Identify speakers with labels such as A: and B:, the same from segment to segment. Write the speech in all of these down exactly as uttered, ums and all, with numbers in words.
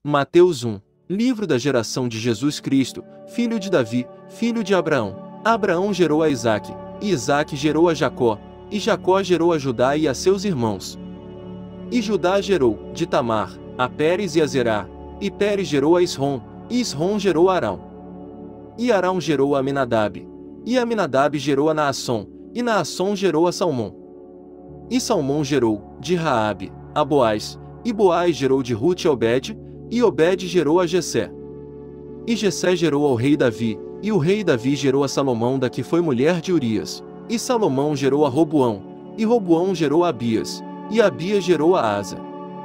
A: Mateus um. Livro da geração de Jesus Cristo, filho de Davi, filho de Abraão. Abraão gerou a Isaque, e Isaque gerou a Jacó, e Jacó gerou a Judá e a seus irmãos. E Judá gerou, de Tamar, a Pérez e a Zerá, e Pérez gerou a Esrom, e Esrom gerou a Arão. E Arão gerou a Aminadab, e Aminadab gerou a Naasson, e Naasson gerou a Salmão. E Salmão gerou, de Raabe, a Boaz, e Boaz gerou de Rute a Obed, e Obed gerou a Jessé. E Jessé gerou ao rei Davi, e o rei Davi gerou a Salomão da que foi mulher de Urias. E Salomão gerou a Roboão, e Roboão gerou a Abias, e Abias gerou a Asa.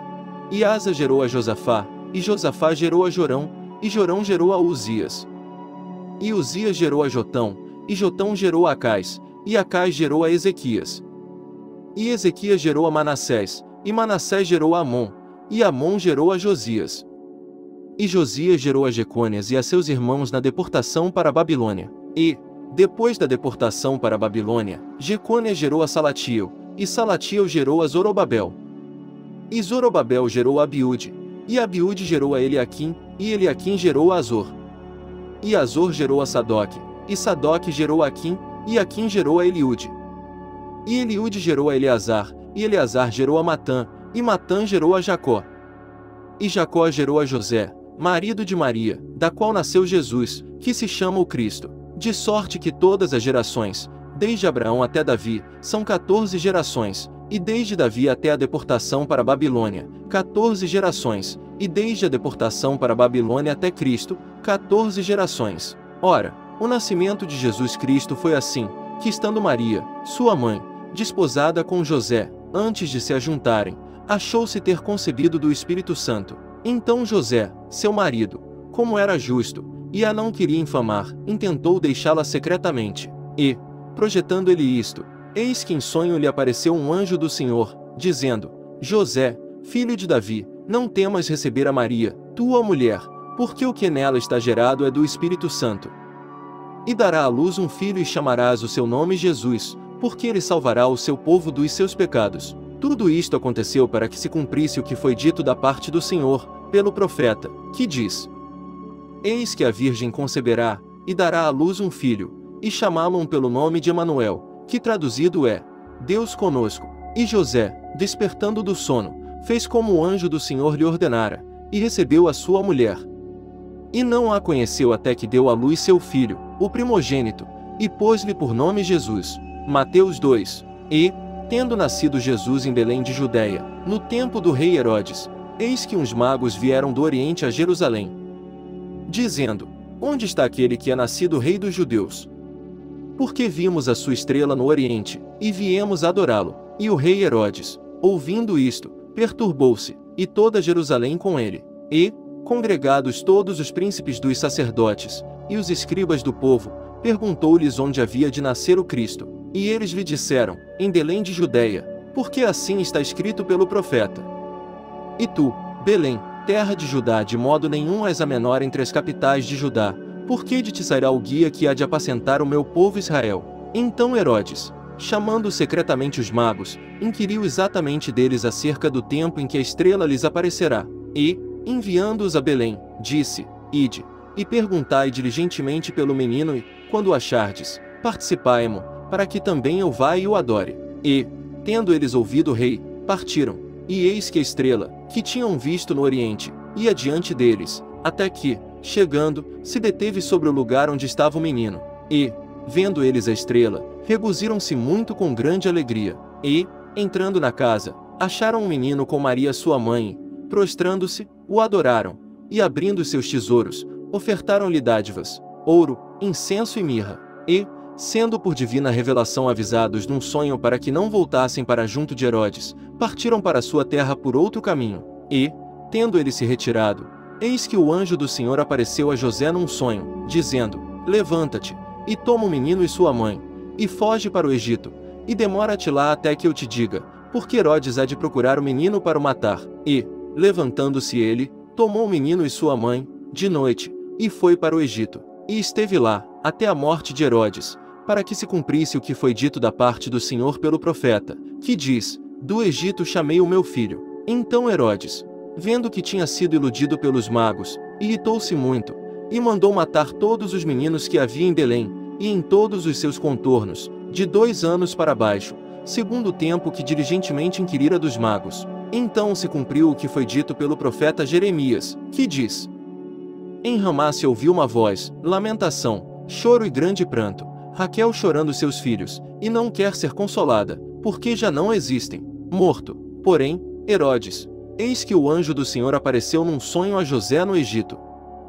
A: E Asa gerou a Josafá, e Josafá gerou a Jorão, e Jorão gerou a Uzias. E Uzias gerou a Jotão, e Jotão gerou a Acais, e Acais gerou a Ezequias. E Ezequias gerou a Manassés, e Manassés gerou a Amon, e Amon gerou a Josias. E Josias gerou a Jecônias e a seus irmãos na deportação para a Babilônia. E, depois da deportação para a Babilônia, Jecônias gerou a Salatiel, e Salatiel gerou a Zorobabel. E Zorobabel gerou a Abiúde, e Abiúde gerou a Eliaquim, e Eliaquim gerou a Azor. E Azor gerou a Sadoque, e Sadoque gerou a Aquim, e Aquim gerou a Eliúde. E Eliúde gerou a Eleazar, e Eleazar gerou a Matã, e Matã gerou a Jacó. E Jacó gerou a José, marido de Maria, da qual nasceu Jesus, que se chama o Cristo. De sorte que todas as gerações, desde Abraão até Davi, são quatorze gerações, e desde Davi até a deportação para a Babilônia, quatorze gerações, e desde a deportação para a Babilônia até Cristo, quatorze gerações. Ora, o nascimento de Jesus Cristo foi assim, que estando Maria, sua mãe, desposada com José, antes de se ajuntarem, achou-se ter concebido do Espírito Santo. Então José, seu marido, como era justo, e a não queria infamar, intentou deixá-la secretamente. E, projetando ele isto, eis que em sonho lhe apareceu um anjo do Senhor, dizendo: José, filho de Davi, não temas receber a Maria, tua mulher, porque o que nela está gerado é do Espírito Santo. E dará à luz um filho e chamarás o seu nome Jesus, porque ele salvará o seu povo dos seus pecados. Tudo isto aconteceu para que se cumprisse o que foi dito da parte do Senhor, pelo profeta, que diz: Eis que a Virgem conceberá, e dará à luz um filho, e chamá-lo pelo nome de Emanuel, que traduzido é, Deus conosco. E José, despertando do sono, fez como o anjo do Senhor lhe ordenara, e recebeu a sua mulher. E não a conheceu até que deu à luz seu filho, o primogênito, e pôs-lhe por nome Jesus. Mateus dois. E, tendo nascido Jesus em Belém de Judeia, no tempo do rei Herodes, eis que uns magos vieram do Oriente a Jerusalém, dizendo: Onde está aquele que é nascido rei dos judeus? Porque vimos a sua estrela no Oriente, e viemos adorá-lo. E o rei Herodes, ouvindo isto, perturbou-se, e toda Jerusalém com ele. E, congregados todos os príncipes dos sacerdotes, e os escribas do povo, perguntou-lhes onde havia de nascer o Cristo. E eles lhe disseram: Em Belém de Judeia, porque assim está escrito pelo profeta. E tu, Belém, terra de Judá, de modo nenhum és a menor entre as capitais de Judá, porque de ti sairá o guia que há de apacentar o meu povo Israel. Então Herodes, chamando secretamente os magos, inquiriu exatamente deles acerca do tempo em que a estrela lhes aparecerá. E, enviando-os a Belém, disse: Ide, e perguntai diligentemente pelo menino e, quando o achardes, participai-mo, para que também eu vá e o adore. E, tendo eles ouvido o rei, partiram. E eis que a estrela, que tinham visto no Oriente, ia diante deles, até que, chegando, se deteve sobre o lugar onde estava o menino. E, vendo eles a estrela, regoziram-se muito com grande alegria. E, entrando na casa, acharam um menino com Maria sua mãe, e, prostrando-se, o adoraram, e abrindo seus tesouros, ofertaram-lhe dádivas, ouro, incenso e mirra. E, sendo por divina revelação avisados num sonho para que não voltassem para junto de Herodes, partiram para sua terra por outro caminho. E, tendo ele se retirado, eis que o anjo do Senhor apareceu a José num sonho, dizendo: Levanta-te, e toma o menino e sua mãe, e foge para o Egito, e demora-te lá até que eu te diga, porque Herodes há de procurar o menino para o matar. E, levantando-se ele, tomou o menino e sua mãe, de noite, e foi para o Egito, e esteve lá, até a morte de Herodes, para que se cumprisse o que foi dito da parte do Senhor pelo profeta, que diz: Do Egito chamei o meu filho. Então Herodes, vendo que tinha sido iludido pelos magos, irritou-se muito, e mandou matar todos os meninos que havia em Belém, e em todos os seus contornos, de dois anos para baixo, segundo o tempo que diligentemente inquirira dos magos. Então se cumpriu o que foi dito pelo profeta Jeremias, que diz: Em Ramá se ouviu uma voz, lamentação, choro e grande pranto, Raquel chorando seus filhos, e não quer ser consolada, porque já não existem. Morto, porém, Herodes, eis que o anjo do Senhor apareceu num sonho a José no Egito,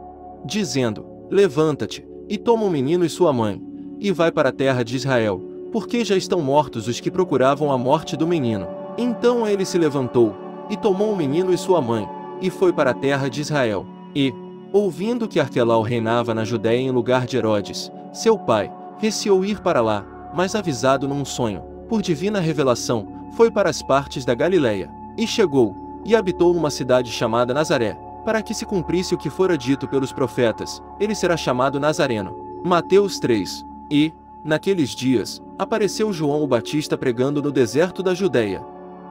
A: dizendo: Levanta-te, e toma o menino e sua mãe, e vai para a terra de Israel, porque já estão mortos os que procuravam a morte do menino. Então ele se levantou, e tomou o menino e sua mãe, e foi para a terra de Israel. E, ouvindo que Arquelau reinava na Judéia em lugar de Herodes, seu pai, receou ir para lá, mas avisado num sonho, por divina revelação, foi para as partes da Galileia, e chegou, e habitou numa cidade chamada Nazaré, para que se cumprisse o que fora dito pelos profetas, ele será chamado Nazareno. Mateus três. E, naqueles dias, apareceu João o Batista pregando no deserto da Judéia,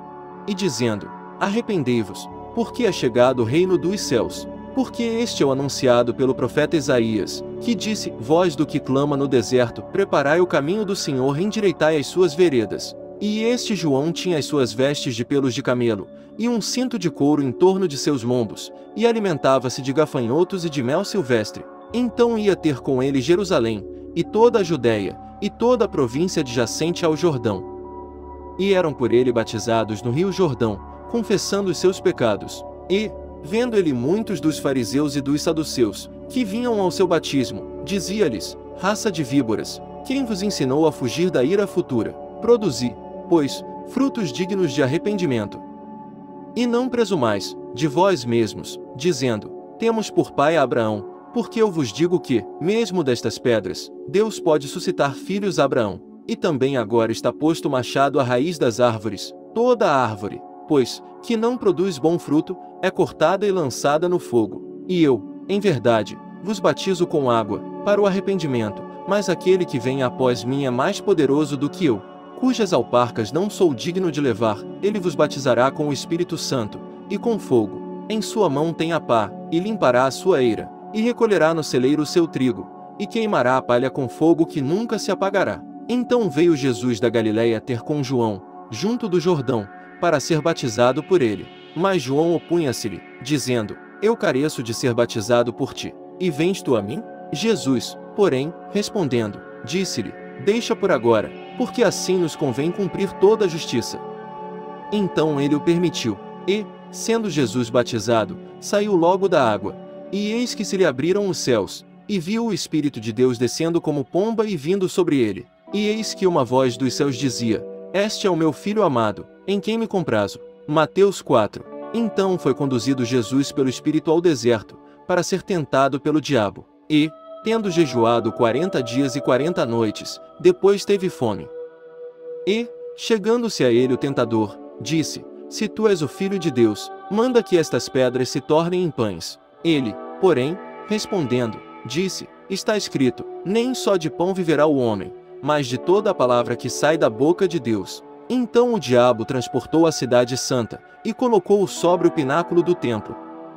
A: e dizendo: Arrependei-vos, porque é chegado o reino dos céus. Porque este é o anunciado pelo profeta Isaías, que disse: Voz do que clama no deserto, preparai o caminho do Senhor, endireitai as suas veredas. E este João tinha as suas vestes de pelos de camelo, e um cinto de couro em torno de seus lombos, e alimentava-se de gafanhotos e de mel silvestre. Então ia ter com ele Jerusalém, e toda a Judéia, e toda a província adjacente ao Jordão. E eram por ele batizados no rio Jordão, confessando os seus pecados. E, vendo ele muitos dos fariseus e dos saduceus, que vinham ao seu batismo, dizia-lhes: Raça de víboras, quem vos ensinou a fugir da ira futura? Produzi, pois, frutos dignos de arrependimento. E não presumais, de vós mesmos, dizendo: Temos por pai a Abraão, porque eu vos digo que, mesmo destas pedras, Deus pode suscitar filhos a Abraão. E também agora está posto o machado à raiz das árvores. Toda a árvore, pois, que não produz bom fruto, é cortada e lançada no fogo. E eu, em verdade, vos batizo com água, para o arrependimento, mas aquele que vem após mim é mais poderoso do que eu, cujas alparcas não sou digno de levar. Ele vos batizará com o Espírito Santo, e com fogo. Em sua mão tem a pá, e limpará a sua eira, e recolherá no celeiro o seu trigo, e queimará a palha com fogo que nunca se apagará. Então veio Jesus da Galileia ter com João, junto do Jordão, para ser batizado por ele. Mas João opunha-se-lhe, dizendo: Eu careço de ser batizado por ti, e vens tu a mim? Jesus, porém, respondendo, disse-lhe: Deixa por agora, porque assim nos convém cumprir toda a justiça. Então ele o permitiu, e, sendo Jesus batizado, saiu logo da água, e eis que se lhe abriram os céus, e viu o Espírito de Deus descendo como pomba e vindo sobre ele. E eis que uma voz dos céus dizia: Este é o meu Filho amado, em quem me comprazo. Mateus quatro. Então foi conduzido Jesus pelo Espírito ao deserto, para ser tentado pelo diabo. E, tendo jejuado quarenta dias e quarenta noites, depois teve fome. E, chegando-se a ele o tentador, disse: Se tu és o Filho de Deus, manda que estas pedras se tornem em pães. Ele, porém, respondendo, disse: Está escrito: Nem só de pão viverá o homem, mas de toda a palavra que sai da boca de Deus. Então o diabo transportou a cidade santa, e colocou-o sobre o pináculo do templo.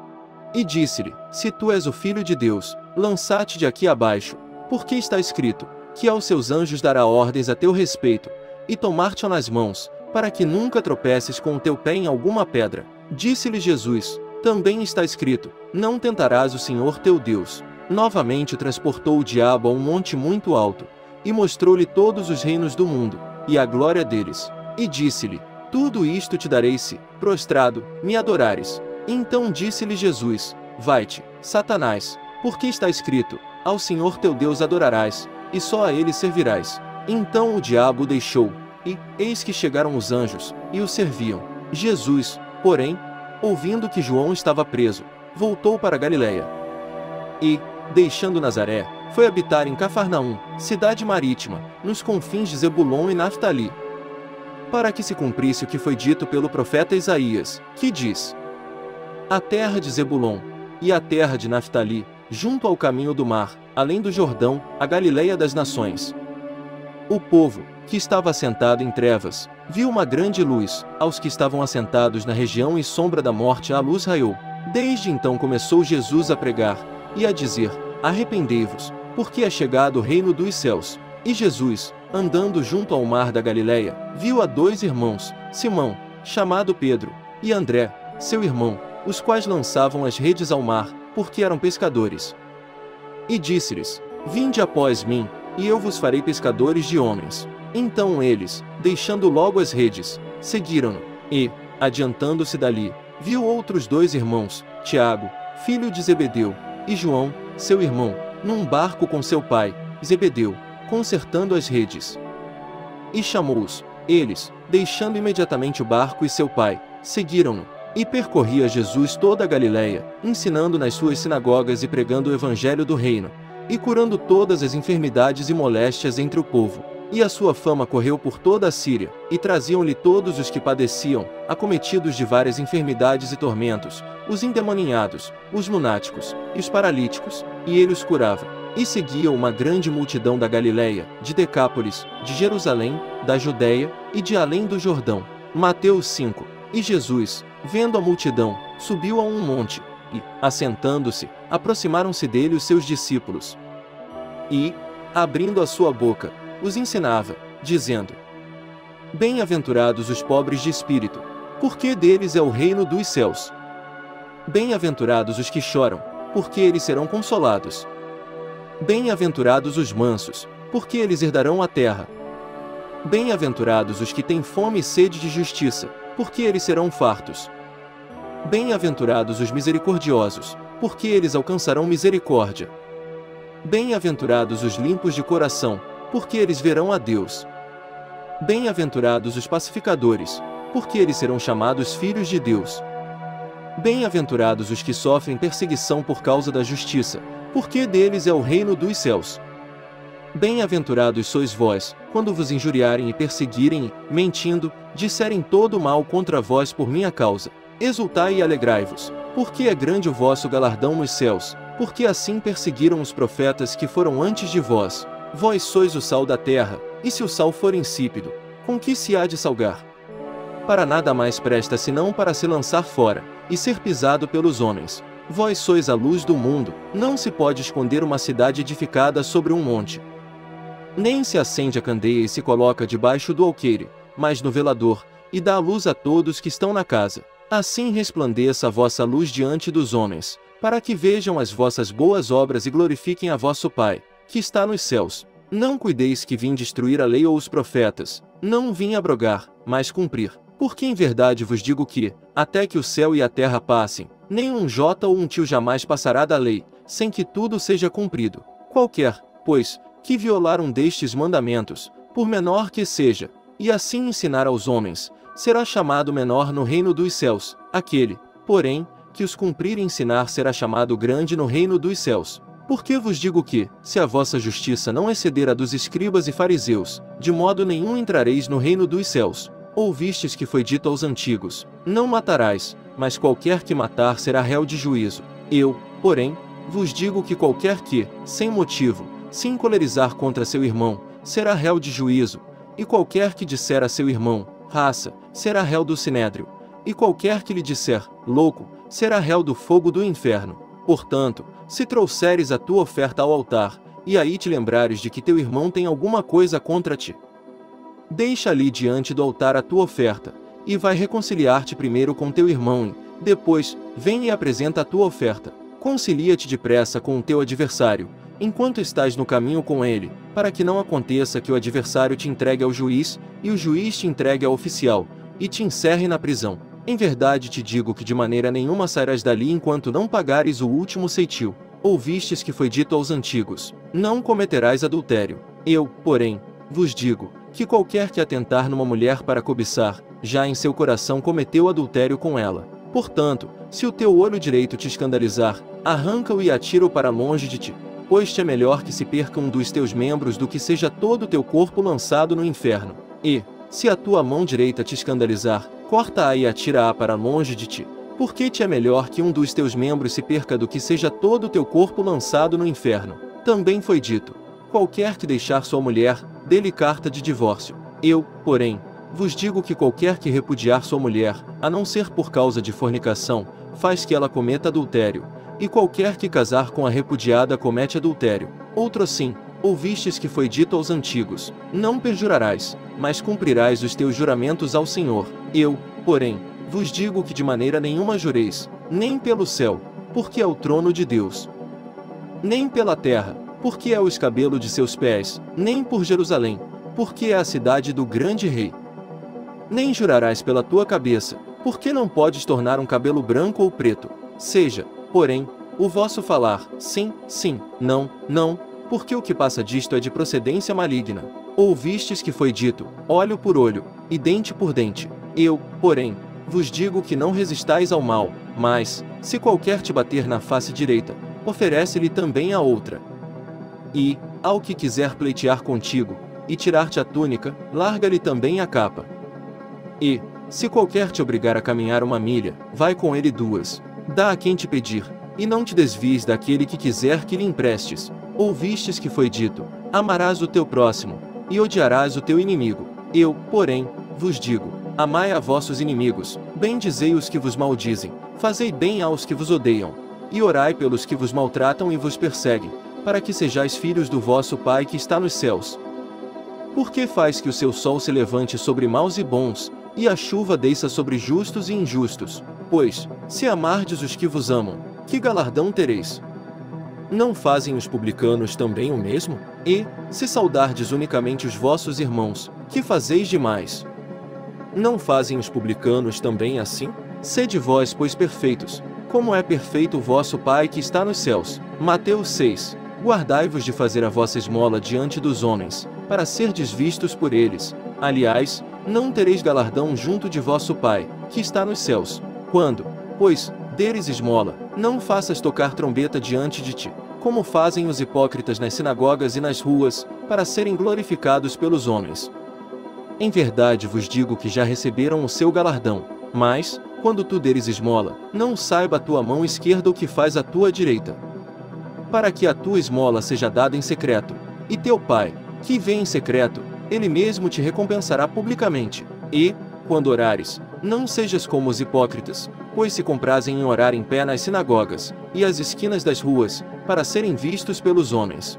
A: E disse-lhe: Se tu és o Filho de Deus, lança-te de aqui abaixo, porque está escrito, que aos seus anjos dará ordens a teu respeito, e tomar-te nas mãos, para que nunca tropeces com o teu pé em alguma pedra. Disse-lhe Jesus: Também está escrito: Não tentarás o Senhor teu Deus. Novamente transportou o diabo a um monte muito alto, e mostrou-lhe todos os reinos do mundo, e a glória deles. E disse-lhe: Tudo isto te darei se, prostrado, me adorares. Então disse-lhe Jesus: Vai-te, Satanás, porque está escrito: Ao Senhor teu Deus adorarás, e só a ele servirás. Então o diabo o deixou, e, eis que chegaram os anjos, e o serviam. Jesus, porém, ouvindo que João estava preso, voltou para Galileia. E, deixando Nazaré, foi habitar em Cafarnaum, cidade marítima, nos confins de Zebulon e Naftali, para que se cumprisse o que foi dito pelo profeta Isaías, que diz: A terra de Zebulon, e a terra de Naftali, junto ao caminho do mar, além do Jordão, a Galileia das nações. O povo, que estava assentado em trevas, viu uma grande luz. Aos que estavam assentados na região e sombra da morte a luz raiou. Desde então começou Jesus a pregar, e a dizer: arrependei-vos, porque é chegado o reino dos céus. E Jesus, andando junto ao mar da Galileia, viu a dois irmãos, Simão, chamado Pedro, e André, seu irmão, os quais lançavam as redes ao mar, porque eram pescadores. E disse-lhes: vinde após mim, e eu vos farei pescadores de homens. Então eles, deixando logo as redes, seguiram-no. E, adiantando-se dali, viu outros dois irmãos, Tiago, filho de Zebedeu, e João, seu irmão, num barco com seu pai, Zebedeu, consertando as redes. E chamou-os. Eles, deixando imediatamente o barco e seu pai, seguiram-no. E percorria Jesus toda a Galileia, ensinando nas suas sinagogas e pregando o evangelho do reino, e curando todas as enfermidades e moléstias entre o povo. E a sua fama correu por toda a Síria, e traziam-lhe todos os que padeciam, acometidos de várias enfermidades e tormentos, os endemoninhados, os lunáticos, e os paralíticos, e ele os curava. E seguia uma grande multidão da Galileia, de Decápolis, de Jerusalém, da Judeia, e de além do Jordão. Mateus cinco. E Jesus, vendo a multidão, subiu a um monte, e, assentando-se, aproximaram-se dele os seus discípulos. E, abrindo a sua boca, os ensinava, dizendo: bem-aventurados os pobres de espírito, porque deles é o reino dos céus. Bem-aventurados os que choram, porque eles serão consolados. Bem-aventurados os mansos, porque eles herdarão a terra. Bem-aventurados os que têm fome e sede de justiça, porque eles serão fartos. Bem-aventurados os misericordiosos, porque eles alcançarão misericórdia. Bem-aventurados os limpos de coração, porque eles verão a Deus. Bem-aventurados os pacificadores, porque eles serão chamados filhos de Deus. Bem-aventurados os que sofrem perseguição por causa da justiça, porque deles é o reino dos céus. Bem-aventurados sois vós, quando vos injuriarem e perseguirem e, mentindo, disserem todo o mal contra vós por minha causa. Exultai e alegrai-vos, porque é grande o vosso galardão nos céus, porque assim perseguiram os profetas que foram antes de vós. Vós sois o sal da terra, e se o sal for insípido, com que se há de salgar? Para nada mais presta senão para se lançar fora, e ser pisado pelos homens. Vós sois a luz do mundo. Não se pode esconder uma cidade edificada sobre um monte. Nem se acende a candeia e se coloca debaixo do alqueire, mas no velador, e dá a luz a todos que estão na casa. Assim resplandeça a vossa luz diante dos homens, para que vejam as vossas boas obras e glorifiquem a vosso Pai, que está nos céus. Não cuideis que vim destruir a lei ou os profetas, não vim abrogar, mas cumprir. Porque em verdade vos digo que, até que o céu e a terra passem, nem um jota ou um tio jamais passará da lei, sem que tudo seja cumprido. Qualquer, pois, que violar um destes mandamentos, por menor que seja, e assim ensinar aos homens, será chamado menor no reino dos céus. Aquele, porém, que os cumprir e ensinar será chamado grande no reino dos céus. Porque vos digo que, se a vossa justiça não exceder a dos escribas e fariseus, de modo nenhum entrareis no reino dos céus. Ouvistes que foi dito aos antigos: não matarás, mas qualquer que matar será réu de juízo. Eu, porém, vos digo que qualquer que, sem motivo, se encolerizar contra seu irmão, será réu de juízo, e qualquer que disser a seu irmão, raça, será réu do sinédrio, e qualquer que lhe disser, louco, será réu do fogo do inferno. Portanto, se trouxeres a tua oferta ao altar, e aí te lembrares de que teu irmão tem alguma coisa contra ti, deixa ali diante do altar a tua oferta, e vai reconciliar-te primeiro com teu irmão e, depois, vem e apresenta a tua oferta. Concilia-te depressa com o teu adversário, enquanto estás no caminho com ele, para que não aconteça que o adversário te entregue ao juiz, e o juiz te entregue ao oficial, e te encerre na prisão. Em verdade te digo que de maneira nenhuma sairás dali enquanto não pagares o último ceitil. Ouvistes que foi dito aos antigos: não cometerás adultério. Eu, porém, vos digo, que qualquer que atentar numa mulher para cobiçar, já em seu coração cometeu adultério com ela. Portanto, se o teu olho direito te escandalizar, arranca-o e atira-o para longe de ti. Pois te é melhor que se perca um dos teus membros do que seja todo o teu corpo lançado no inferno. E, se a tua mão direita te escandalizar, corta-a e atira-a para longe de ti. Porque te é melhor que um dos teus membros se perca do que seja todo o teu corpo lançado no inferno. Também foi dito: qualquer que deixar sua mulher, dê-lhe carta de divórcio. Eu, porém, vos digo que qualquer que repudiar sua mulher, a não ser por causa de fornicação, faz que ela cometa adultério, e qualquer que casar com a repudiada comete adultério. Outro assim, ouvistes que foi dito aos antigos: não perjurarás, mas cumprirás os teus juramentos ao Senhor. Eu, porém, vos digo que de maneira nenhuma jureis, nem pelo céu, porque é o trono de Deus, nem pela terra, porque é o escabelo de seus pés, nem por Jerusalém, porque é a cidade do grande rei. Nem jurarás pela tua cabeça, porque não podes tornar um cabelo branco ou preto. Seja, porém, o vosso falar, sim, sim, não, não, porque o que passa disto é de procedência maligna. Ouvistes que foi dito: olho por olho, e dente por dente. Eu, porém, vos digo que não resistais ao mal, mas, se qualquer te bater na face direita, oferece-lhe também a outra. E, ao que quiser pleitear contigo, e tirar-te a túnica, larga-lhe também a capa. E, se qualquer te obrigar a caminhar uma milha, vai com ele duas. Dá a quem te pedir, e não te desvies daquele que quiser que lhe emprestes. Ouvistes que foi dito: amarás o teu próximo, e odiarás o teu inimigo. Eu, porém, vos digo: amai a vossos inimigos, bendizei os que vos maldizem, fazei bem aos que vos odeiam, e orai pelos que vos maltratam e vos perseguem, para que sejais filhos do vosso Pai que está nos céus. Porque faz que o seu sol se levante sobre maus e bons, e a chuva desça sobre justos e injustos. Pois, se amardes os que vos amam, que galardão tereis? Não fazem os publicanos também o mesmo? E, se saudardes unicamente os vossos irmãos, que fazeis demais? Não fazem os publicanos também assim? Sede vós, pois, perfeitos, como é perfeito o vosso Pai que está nos céus. Mateus seis. Guardai-vos de fazer a vossa esmola diante dos homens, para serdes vistos por eles. Aliás, não tereis galardão junto de vosso Pai, que está nos céus. Quando, pois, deres esmola, não faças tocar trombeta diante de ti, como fazem os hipócritas nas sinagogas e nas ruas, para serem glorificados pelos homens. Em verdade vos digo que já receberam o seu galardão. Mas, quando tu deres esmola, não saiba a tua mão esquerda o que faz a tua direita, para que a tua esmola seja dada em secreto, e teu Pai, que vê em secreto, ele mesmo te recompensará publicamente. E, quando orares, não sejas como os hipócritas, pois se comprazem em orar em pé nas sinagogas e às esquinas das ruas, para serem vistos pelos homens.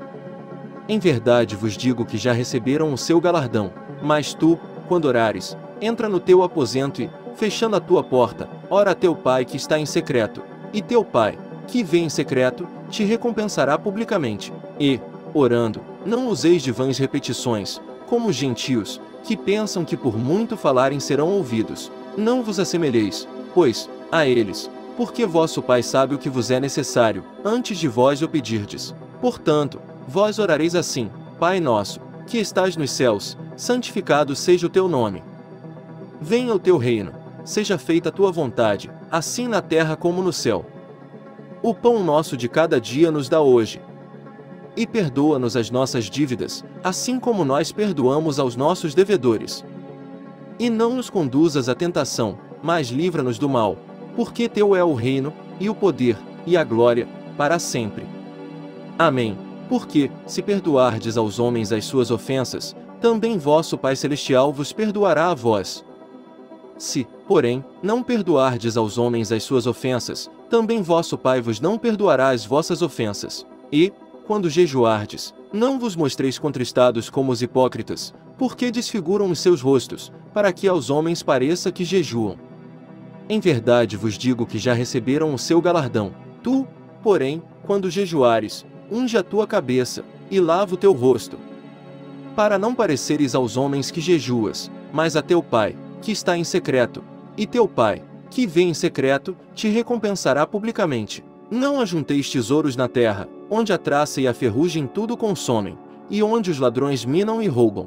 A: Em verdade vos digo que já receberam o seu galardão. Mas tu, quando orares, entra no teu aposento e, fechando a tua porta, ora a teu Pai que está em secreto, e teu Pai, que vê em secreto, te recompensará publicamente. E, orando, não useis de vãs repetições, como os gentios, que pensam que por muito falarem serão ouvidos. Não vos assemelheis, pois, a eles, porque vosso Pai sabe o que vos é necessário, antes de vós o pedirdes. Portanto, vós orareis assim: Pai nosso, que estás nos céus, santificado seja o teu nome. Venha o teu reino, seja feita a tua vontade, assim na terra como no céu. O pão nosso de cada dia nos dá hoje. E perdoa-nos as nossas dívidas, assim como nós perdoamos aos nossos devedores. E não nos conduzas à tentação, mas livra-nos do mal, porque teu é o reino, e o poder, e a glória, para sempre. Amém. Porque, se perdoardes aos homens as suas ofensas, também vosso Pai Celestial vos perdoará a vós. Se, porém, não perdoardes aos homens as suas ofensas, também vosso Pai vos não perdoará as vossas ofensas. E, quando jejuardes, não vos mostreis contristados como os hipócritas, porque desfiguram os seus rostos, para que aos homens pareça que jejuam. Em verdade vos digo que já receberam o seu galardão. Tu, porém, quando jejuares, unge a tua cabeça, e lava o teu rosto, para não pareceres aos homens que jejuas, mas a teu Pai, que está em secreto, e teu Pai, que vê em secreto, te recompensará publicamente. Não ajunteis tesouros na terra, onde a traça e a ferrugem tudo consomem, e onde os ladrões minam e roubam.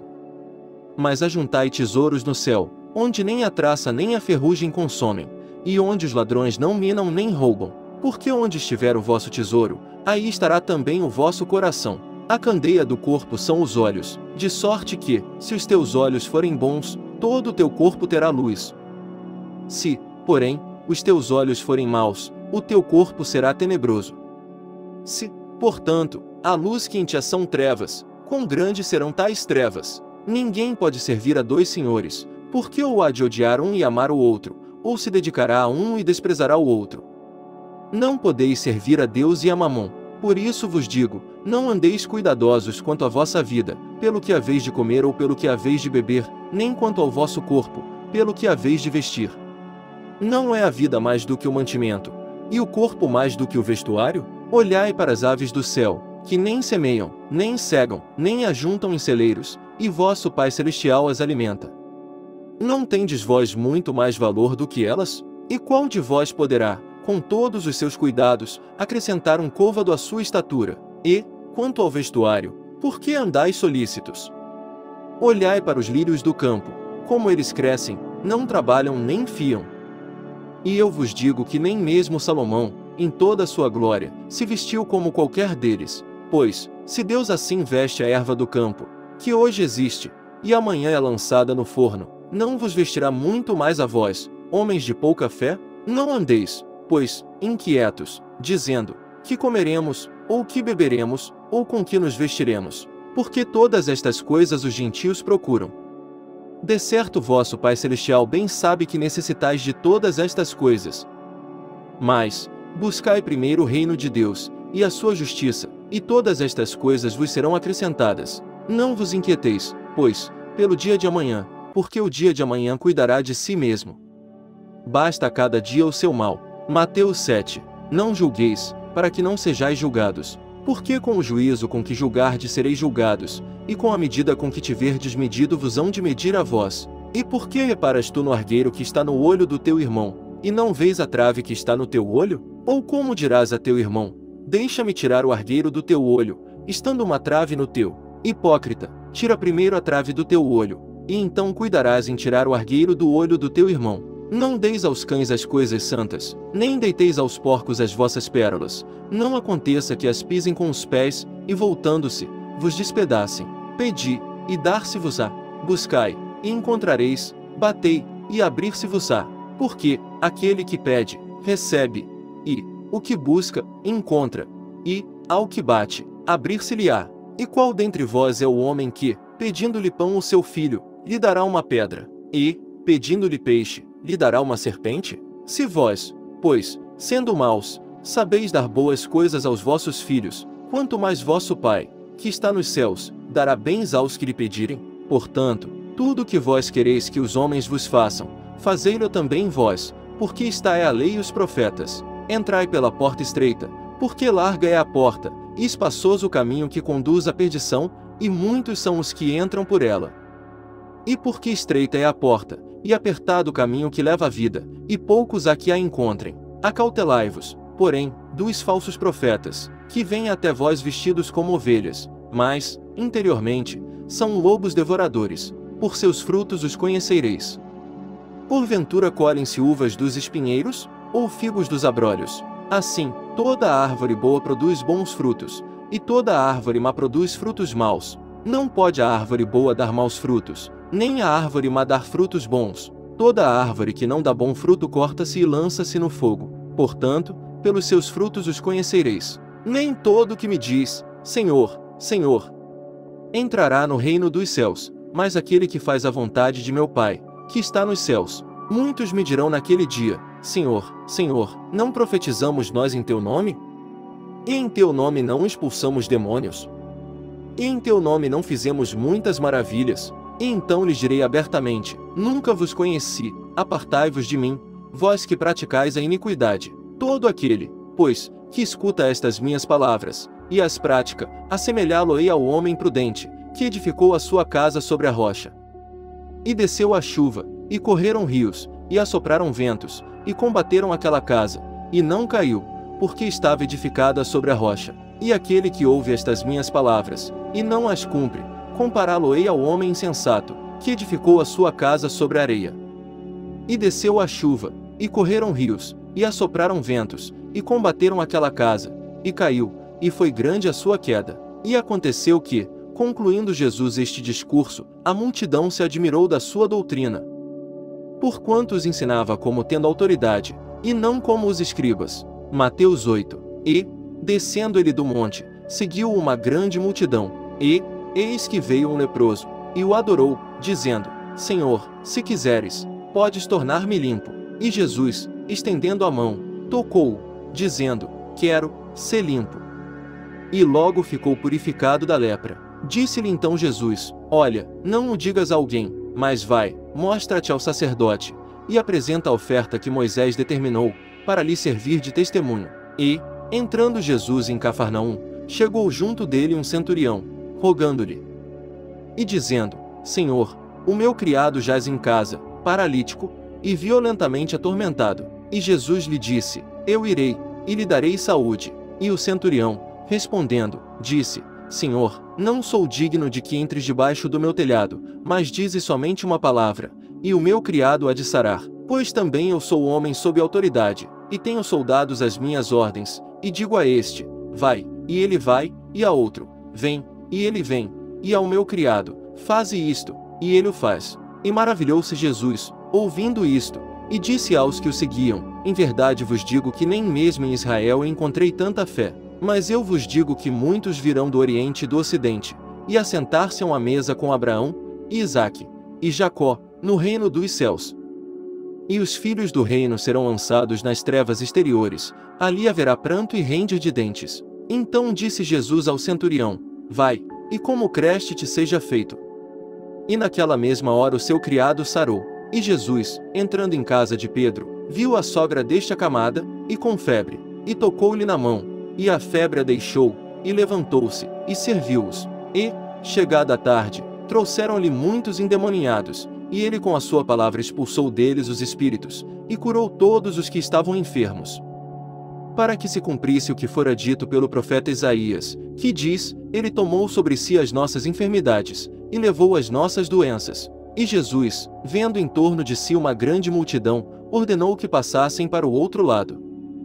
A: Mas ajuntai tesouros no céu, onde nem a traça nem a ferrugem consomem, e onde os ladrões não minam nem roubam. Porque onde estiver o vosso tesouro, aí estará também o vosso coração. A candeia do corpo são os olhos, de sorte que, se os teus olhos forem bons, todo o teu corpo terá luz. Se, porém, os teus olhos forem maus, o teu corpo será tenebroso. Se, portanto, a luz que em ti são trevas, quão grandes serão tais trevas! Ninguém pode servir a dois senhores, porque ou há de odiar um e amar o outro, ou se dedicará a um e desprezará o outro. Não podeis servir a Deus e a Mamon. Por isso vos digo, não andeis cuidadosos quanto à vossa vida, pelo que haveis de comer ou pelo que haveis de beber, nem quanto ao vosso corpo, pelo que haveis de vestir. Não é a vida mais do que o mantimento, e o corpo mais do que o vestuário? Olhai para as aves do céu, que nem semeiam, nem cegam, nem ajuntam em celeiros, e vosso Pai Celestial as alimenta. Não tendes vós muito mais valor do que elas? E qual de vós poderá, com todos os seus cuidados, acrescentar um côvado à sua estatura? E, quanto ao vestuário, por que andais solícitos? Olhai para os lírios do campo, como eles crescem, não trabalham nem fiam. E eu vos digo que nem mesmo Salomão, em toda a sua glória, se vestiu como qualquer deles. Pois, se Deus assim veste a erva do campo, que hoje existe, e amanhã é lançada no forno, não vos vestirá muito mais a vós, homens de pouca fé? Não andeis, pois, inquietos, dizendo, que comeremos, ou que beberemos, ou com que nos vestiremos, porque todas estas coisas os gentios procuram. De certo vosso Pai Celestial bem sabe que necessitais de todas estas coisas. Mas, buscai primeiro o reino de Deus, e a sua justiça, e todas estas coisas vos serão acrescentadas. Não vos inquieteis, pois, pelo dia de amanhã, porque o dia de amanhã cuidará de si mesmo. Basta a cada dia o seu mal. Mateus sete. Não julgueis, para que não sejais julgados. Porque com o juízo com que julgardes sereis julgados, e com a medida com que tiverdes medido vos hão de medir a vós. E por que reparas tu no argueiro que está no olho do teu irmão, e não vês a trave que está no teu olho? Ou como dirás a teu irmão, deixa-me tirar o argueiro do teu olho, estando uma trave no teu? Hipócrita, tira primeiro a trave do teu olho, e então cuidarás em tirar o argueiro do olho do teu irmão. Não deis aos cães as coisas santas, nem deiteis aos porcos as vossas pérolas. Não aconteça que as pisem com os pés, e voltando-se, vos despedacem. Pedi, e dar-se-vos-á. Buscai, e encontrareis. Batei, e abrir-se-vos-á. Porque, aquele que pede, recebe, e, o que busca, encontra, e, ao que bate, abrir-se-lhe-á. E qual dentre vós é o homem que, pedindo-lhe pão ao seu filho, lhe dará uma pedra? E, pedindo-lhe peixe, lhe dará uma serpente? Se vós, pois, sendo maus, sabeis dar boas coisas aos vossos filhos, quanto mais vosso Pai, que está nos céus, dará bens aos que lhe pedirem? Portanto, tudo o que vós quereis que os homens vos façam, fazei-lo também vós, porque está é a lei e os profetas. Entrai pela porta estreita, porque larga é a porta, e espaçoso o caminho que conduz à perdição, e muitos são os que entram por ela. E porque estreita é a porta, e apertado o caminho que leva à vida, e poucos há que a encontrem. Acautelai-vos, porém, dos falsos profetas, que vêm até vós vestidos como ovelhas, mas, interiormente, são lobos devoradores. Por seus frutos os conhecereis. Porventura colhem-se uvas dos espinheiros, ou figos dos abrolhos? Assim, toda árvore boa produz bons frutos, e toda árvore má produz frutos maus. Não pode a árvore boa dar maus frutos, nem a árvore má dar frutos bons. Toda árvore que não dá bom fruto corta-se e lança-se no fogo. Portanto, pelos seus frutos os conhecereis. Nem todo que me diz, Senhor, Senhor, entrará no reino dos céus, mas aquele que faz a vontade de meu Pai, que está nos céus. Muitos me dirão naquele dia, Senhor, Senhor, não profetizamos nós em teu nome? E em teu nome não expulsamos demônios? E em teu nome não fizemos muitas maravilhas? E então lhes direi abertamente, nunca vos conheci, apartai-vos de mim, vós que praticais a iniquidade. Todo aquele, pois, que escuta estas minhas palavras, e as pratica, assemelhá-lo-ei ao homem prudente, que edificou a sua casa sobre a rocha. E desceu a chuva, e correram rios, e assopraram ventos, e combateram aquela casa, e não caiu, porque estava edificada sobre a rocha. E aquele que ouve estas minhas palavras, e não as cumpre, compará-lo-ei ao homem insensato, que edificou a sua casa sobre a areia. E desceu a chuva, e correram rios, e assopraram ventos, e combateram aquela casa, e caiu, e foi grande a sua queda. E aconteceu que, concluindo Jesus este discurso, a multidão se admirou da sua doutrina. Porquanto os ensinava como tendo autoridade, e não como os escribas. Mateus oito. E, descendo ele do monte, seguiu uma grande multidão, e, eis que veio um leproso, e o adorou, dizendo: Senhor, se quiseres, podes tornar-me limpo. E Jesus, estendendo a mão, tocou-o, dizendo: Quero, ser limpo. E logo ficou purificado da lepra. Disse-lhe então Jesus: Olha, não o digas a alguém, mas vai, mostra-te ao sacerdote, e apresenta a oferta que Moisés determinou, para lhe servir de testemunho. E, entrando Jesus em Cafarnaum, chegou junto dele um centurião, rogando-lhe e dizendo: Senhor, o meu criado jaz em casa, paralítico, e violentamente atormentado. E Jesus lhe disse: Eu irei, e lhe darei saúde. E o centurião, respondendo, disse: Senhor, não sou digno de que entres debaixo do meu telhado, mas dize somente uma palavra, e o meu criado há de sarar. Pois também eu sou homem sob autoridade, e tenho soldados às minhas ordens, e digo a este: vai, e ele vai, e a outro: vem, e ele vem, e ao meu criado: faze isto, e ele o faz. E maravilhou-se Jesus, ouvindo isto, e disse aos que o seguiam: Em verdade vos digo que nem mesmo em Israel encontrei tanta fé. Mas eu vos digo que muitos virão do Oriente e do Ocidente, e assentar-se-ão à mesa com Abraão, e Isaque, e Jacó, no reino dos céus. E os filhos do reino serão lançados nas trevas exteriores, ali haverá pranto e ranger de dentes. Então disse Jesus ao centurião: Vai, e como creste te seja feito. E naquela mesma hora o seu criado sarou. E Jesus, entrando em casa de Pedro, viu a sogra deste acamada, e com febre, e tocou-lhe na mão, e a febre a deixou, e levantou-se, e serviu-os. E, chegada a tarde, trouxeram-lhe muitos endemoniados, e ele com a sua palavra expulsou deles os espíritos, e curou todos os que estavam enfermos. Para que se cumprisse o que fora dito pelo profeta Isaías, que diz: Ele tomou sobre si as nossas enfermidades, e levou as nossas doenças. E Jesus, vendo em torno de si uma grande multidão, ordenou que passassem para o outro lado.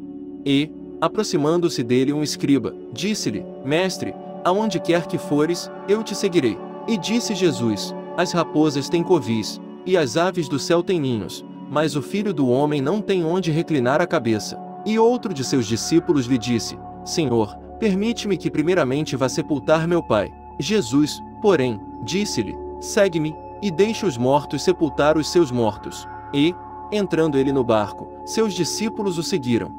A: E, aproximando-se dele um escriba, disse-lhe: Mestre, aonde quer que fores, eu te seguirei. E disse Jesus: As raposas têm covis, e as aves do céu têm ninhos, mas o Filho do Homem não tem onde reclinar a cabeça. E outro de seus discípulos lhe disse: Senhor, permite-me que primeiramente vá sepultar meu pai. Jesus, porém, disse-lhe: Segue-me, e deixe os mortos sepultar os seus mortos. E, entrando ele no barco, seus discípulos o seguiram.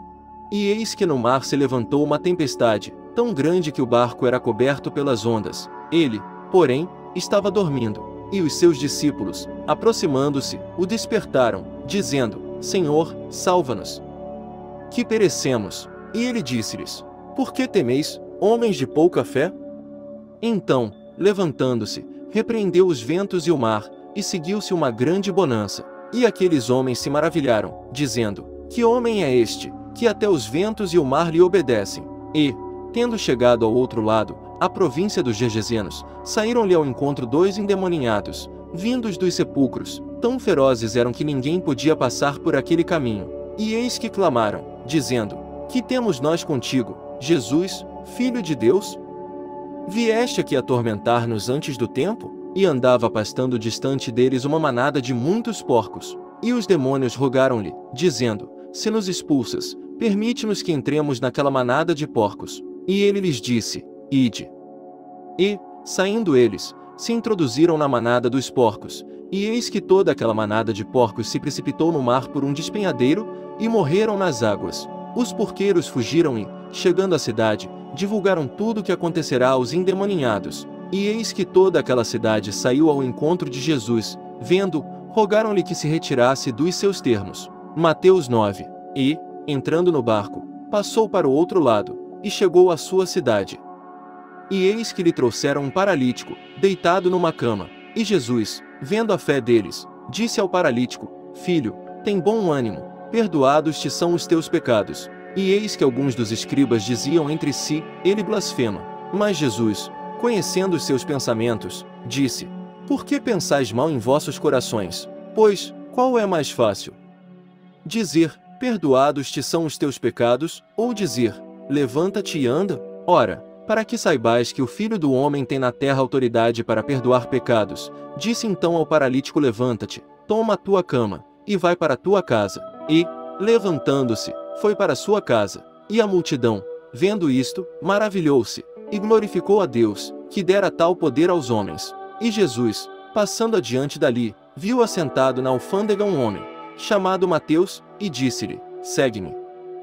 A: E eis que no mar se levantou uma tempestade, tão grande que o barco era coberto pelas ondas. Ele, porém, estava dormindo. E os seus discípulos, aproximando-se, o despertaram, dizendo: Senhor, salva-nos, que perecemos. E ele disse-lhes: Por que temeis, homens de pouca fé? Então, levantando-se, repreendeu os ventos e o mar, e seguiu-se uma grande bonança. E aqueles homens se maravilharam, dizendo: Que homem é este, que até os ventos e o mar lhe obedecem? E, tendo chegado ao outro lado, a província dos Gergesenos, saíram-lhe ao encontro dois endemoniados, vindos dos sepulcros, tão ferozes eram que ninguém podia passar por aquele caminho. E eis que clamaram, dizendo: Que temos nós contigo, Jesus, Filho de Deus? Vieste aqui atormentar-nos antes do tempo? E andava pastando distante deles uma manada de muitos porcos. E os demônios rogaram-lhe, dizendo: Se nos expulsas, permite-nos que entremos naquela manada de porcos. E ele lhes disse: Ide. E, saindo eles, se introduziram na manada dos porcos, e eis que toda aquela manada de porcos se precipitou no mar por um despenhadeiro, e morreram nas águas. Os porqueiros fugiram e, chegando à cidade, divulgaram tudo o que acontecerá aos endemoniados. E eis que toda aquela cidade saiu ao encontro de Jesus, vendo, rogaram-lhe que se retirasse dos seus termos. Mateus nove. E, entrando no barco, passou para o outro lado, e chegou à sua cidade. E eis que lhe trouxeram um paralítico, deitado numa cama. E Jesus, vendo a fé deles, disse ao paralítico: Filho, tem bom ânimo, perdoados te são os teus pecados. E eis que alguns dos escribas diziam entre si: Ele blasfema. Mas Jesus, conhecendo os seus pensamentos, disse: Por que pensais mal em vossos corações? Pois, qual é mais fácil? Dizer: Perdoados te são os teus pecados, ou dizer: Levanta-te e anda? Ora, para que saibais que o Filho do Homem tem na terra autoridade para perdoar pecados, disse então ao paralítico: Levanta-te, toma a tua cama, e vai para a tua casa. E, levantando-se, foi para sua casa. E a multidão, vendo isto, maravilhou-se, e glorificou a Deus, que dera tal poder aos homens. E Jesus, passando adiante dali, viu assentado na alfândega um homem, chamado Mateus, e disse-lhe: segue-me.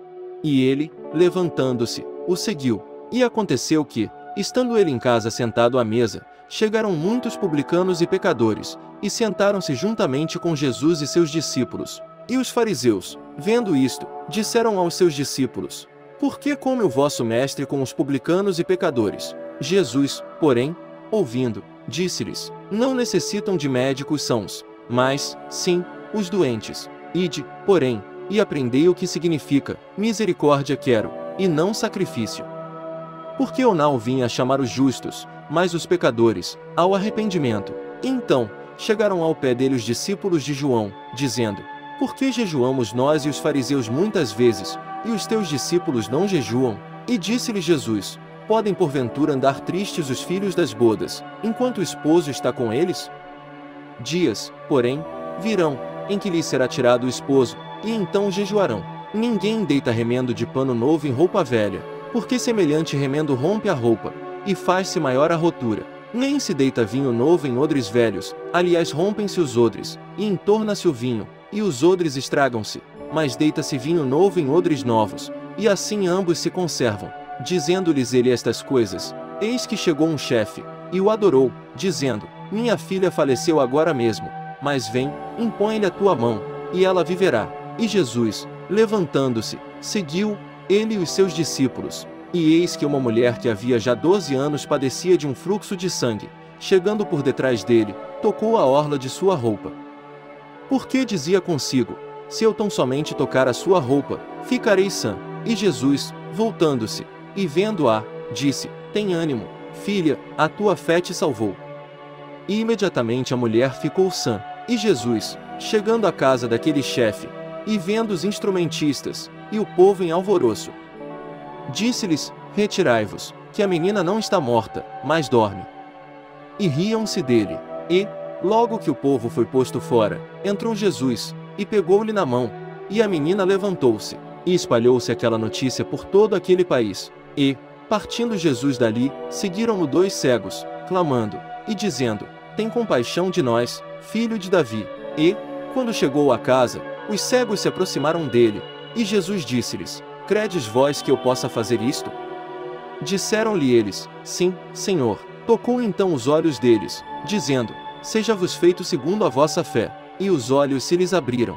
A: E ele, levantando-se, o seguiu. E aconteceu que, estando ele em casa sentado à mesa, chegaram muitos publicanos e pecadores, e sentaram-se juntamente com Jesus e seus discípulos. E os fariseus, vendo isto, disseram aos seus discípulos: por que come o vosso mestre com os publicanos e pecadores? Jesus, porém, ouvindo, disse-lhes: não necessitam de médicos sãos, mas, sim, os doentes. Ide, porém, e aprendei o que significa: misericórdia quero, e não sacrifício. Porque eu não vim a chamar os justos, mas os pecadores, ao arrependimento. Então, chegaram ao pé dele os discípulos de João, dizendo: por que jejuamos nós e os fariseus muitas vezes, e os teus discípulos não jejuam? E disse-lhe Jesus: podem porventura andar tristes os filhos das bodas, enquanto o esposo está com eles? Dias, porém, virão, em que lhes será tirado o esposo, e então jejuarão. Ninguém deita remendo de pano novo em roupa velha, porque semelhante remendo rompe a roupa, e faz-se maior a rotura. Nem se deita vinho novo em odres velhos, aliás rompem-se os odres, e entorna-se o vinho, e os odres estragam-se, mas deita-se vinho novo em odres novos, e assim ambos se conservam. Dizendo-lhes ele estas coisas, eis que chegou um chefe, e o adorou, dizendo: minha filha faleceu agora mesmo, mas vem, impõe-lhe a tua mão, e ela viverá. E Jesus, levantando-se, seguiu, ele e os seus discípulos. E eis que uma mulher que havia já doze anos padecia de um fluxo de sangue, chegando por detrás dele, tocou a orla de sua roupa. Porque dizia consigo: se eu tão somente tocar a sua roupa, ficarei sã. E Jesus, voltando-se, e vendo-a, disse: tem ânimo, filha, a tua fé te salvou. E imediatamente a mulher ficou sã. E Jesus, chegando à casa daquele chefe, e vendo os instrumentistas, e o povo em alvoroço, disse-lhes: retirai-vos, que a menina não está morta, mas dorme. E riam-se dele. E, logo que o povo foi posto fora, entrou Jesus, e pegou-lhe na mão, e a menina levantou-se. E espalhou-se aquela notícia por todo aquele país. E, partindo Jesus dali, seguiram-no dois cegos, clamando, e dizendo: tem compaixão de nós, filho de Davi. E, quando chegou à casa, os cegos se aproximaram dele, e Jesus disse-lhes: credes vós que eu possa fazer isto? Disseram-lhe eles: sim, Senhor. Tocou então os olhos deles, dizendo: seja-vos feito segundo a vossa fé. E os olhos se lhes abriram.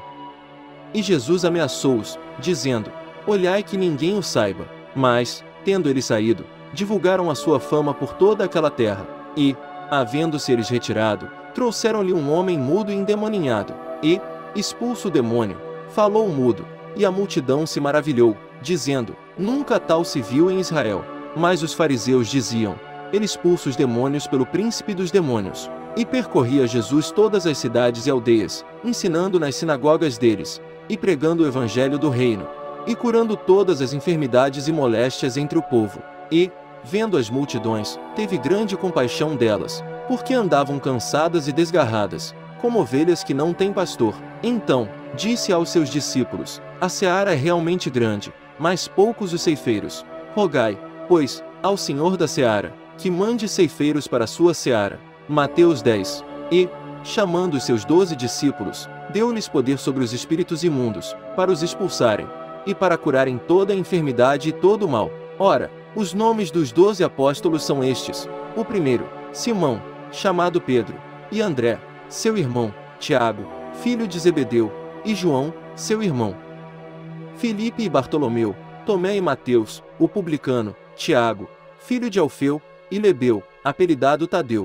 A: E Jesus ameaçou-os, dizendo: olhai que ninguém o saiba. Mas, tendo ele saído, divulgaram a sua fama por toda aquela terra. E, havendo-se eles retirado, trouxeram-lhe um homem mudo e endemoninhado. E, expulso o demônio, falou o mudo, e a multidão se maravilhou, dizendo: nunca tal se viu em Israel. Mas os fariseus diziam: ele expulsa os demônios pelo príncipe dos demônios. E percorria Jesus todas as cidades e aldeias, ensinando nas sinagogas deles, e pregando o evangelho do reino, e curando todas as enfermidades e moléstias entre o povo. E, vendo as multidões, teve grande compaixão delas, porque andavam cansadas e desgarradas, como ovelhas que não têm pastor. Então, disse aos seus discípulos: a seara é realmente grande, mas poucos os ceifeiros. Rogai, pois, ao Senhor da seara, que mande ceifeiros para a sua seara. Mateus dez. E, chamando os seus doze discípulos, deu-lhes poder sobre os espíritos imundos, para os expulsarem, e para curarem toda a enfermidade e todo o mal. Ora, os nomes dos doze apóstolos são estes: o primeiro, Simão, chamado Pedro, e André, seu irmão, Tiago, filho de Zebedeu, e João, seu irmão, Filipe e Bartolomeu, Tomé e Mateus, o publicano, Tiago, filho de Alfeu, e Lebeu, apelidado Tadeu,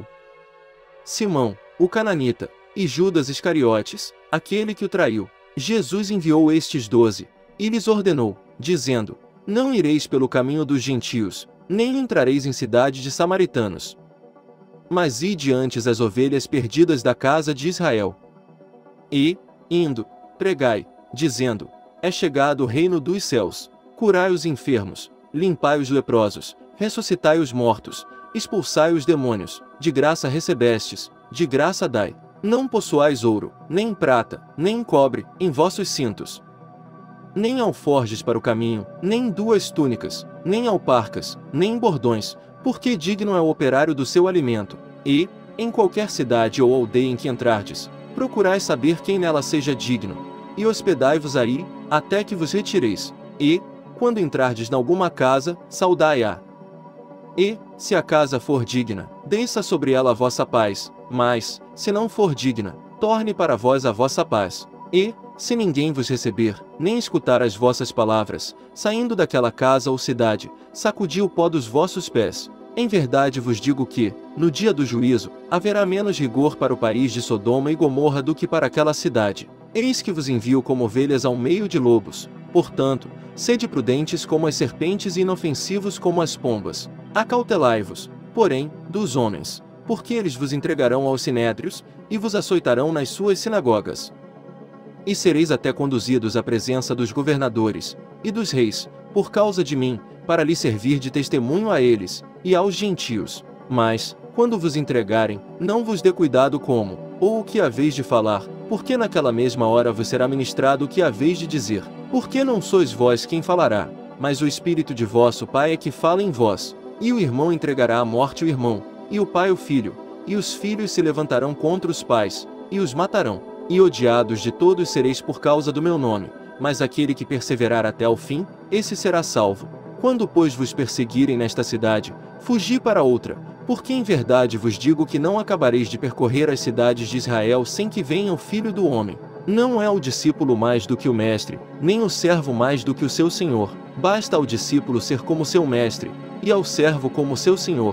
A: Simão, o cananita, e Judas Iscariotes, aquele que o traiu. Jesus enviou estes doze, e lhes ordenou, dizendo: não ireis pelo caminho dos gentios, nem entrareis em cidade de samaritanos, mas ide antes as ovelhas perdidas da casa de Israel. E, indo, pregai, dizendo: é chegado o reino dos céus. Curai os enfermos, limpai os leprosos, ressuscitai os mortos, expulsai os demônios. De graça recebestes, de graça dai. Não possuais ouro, nem prata, nem cobre, em vossos cintos, nem alforjes para o caminho, nem duas túnicas, nem alparcas, nem bordões, Porque digno é o operário do seu alimento. E, em qualquer cidade ou aldeia em que entrardes, procurai saber quem nela seja digno, e hospedai-vos aí, até que vos retireis. E, quando entrardes nalguma casa, saudai-a. E, se a casa for digna, desça sobre ela a vossa paz, mas, se não for digna, torne para vós a vossa paz. E, se ninguém vos receber, nem escutar as vossas palavras, saindo daquela casa ou cidade, sacudi o pó dos vossos pés. Em verdade vos digo que, no dia do juízo, haverá menos rigor para o país de Sodoma e Gomorra do que para aquela cidade. Eis que vos envio como ovelhas ao meio de lobos. Portanto, sede prudentes como as serpentes e inofensivos como as pombas. Acautelai-vos, porém, dos homens, porque eles vos entregarão aos sinédrios, e vos açoitarão nas suas sinagogas. E sereis até conduzidos à presença dos governadores e dos reis, por causa de mim, para lhes servir de testemunho a eles, e aos gentios. Mas, quando vos entregarem, não vos dê cuidado como, ou o que haveis de falar, porque naquela mesma hora vos será ministrado o que haveis de dizer. Porque não sois vós quem falará, mas o Espírito de vosso Pai é que fala em vós. E o irmão entregará à morte o irmão, e o pai o filho, e os filhos se levantarão contra os pais, e os matarão. E odiados de todos sereis por causa do meu nome, mas aquele que perseverar até ao fim, esse será salvo. Quando, pois, vos perseguirem nesta cidade, fugi para outra, porque em verdade vos digo que não acabareis de percorrer as cidades de Israel sem que venha o Filho do Homem. Não é o discípulo mais do que o mestre, nem o servo mais do que o seu senhor. Basta ao discípulo ser como seu mestre, e ao servo como seu senhor.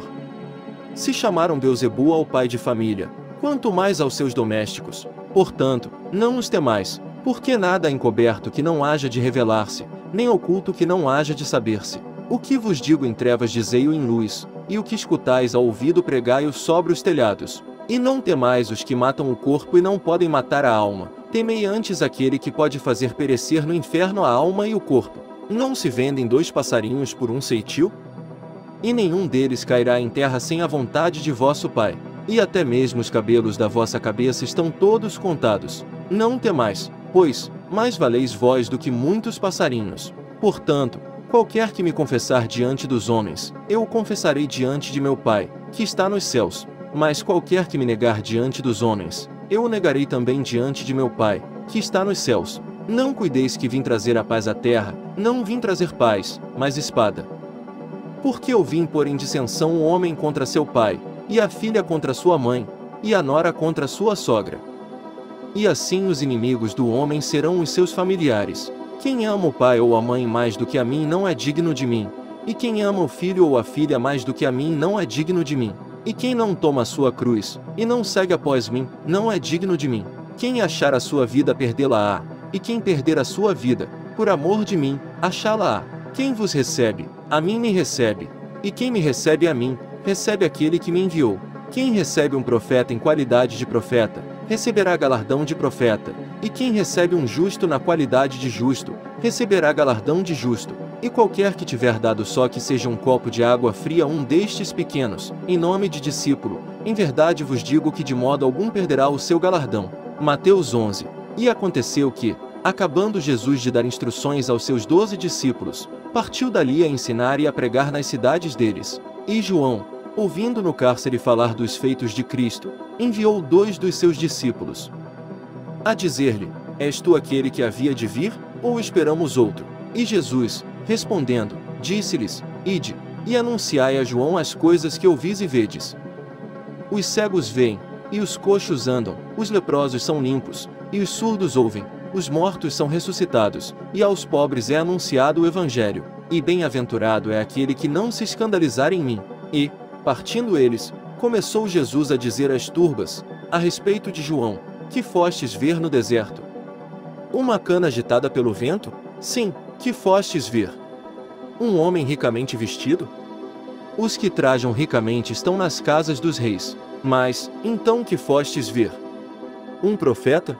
A: Se chamaram Beelzebu ao pai de família, quanto mais aos seus domésticos. Portanto, não os temais, porque nada há encoberto que não haja de revelar-se, nem oculto que não haja de saber-se. O que vos digo em trevas dizei-o em luz, e o que escutais ao ouvido pregai-o sobre os telhados. E não temais os que matam o corpo e não podem matar a alma, temei antes aquele que pode fazer perecer no inferno a alma e o corpo. Não se vendem dois passarinhos por um ceitil? E nenhum deles cairá em terra sem a vontade de vosso Pai. E até mesmo os cabelos da vossa cabeça estão todos contados. Não temais, pois, mais valeis vós do que muitos passarinhos. Portanto, qualquer que me confessar diante dos homens, eu o confessarei diante de meu Pai, que está nos céus. Mas qualquer que me negar diante dos homens, eu o negarei também diante de meu Pai, que está nos céus. Não cuideis que vim trazer a paz à terra, não vim trazer paz, mas espada. Porque eu vim pôr em dissensão o homem contra seu pai, e a filha contra sua mãe, e a nora contra sua sogra. E assim os inimigos do homem serão os seus familiares. Quem ama o pai ou a mãe mais do que a mim não é digno de mim, e quem ama o filho ou a filha mais do que a mim não é digno de mim. E quem não toma a sua cruz, e não segue após mim, não é digno de mim. Quem achar a sua vida perdê-la-á, e quem perder a sua vida, por amor de mim, achá-la-á. Quem vos recebe, a mim me recebe, e quem me recebe a mim, recebe aquele que me enviou. Quem recebe um profeta em qualidade de profeta, receberá galardão de profeta, e quem recebe um justo na qualidade de justo, receberá galardão de justo. E qualquer que tiver dado só que seja um copo de água fria a um destes pequenos, em nome de discípulo, em verdade vos digo que de modo algum perderá o seu galardão. Mateus onze. E aconteceu que, acabando Jesus de dar instruções aos seus doze discípulos, partiu dali a ensinar e a pregar nas cidades deles. E João, ouvindo no cárcere falar dos feitos de Cristo, enviou dois dos seus discípulos a dizer-lhe: És tu aquele que havia de vir, ou esperamos outro? E Jesus, respondendo, disse-lhes: Ide, e anunciai a João as coisas que ouvis e vedes. Os cegos veem, e os coxos andam, os leprosos são limpos, e os surdos ouvem, os mortos são ressuscitados, e aos pobres é anunciado o Evangelho. E bem-aventurado é aquele que não se escandalizar em mim. E, partindo eles, começou Jesus a dizer às turbas, a respeito de João: Que fostes ver no deserto? Uma cana agitada pelo vento? Sim, que fostes ver? Um homem ricamente vestido? Os que trajam ricamente estão nas casas dos reis. Mas, então que fostes ver? Um profeta?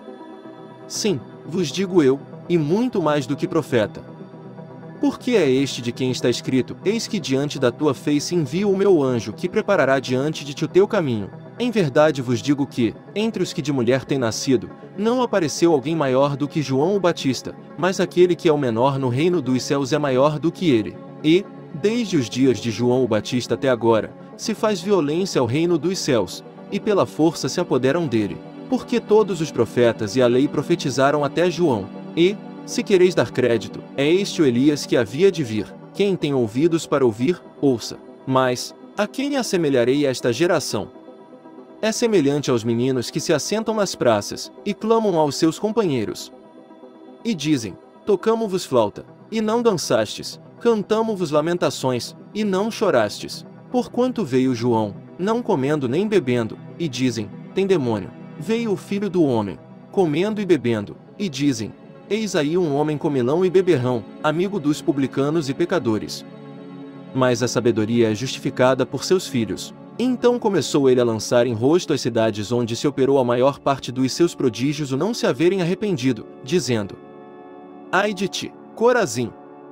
A: Sim, vos digo eu, e muito mais do que profeta. Porque é este de quem está escrito: Eis que diante da tua face envio o meu anjo que preparará diante de ti o teu caminho. Em verdade vos digo que, entre os que de mulher têm nascido, não apareceu alguém maior do que João o Batista, mas aquele que é o menor no reino dos céus é maior do que ele. E, Desde os dias de João o Batista até agora, se faz violência ao reino dos céus, e pela força se apoderam dele. Porque todos os profetas e a lei profetizaram até João. E, se quereis dar crédito, é este o Elias que havia de vir. Quem tem ouvidos para ouvir, ouça. Mas, a quem assemelharei esta geração? É semelhante aos meninos que se assentam nas praças, e clamam aos seus companheiros. E dizem, tocamo-vos flauta, e não dançastes, cantamo-vos lamentações, e não chorastes. Porquanto veio João, não comendo nem bebendo, e dizem, tem demônio. Veio o Filho do Homem, comendo e bebendo, e dizem, eis aí um homem comilão e beberrão, amigo dos publicanos e pecadores. Mas a sabedoria é justificada por seus filhos. Então começou ele a lançar em rosto as cidades onde se operou a maior parte dos seus prodígios o não se haverem arrependido, dizendo, ai de ti, Corazim!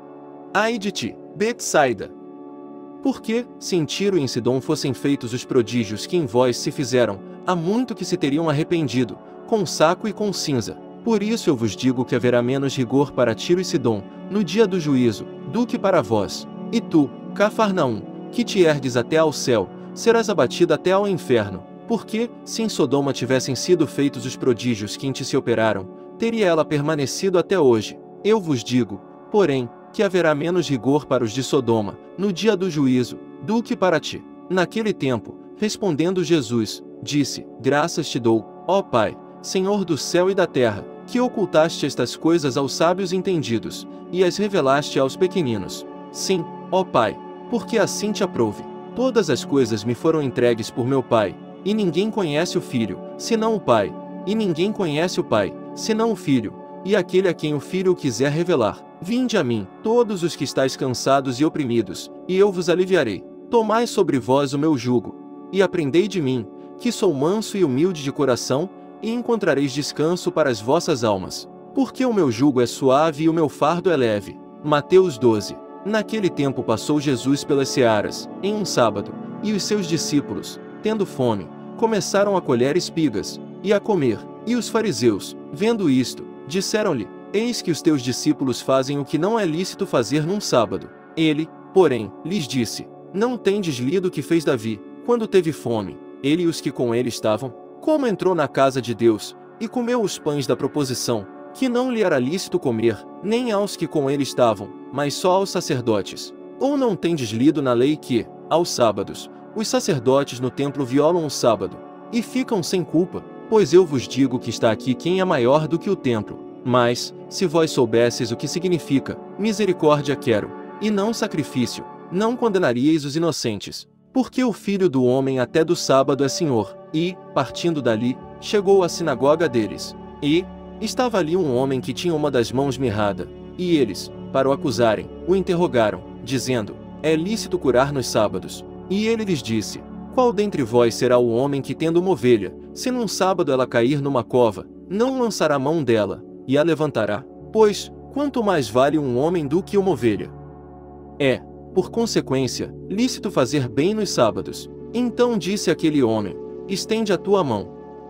A: Ai de ti, Betsaida! Porque, se em Tiro e em Sidom fossem feitos os prodígios que em vós se fizeram, há muito que se teriam arrependido, com saco e com cinza. Por isso eu vos digo que haverá menos rigor para Tiro e Sidom, no dia do juízo, do que para vós. E tu, Cafarnaum, que te ergues até ao céu, serás abatida até ao inferno. Porque, se em Sodoma tivessem sido feitos os prodígios que em ti se operaram, teria ela permanecido até hoje. Eu vos digo, porém, que haverá menos rigor para os de Sodoma, no dia do juízo, do que para ti. Naquele tempo, respondendo Jesus, disse, graças te dou, ó Pai, Senhor do céu e da terra, que ocultaste estas coisas aos sábios entendidos, e as revelaste aos pequeninos. Sim, ó Pai, porque assim te aprouve. Todas as coisas me foram entregues por meu Pai, e ninguém conhece o Filho, senão o Pai, e ninguém conhece o Pai, senão o Filho, e aquele a quem o Filho o quiser revelar. Vinde a mim, todos os que estáis cansados e oprimidos, e eu vos aliviarei. Tomai sobre vós o meu jugo, e aprendei de mim, que sou manso e humilde de coração, e encontrareis descanso para as vossas almas. Porque o meu jugo é suave e o meu fardo é leve. Mateus doze. Naquele tempo passou Jesus pelas searas, em um sábado, e os seus discípulos, tendo fome, começaram a colher espigas, e a comer. E os fariseus, vendo isto, disseram-lhe, eis que os teus discípulos fazem o que não é lícito fazer num sábado. Ele, porém, lhes disse, não tendes lido o que fez Davi, quando teve fome, ele e os que com ele estavam? Como entrou na casa de Deus, e comeu os pães da proposição, que não lhe era lícito comer, nem aos que com ele estavam, mas só aos sacerdotes. Ou não tendes lido na lei que, aos sábados, os sacerdotes no templo violam o sábado, e ficam sem culpa? Pois eu vos digo que está aqui quem é maior do que o templo. Mas, se vós soubesseis o que significa, misericórdia quero, e não sacrifício, não condenaríeis os inocentes. Porque o Filho do Homem até do sábado é Senhor. E, partindo dali, chegou à sinagoga deles. E, estava ali um homem que tinha uma das mãos mirrada. E eles, para o acusarem, o interrogaram, dizendo, é lícito curar nos sábados? E ele lhes disse, qual dentre vós será o homem que tendo uma ovelha, se num sábado ela cair numa cova, não lançará mão dela, e a levantará? Pois, quanto mais vale um homem do que uma ovelha? É, por consequência, lícito fazer bem nos sábados. Então disse aquele homem, estende a tua mão.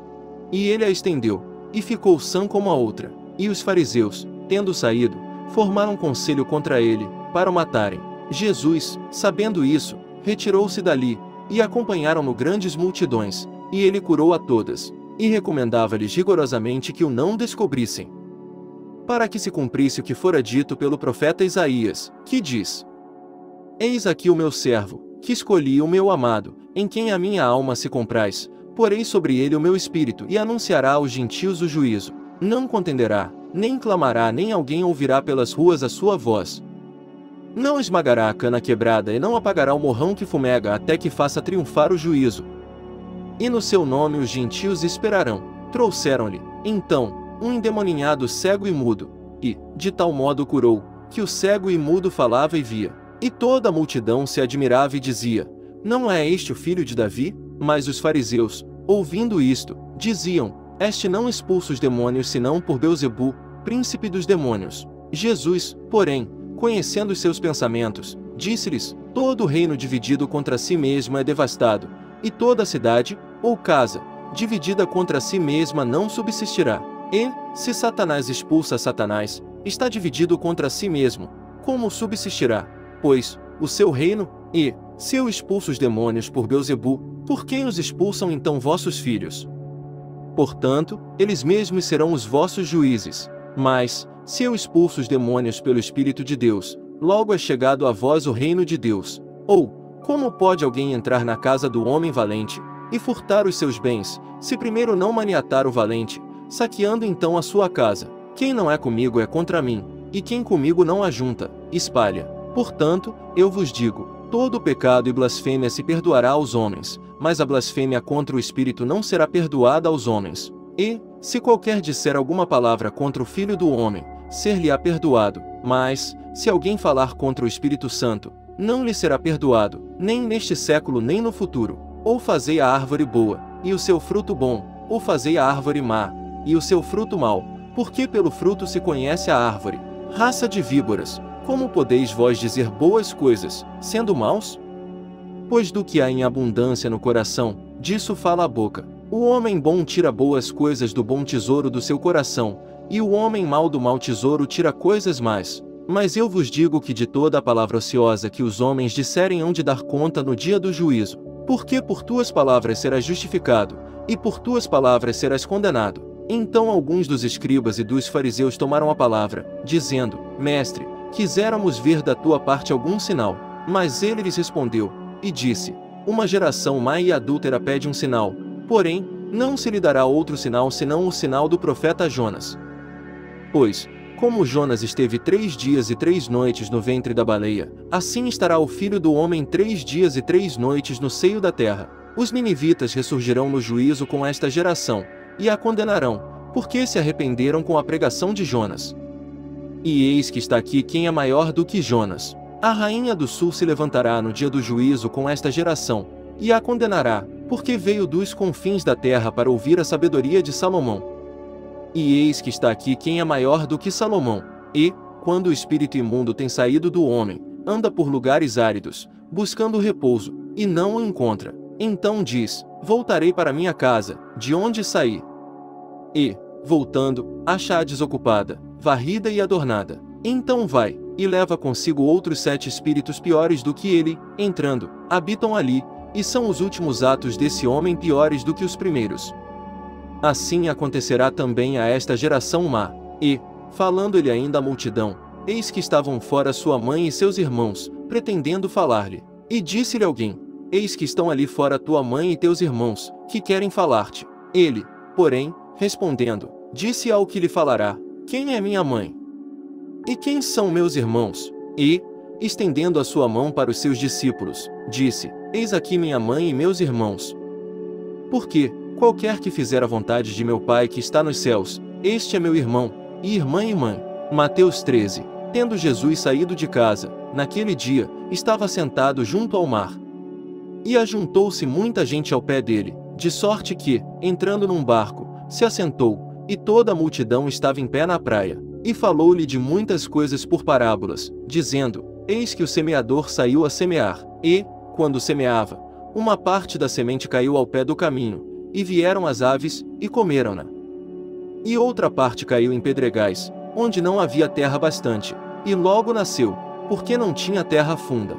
A: E ele a estendeu, e ficou sã como a outra. E os fariseus, tendo saído, formaram conselho contra ele, para o matarem. Jesus, sabendo isso, retirou-se dali, e acompanharam-no grandes multidões, e ele curou a todas, e recomendava-lhes rigorosamente que o não descobrissem. Para que se cumprisse o que fora dito pelo profeta Isaías, que diz, eis aqui o meu servo, que escolhi o meu amado, em quem a minha alma se compraz, porei sobre ele o meu espírito e anunciará aos gentios o juízo. Não contenderá, nem clamará nem alguém ouvirá pelas ruas a sua voz. Não esmagará a cana quebrada e não apagará o morrão que fumega até que faça triunfar o juízo. E no seu nome os gentios esperarão. Trouxeram-lhe, então, um endemoninhado cego e mudo, e, de tal modo curou, que o cego e mudo falava e via. E toda a multidão se admirava e dizia, não é este o filho de Davi? Mas os fariseus, ouvindo isto, diziam, este não expulsa os demônios senão por Beelzebu, príncipe dos demônios. Jesus, porém, conhecendo os seus pensamentos, disse-lhes, todo reino dividido contra si mesmo é devastado, e toda cidade, ou casa, dividida contra si mesma não subsistirá. E, se Satanás expulsa Satanás, está dividido contra si mesmo, como subsistirá? Pois, o seu reino? E, se eu expulso os demônios por Beelzebu, por quem os expulsam então vossos filhos? Portanto, eles mesmos serão os vossos juízes. Mas, se eu expulso os demônios pelo Espírito de Deus, logo é chegado a vós o reino de Deus. Ou, como pode alguém entrar na casa do homem valente, e furtar os seus bens, se primeiro não maniatar o valente, saqueando então a sua casa? Quem não é comigo é contra mim, e quem comigo não ajunta, espalha. Portanto, eu vos digo, todo pecado e blasfêmia se perdoará aos homens, mas a blasfêmia contra o Espírito não será perdoada aos homens. E, se qualquer disser alguma palavra contra o Filho do Homem, ser-lhe-á perdoado, mas, se alguém falar contra o Espírito Santo, não lhe será perdoado, nem neste século nem no futuro. Ou fazei a árvore boa, e o seu fruto bom, ou fazei a árvore má, e o seu fruto mau, porque pelo fruto se conhece a árvore. Raça de víboras, como podeis vós dizer boas coisas, sendo maus? Pois do que há em abundância no coração, disso fala a boca. O homem bom tira boas coisas do bom tesouro do seu coração, e o homem mau do mau tesouro tira coisas más. Mas eu vos digo que de toda a palavra ociosa que os homens disserem hão de dar conta no dia do juízo. Porque por tuas palavras serás justificado, e por tuas palavras serás condenado. Então alguns dos escribas e dos fariseus tomaram a palavra, dizendo, Mestre, quiséramos ver da tua parte algum sinal. Mas ele lhes respondeu, e disse, uma geração má e adúltera pede um sinal, porém, não se lhe dará outro sinal senão o sinal do profeta Jonas. Pois, como Jonas esteve três dias e três noites no ventre da baleia, assim estará o Filho do Homem três dias e três noites no seio da terra. Os ninivitas ressurgirão no juízo com esta geração, e a condenarão, porque se arrependeram com a pregação de Jonas. E eis que está aqui quem é maior do que Jonas. A rainha do sul se levantará no dia do juízo com esta geração, e a condenará, porque veio dos confins da terra para ouvir a sabedoria de Salomão. E eis que está aqui quem é maior do que Salomão. E, quando o espírito imundo tem saído do homem, anda por lugares áridos, buscando repouso, e não o encontra. Então diz, voltarei para minha casa, de onde saí. E, voltando, acha-a desocupada, varrida e adornada. Então vai, e leva consigo outros sete espíritos piores do que ele, entrando, habitam ali, e são os últimos atos desse homem piores do que os primeiros. Assim acontecerá também a esta geração má. E, falando ele ainda à multidão, eis que estavam fora sua mãe e seus irmãos, pretendendo falar-lhe. E disse-lhe alguém, eis que estão ali fora tua mãe e teus irmãos, que querem falar-te. Ele, porém, respondendo, disse ao que lhe falará, quem é minha mãe? E quem são meus irmãos? E, estendendo a sua mão para os seus discípulos, disse, eis aqui minha mãe e meus irmãos. Porque, qualquer que fizer a vontade de meu Pai que está nos céus, este é meu irmão, e irmã e mãe. Mateus treze. Tendo Jesus saído de casa, naquele dia, estava sentado junto ao mar. E ajuntou-se muita gente ao pé dele, de sorte que, entrando num barco, se assentou, e toda a multidão estava em pé na praia. E falou-lhe de muitas coisas por parábolas, dizendo, eis que o semeador saiu a semear, e, quando semeava, uma parte da semente caiu ao pé do caminho, e vieram as aves, e comeram-na. E outra parte caiu em pedregais, onde não havia terra bastante, e logo nasceu, porque não tinha terra funda.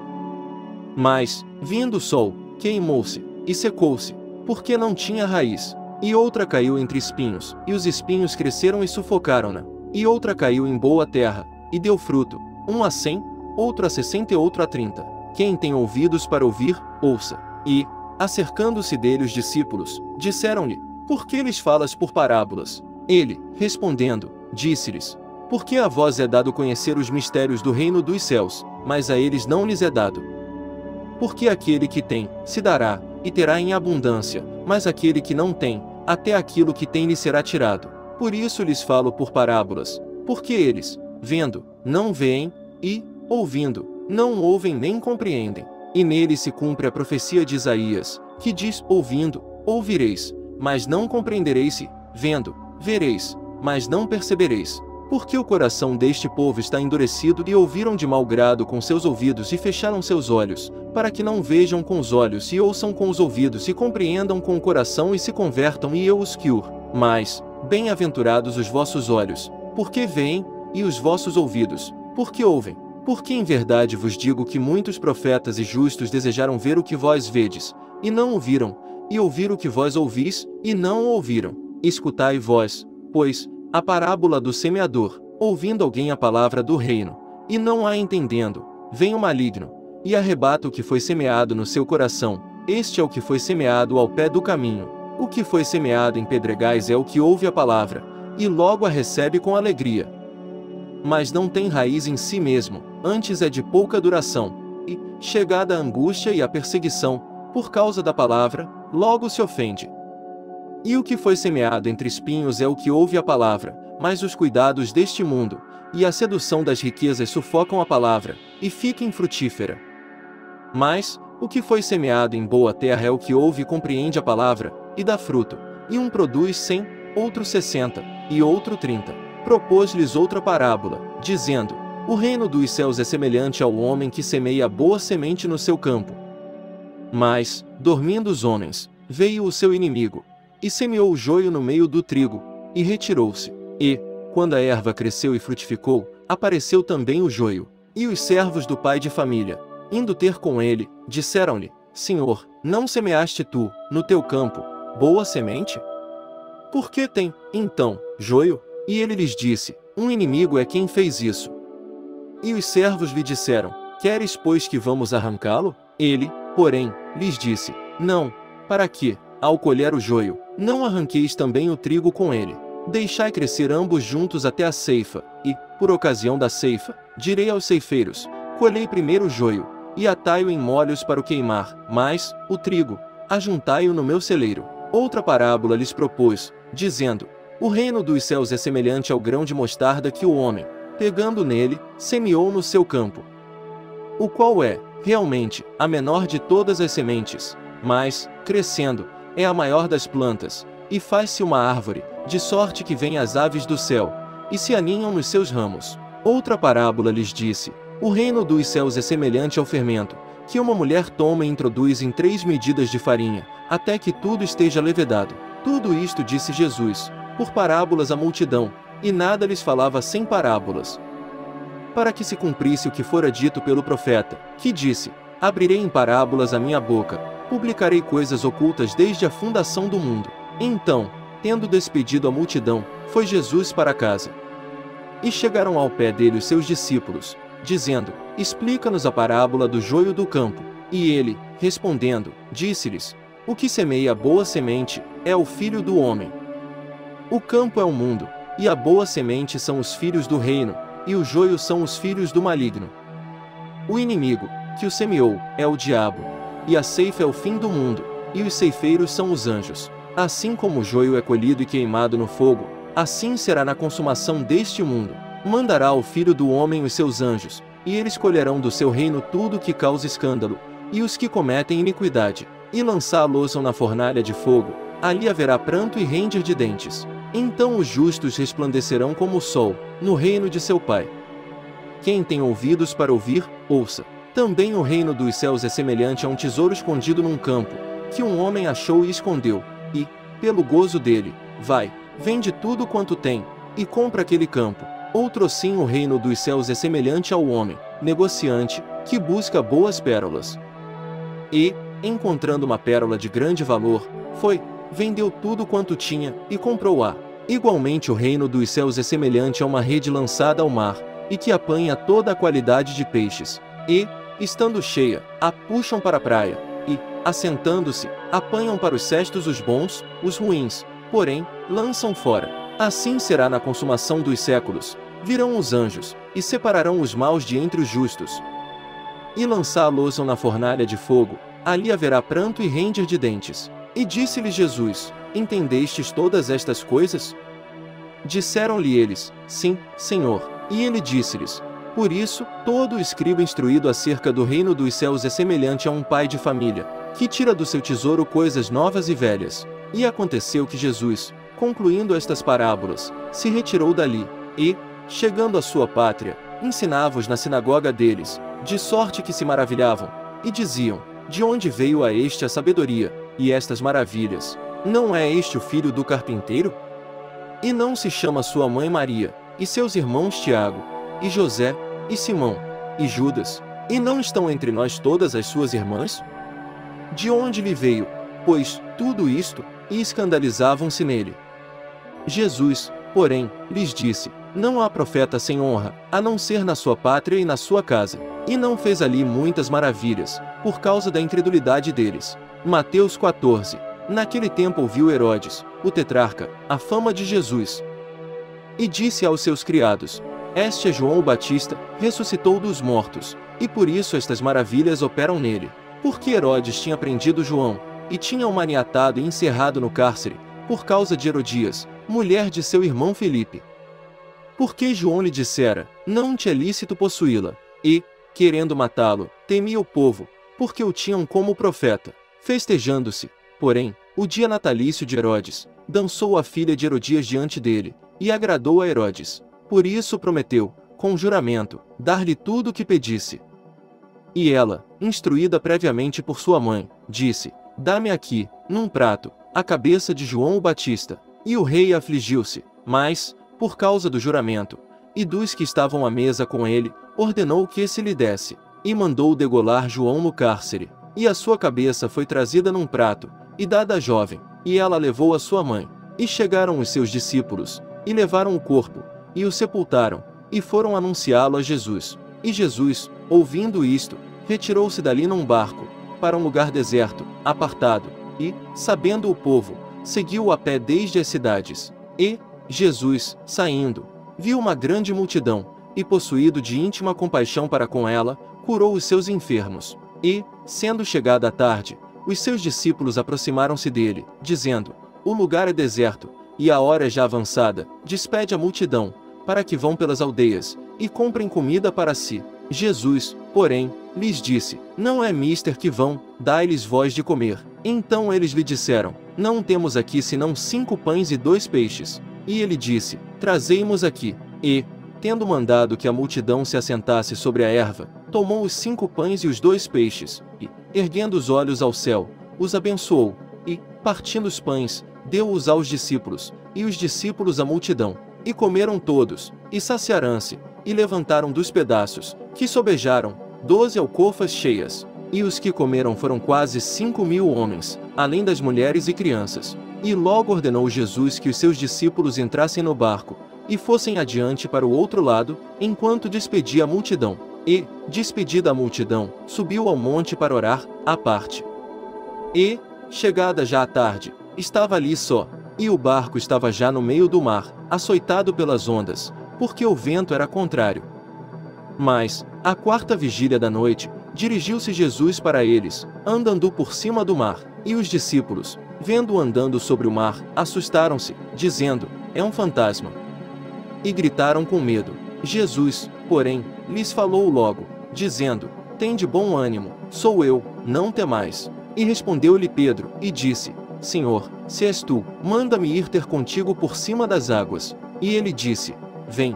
A: Mas, vindo o sol, queimou-se, e secou-se, porque não tinha raiz. E outra caiu entre espinhos, e os espinhos cresceram e sufocaram-na. E outra caiu em boa terra, e deu fruto, um a cem, outro a sessenta e outro a trinta. Quem tem ouvidos para ouvir, ouça. E, acercando-se dele os discípulos, disseram-lhe, por que lhes falas por parábolas? Ele, respondendo, disse-lhes, porque a vós é dado conhecer os mistérios do reino dos céus, mas a eles não lhes é dado. Porque aquele que tem, se dará, e terá em abundância, mas aquele que não tem, até aquilo que tem lhe será tirado. Por isso lhes falo por parábolas, porque eles, vendo, não veem, e, ouvindo, não ouvem nem compreendem. E nele se cumpre a profecia de Isaías, que diz, ouvindo, ouvireis, mas não compreendereis, e, vendo, vereis, mas não percebereis. Porque o coração deste povo está endurecido e ouviram de mau grado com seus ouvidos e fecharam seus olhos, para que não vejam com os olhos e ouçam com os ouvidos e compreendam com o coração e se convertam e eu os cure. Mas, bem-aventurados os vossos olhos, porque veem, e os vossos ouvidos, porque ouvem. Porque em verdade vos digo que muitos profetas e justos desejaram ver o que vós vedes, e não o viram, e ouvir o que vós ouvis, e não o ouviram. Escutai vós, pois, a parábola do semeador. Ouvindo alguém a palavra do reino, e não a entendendo, vem o maligno, e arrebata o que foi semeado no seu coração. Este é o que foi semeado ao pé do caminho. O que foi semeado em pedregais é o que ouve a palavra, e logo a recebe com alegria. Mas não tem raiz em si mesmo, antes é de pouca duração, e, chegada a angústia e a perseguição, por causa da palavra, logo se ofende. E o que foi semeado entre espinhos é o que ouve a palavra, mas os cuidados deste mundo, e a sedução das riquezas sufocam a palavra, e fica infrutífera. Mas, o que foi semeado em boa terra é o que ouve e compreende a palavra, e dá fruto, e um produz cem, outro sessenta, e outro trinta. Propôs-lhes outra parábola, dizendo: o reino dos céus é semelhante ao homem que semeia boa semente no seu campo. Mas, dormindo os homens, veio o seu inimigo, e semeou o joio no meio do trigo, e retirou-se. E, quando a erva cresceu e frutificou, apareceu também o joio. E os servos do pai de família, indo ter com ele, disseram-lhe: Senhor, não semeaste tu, no teu campo, boa semente? Por que tem, então, joio? E ele lhes disse: um inimigo é quem fez isso. E os servos lhe disseram: queres, pois, que vamos arrancá-lo? Ele, porém, lhes disse: não, para que, ao colher o joio, não arranqueis também o trigo com ele. Deixai crescer ambos juntos até a ceifa, e, por ocasião da ceifa, direi aos ceifeiros: colhei primeiro o joio, e atai-o em molhos para o queimar, mas, o trigo, ajuntai-o no meu celeiro. Outra parábola lhes propôs, dizendo: o reino dos céus é semelhante ao grão de mostarda que o homem, pegando nele, semeou no seu campo. O qual é, realmente, a menor de todas as sementes, mas, crescendo, é a maior das plantas, e faz-se uma árvore, de sorte que vêm as aves do céu, e se aninham nos seus ramos. Outra parábola lhes disse: o reino dos céus é semelhante ao fermento, que uma mulher toma e introduz em três medidas de farinha, até que tudo esteja levedado. Tudo isto disse Jesus, por parábolas à multidão, e nada lhes falava sem parábolas. Para que se cumprisse o que fora dito pelo profeta, que disse: abrirei em parábolas a minha boca, publicarei coisas ocultas desde a fundação do mundo. Então, tendo despedido a multidão, foi Jesus para casa. E chegaram ao pé dele os seus discípulos, dizendo: explica-nos a parábola do joio do campo. E ele, respondendo, disse-lhes: o que semeia a boa semente, é o Filho do homem. O campo é o mundo, e a boa semente são os filhos do reino, e o joio são os filhos do maligno. O inimigo, que o semeou, é o diabo, e a ceifa é o fim do mundo, e os ceifeiros são os anjos. Assim como o joio é colhido e queimado no fogo, assim será na consumação deste mundo. Mandará o Filho do homem os seus anjos, e eles colherão do seu reino tudo que causa escândalo, e os que cometem iniquidade, e lançá-los na fornalha de fogo. Ali haverá pranto e ranger de dentes. Então os justos resplandecerão como o sol, no reino de seu Pai. Quem tem ouvidos para ouvir, ouça. Também o reino dos céus é semelhante a um tesouro escondido num campo, que um homem achou e escondeu, e, pelo gozo dele, vai, vende tudo quanto tem, e compra aquele campo. Outro assim o reino dos céus é semelhante ao homem, negociante, que busca boas pérolas. E, encontrando uma pérola de grande valor, foi, vendeu tudo quanto tinha, e comprou-a. Igualmente o reino dos céus é semelhante a uma rede lançada ao mar, e que apanha toda a qualidade de peixes. E, estando cheia, a puxam para a praia, e, assentando-se, apanham para os cestos os bons, os ruins, porém, lançam fora. Assim será na consumação dos séculos. Virão os anjos, e separarão os maus de entre os justos, e lançá-los na fornalha de fogo. Ali haverá pranto e ranger de dentes. E disse-lhe Jesus: entendestes todas estas coisas? Disseram-lhe eles: sim, Senhor. E ele disse-lhes: por isso, todo escriba instruído acerca do reino dos céus é semelhante a um pai de família, que tira do seu tesouro coisas novas e velhas. E aconteceu que Jesus, concluindo estas parábolas, se retirou dali, e, chegando à sua pátria, ensinava-os na sinagoga deles, de sorte que se maravilhavam, e diziam: de onde veio a este a sabedoria, e estas maravilhas? Não é este o filho do carpinteiro? E não se chama sua mãe Maria, e seus irmãos Tiago, e José, e Simão, e Judas? E não estão entre nós todas as suas irmãs? De onde lhe veio, pois, tudo isto? E escandalizavam-se nele. Jesus, porém, lhes disse: não há profeta sem honra, a não ser na sua pátria e na sua casa. E não fez ali muitas maravilhas, por causa da incredulidade deles. Mateus quatorze. Naquele tempo ouviu Herodes, o tetrarca, a fama de Jesus. E disse aos seus criados: este é João o Batista, ressuscitou dos mortos, e por isso estas maravilhas operam nele. Porque Herodes tinha prendido João, e tinha o maniatado e encerrado no cárcere, por causa de Herodias, mulher de seu irmão Filipe. Porque João lhe dissera: não te é lícito possuí-la, e, querendo matá-lo, temia o povo, porque o tinham como profeta. Festejando-se, porém, o dia natalício de Herodes, dançou a filha de Herodias diante dele, e agradou a Herodes. Por isso prometeu, com juramento, dar-lhe tudo o que pedisse. E ela, instruída previamente por sua mãe, disse: dá-me aqui, num prato, a cabeça de João o Batista. E o rei afligiu-se, mas, por causa do juramento, e dos que estavam à mesa com ele, ordenou que se lhe desse, e mandou degolar João no cárcere. E a sua cabeça foi trazida num prato, e dada à jovem, e ela levou a sua mãe. E chegaram os seus discípulos, e levaram o corpo, e o sepultaram, e foram anunciá-lo a Jesus. E Jesus, ouvindo isto, retirou-se dali num barco, para um lugar deserto, apartado, e, sabendo o povo, seguiu a pé desde as cidades. E, Jesus, saindo, viu uma grande multidão, e possuído de íntima compaixão para com ela, curou os seus enfermos. E, sendo chegada a tarde, os seus discípulos aproximaram-se dele, dizendo: o lugar é deserto, e a hora é já avançada, despede a multidão, para que vão pelas aldeias, e comprem comida para si. Jesus, porém, lhes disse: não é mister que vão, dai-lhes vós de comer. Então eles lhe disseram: não temos aqui senão cinco pães e dois peixes. E ele disse: trazei-mos aqui. E, tendo mandado que a multidão se assentasse sobre a erva, tomou os cinco pães e os dois peixes, e, erguendo os olhos ao céu, os abençoou, e, partindo os pães, deu-os aos discípulos, e os discípulos à multidão. E comeram todos, e saciaram-se, e levantaram dos pedaços, que sobejaram, doze alcofas cheias. E os que comeram foram quase cinco mil homens, além das mulheres e crianças. E logo ordenou Jesus que os seus discípulos entrassem no barco, e fossem adiante para o outro lado, enquanto despedia a multidão. E, despedida a multidão, subiu ao monte para orar, à parte. E, chegada já a tarde, estava ali só, e o barco estava já no meio do mar, açoitado pelas ondas, porque o vento era contrário. Mas, à quarta vigília da noite, dirigiu-se Jesus para eles, andando por cima do mar, e os discípulos, vendo-o andando sobre o mar, assustaram-se, dizendo: é um fantasma. E gritaram com medo. Jesus, porém, lhes falou logo, dizendo: tende bom ânimo, sou eu, não temais. E respondeu-lhe Pedro, e disse: Senhor, se és tu, manda-me ir ter contigo por cima das águas. E ele disse: vem.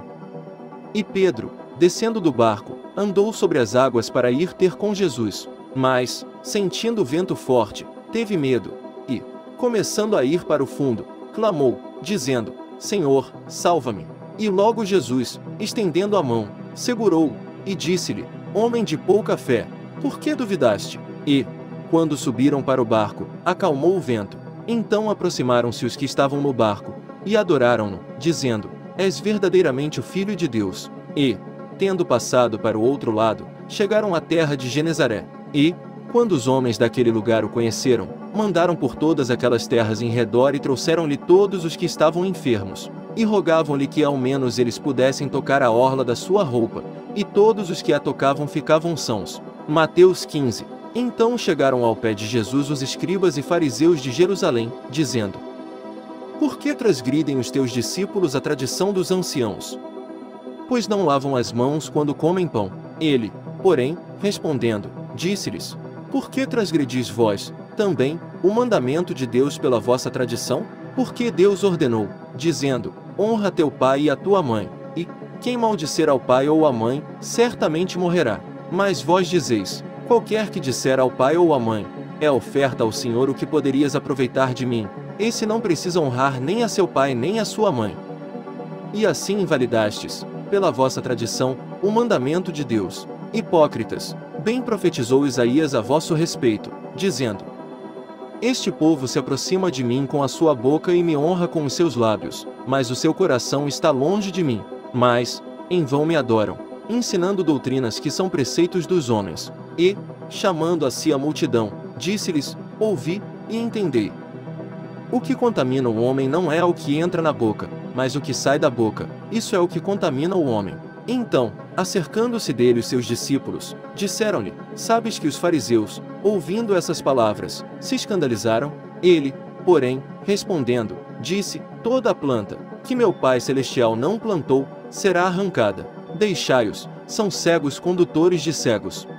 A: E Pedro, descendo do barco, andou sobre as águas para ir ter com Jesus. Mas, sentindo o vento forte, teve medo, e, começando a ir para o fundo, clamou, dizendo: Senhor, salva-me. E logo Jesus, estendendo a mão, segurou-o, e disse-lhe: Homem de pouca fé, por que duvidaste? E, quando subiram para o barco, acalmou o vento. Então aproximaram-se os que estavam no barco, e adoraram-no, dizendo: És verdadeiramente o Filho de Deus. E, tendo passado para o outro lado, chegaram à terra de Genezaré. E, quando os homens daquele lugar o conheceram, mandaram por todas aquelas terras em redor e trouxeram-lhe todos os que estavam enfermos, e rogavam-lhe que ao menos eles pudessem tocar a orla da sua roupa, e todos os que a tocavam ficavam sãos. Mateus quinze. Então chegaram ao pé de Jesus os escribas e fariseus de Jerusalém, dizendo: Por que transgridem os teus discípulos a tradição dos anciãos? Pois não lavam as mãos quando comem pão. Ele, porém, respondendo, disse-lhes: Por que transgredis vós, também, o mandamento de Deus pela vossa tradição? Porque Deus ordenou, dizendo: Honra teu pai e a tua mãe, e, quem maldisser ao pai ou à mãe, certamente morrerá. Mas vós dizeis: Qualquer que disser ao pai ou à mãe, é oferta ao Senhor o que poderias aproveitar de mim, esse não precisa honrar nem a seu pai nem a sua mãe. E assim invalidastes, pela vossa tradição, o mandamento de Deus. Hipócritas, bem profetizou Isaías a vosso respeito, dizendo: Este povo se aproxima de mim com a sua boca e me honra com os seus lábios, mas o seu coração está longe de mim. Mas, em vão me adoram, ensinando doutrinas que são preceitos dos homens. E, chamando a si a multidão, disse-lhes: Ouvi e entendei. O que contamina o homem não é o que entra na boca, mas o que sai da boca, isso é o que contamina o homem. Então, acercando-se dele os seus discípulos, disseram-lhe: Sabes que os fariseus, ouvindo essas palavras, se escandalizaram? Ele, porém, respondendo, disse: Toda a planta, que meu Pai Celestial não plantou, será arrancada. Deixai-os, são cegos condutores de cegos.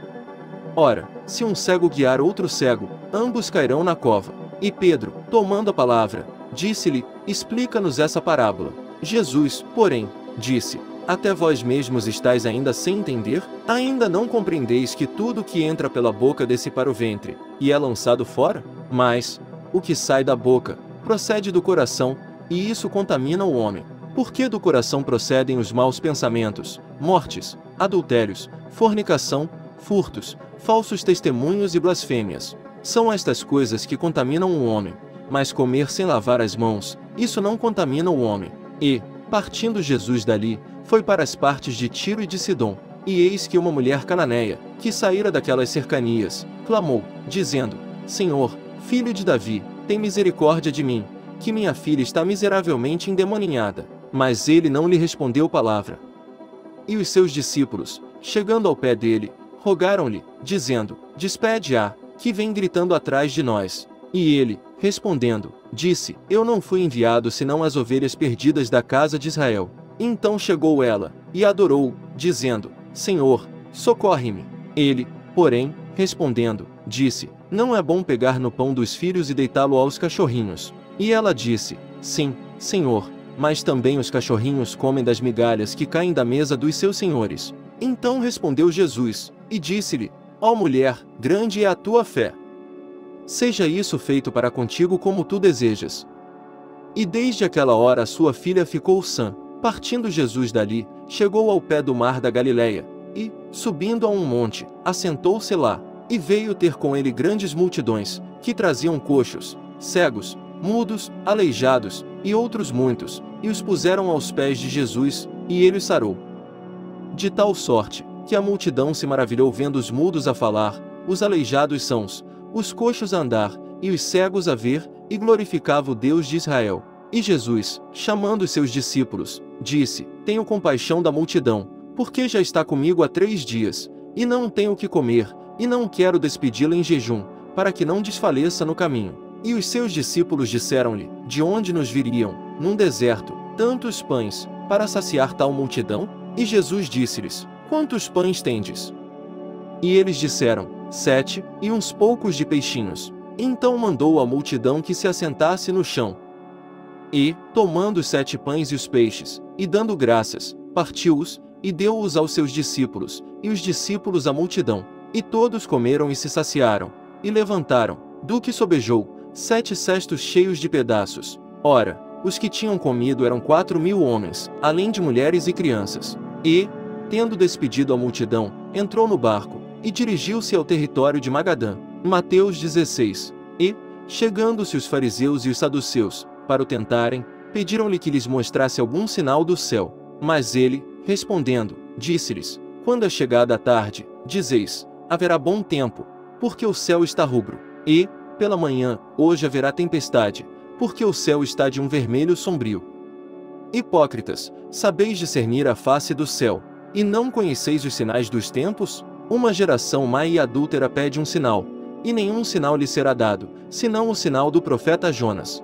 A: Ora, se um cego guiar outro cego, ambos cairão na cova. E Pedro, tomando a palavra, disse-lhe: Explica-nos essa parábola. Jesus, porém, disse: Até vós mesmos estáis ainda sem entender? Ainda não compreendeis que tudo que entra pela boca desce para o ventre, e é lançado fora? Mas, o que sai da boca, procede do coração, e isso contamina o homem. Porque do coração procedem os maus pensamentos, mortes, adultérios, fornicação, furtos, falsos testemunhos e blasfêmias. São estas coisas que contaminam o homem. Mas comer sem lavar as mãos, isso não contamina o homem. E, partindo Jesus dali, foi para as partes de Tiro e de Sidom. E eis que uma mulher cananeia, que saíra daquelas cercanias, clamou, dizendo: Senhor, filho de Davi, tem misericórdia de mim, que minha filha está miseravelmente endemoninhada. Mas ele não lhe respondeu palavra. E os seus discípulos, chegando ao pé dele, rogaram-lhe, dizendo: Despede-a, que vem gritando atrás de nós. E ele, respondendo, disse: Eu não fui enviado senão as ovelhas perdidas da casa de Israel. Então chegou ela, e adorou, dizendo: Senhor, socorre-me. Ele, porém, respondendo, disse: Não é bom pegar no pão dos filhos e deitá-lo aos cachorrinhos. E ela disse: Sim, Senhor, mas também os cachorrinhos comem das migalhas que caem da mesa dos seus senhores. Então respondeu Jesus, e disse-lhe: Ó mulher, grande é a tua fé. Seja isso feito para contigo como tu desejas. E desde aquela hora a sua filha ficou sã. Partindo Jesus dali, chegou ao pé do mar da Galileia, e, subindo a um monte, assentou-se lá, e veio ter com ele grandes multidões, que traziam coxos, cegos, mudos, aleijados, e outros muitos, e os puseram aos pés de Jesus, e ele os sarou. De tal sorte, que a multidão se maravilhou vendo os mudos a falar, os aleijados sãos, os coxos a andar, e os cegos a ver, e glorificava o Deus de Israel. E Jesus, chamando os seus discípulos, disse: Tenho compaixão da multidão, porque já está comigo há três dias, e não tenho o que comer, e não quero despedi-la em jejum, para que não desfaleça no caminho. E os seus discípulos disseram-lhe: De onde nos viriam, num deserto, tantos pães, para saciar tal multidão? E Jesus disse-lhes: Quantos pães tendes? E eles disseram: Sete, e uns poucos de peixinhos. Então mandou a multidão que se assentasse no chão. E, tomando os sete pães e os peixes, e dando graças, partiu-os, e deu-os aos seus discípulos, e os discípulos à multidão. E todos comeram e se saciaram, e levantaram, do que sobejou, sete cestos cheios de pedaços. Ora, os que tinham comido eram quatro mil homens, além de mulheres e crianças. E, tendo despedido a multidão, entrou no barco, e dirigiu-se ao território de Magadã. Mateus dezesseis. E, chegando-se os fariseus e os saduceus, para o tentarem, pediram-lhe que lhes mostrasse algum sinal do céu. Mas ele, respondendo, disse-lhes: Quando é chegada a tarde, dizeis: Haverá bom tempo, porque o céu está rubro. E, pela manhã, hoje haverá tempestade, porque o céu está de um vermelho sombrio. Hipócritas, sabeis discernir a face do céu, e não conheceis os sinais dos tempos? Uma geração má e adúltera pede um sinal, e nenhum sinal lhe será dado, senão o sinal do profeta Jonas.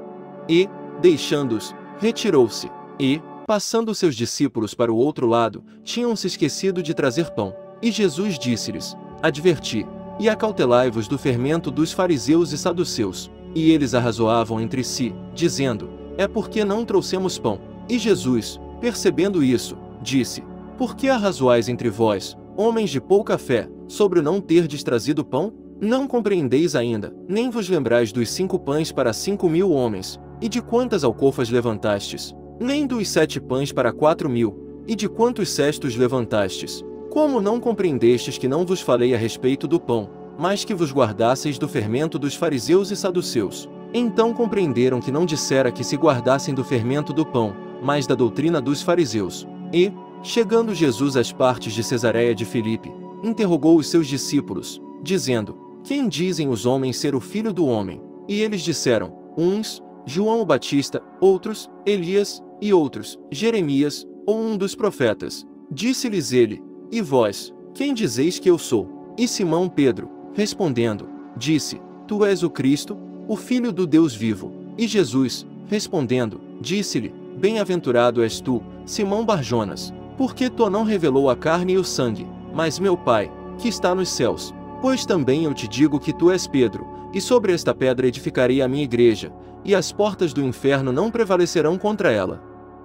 A: E, deixando-os, retirou-se, e, passando seus discípulos para o outro lado, tinham-se esquecido de trazer pão. E Jesus disse-lhes: Adverti, e acautelai-vos do fermento dos fariseus e saduceus. E eles arrazoavam entre si, dizendo: É porque não trouxemos pão. E Jesus, percebendo isso, disse: Por que arrazoais entre vós, homens de pouca fé, sobre o não terdes trazido pão? Não compreendeis ainda, nem vos lembrais dos cinco pães para cinco mil homens, e de quantas alcofas levantastes? Nem dos sete pães para quatro mil, e de quantos cestos levantastes? Como não compreendestes que não vos falei a respeito do pão, mas que vos guardasseis do fermento dos fariseus e saduceus? Então compreenderam que não dissera que se guardassem do fermento do pão, mas da doutrina dos fariseus. E, chegando Jesus às partes de Cesareia de Filipe, interrogou os seus discípulos, dizendo: Quem dizem os homens ser o Filho do Homem? E eles disseram: uns, João o Batista, outros, Elias, e outros, Jeremias, ou um dos profetas. Disse-lhes ele: E vós, quem dizeis que eu sou? E Simão Pedro, respondendo, disse: Tu és o Cristo, o Filho do Deus vivo. E Jesus, respondendo, disse-lhe: Bem-aventurado és tu, Simão Barjonas, porque tu não revelou a carne e o sangue, mas meu Pai, que está nos céus. Pois também eu te digo que tu és Pedro, e sobre esta pedra edificarei a minha igreja, e as portas do inferno não prevalecerão contra ela.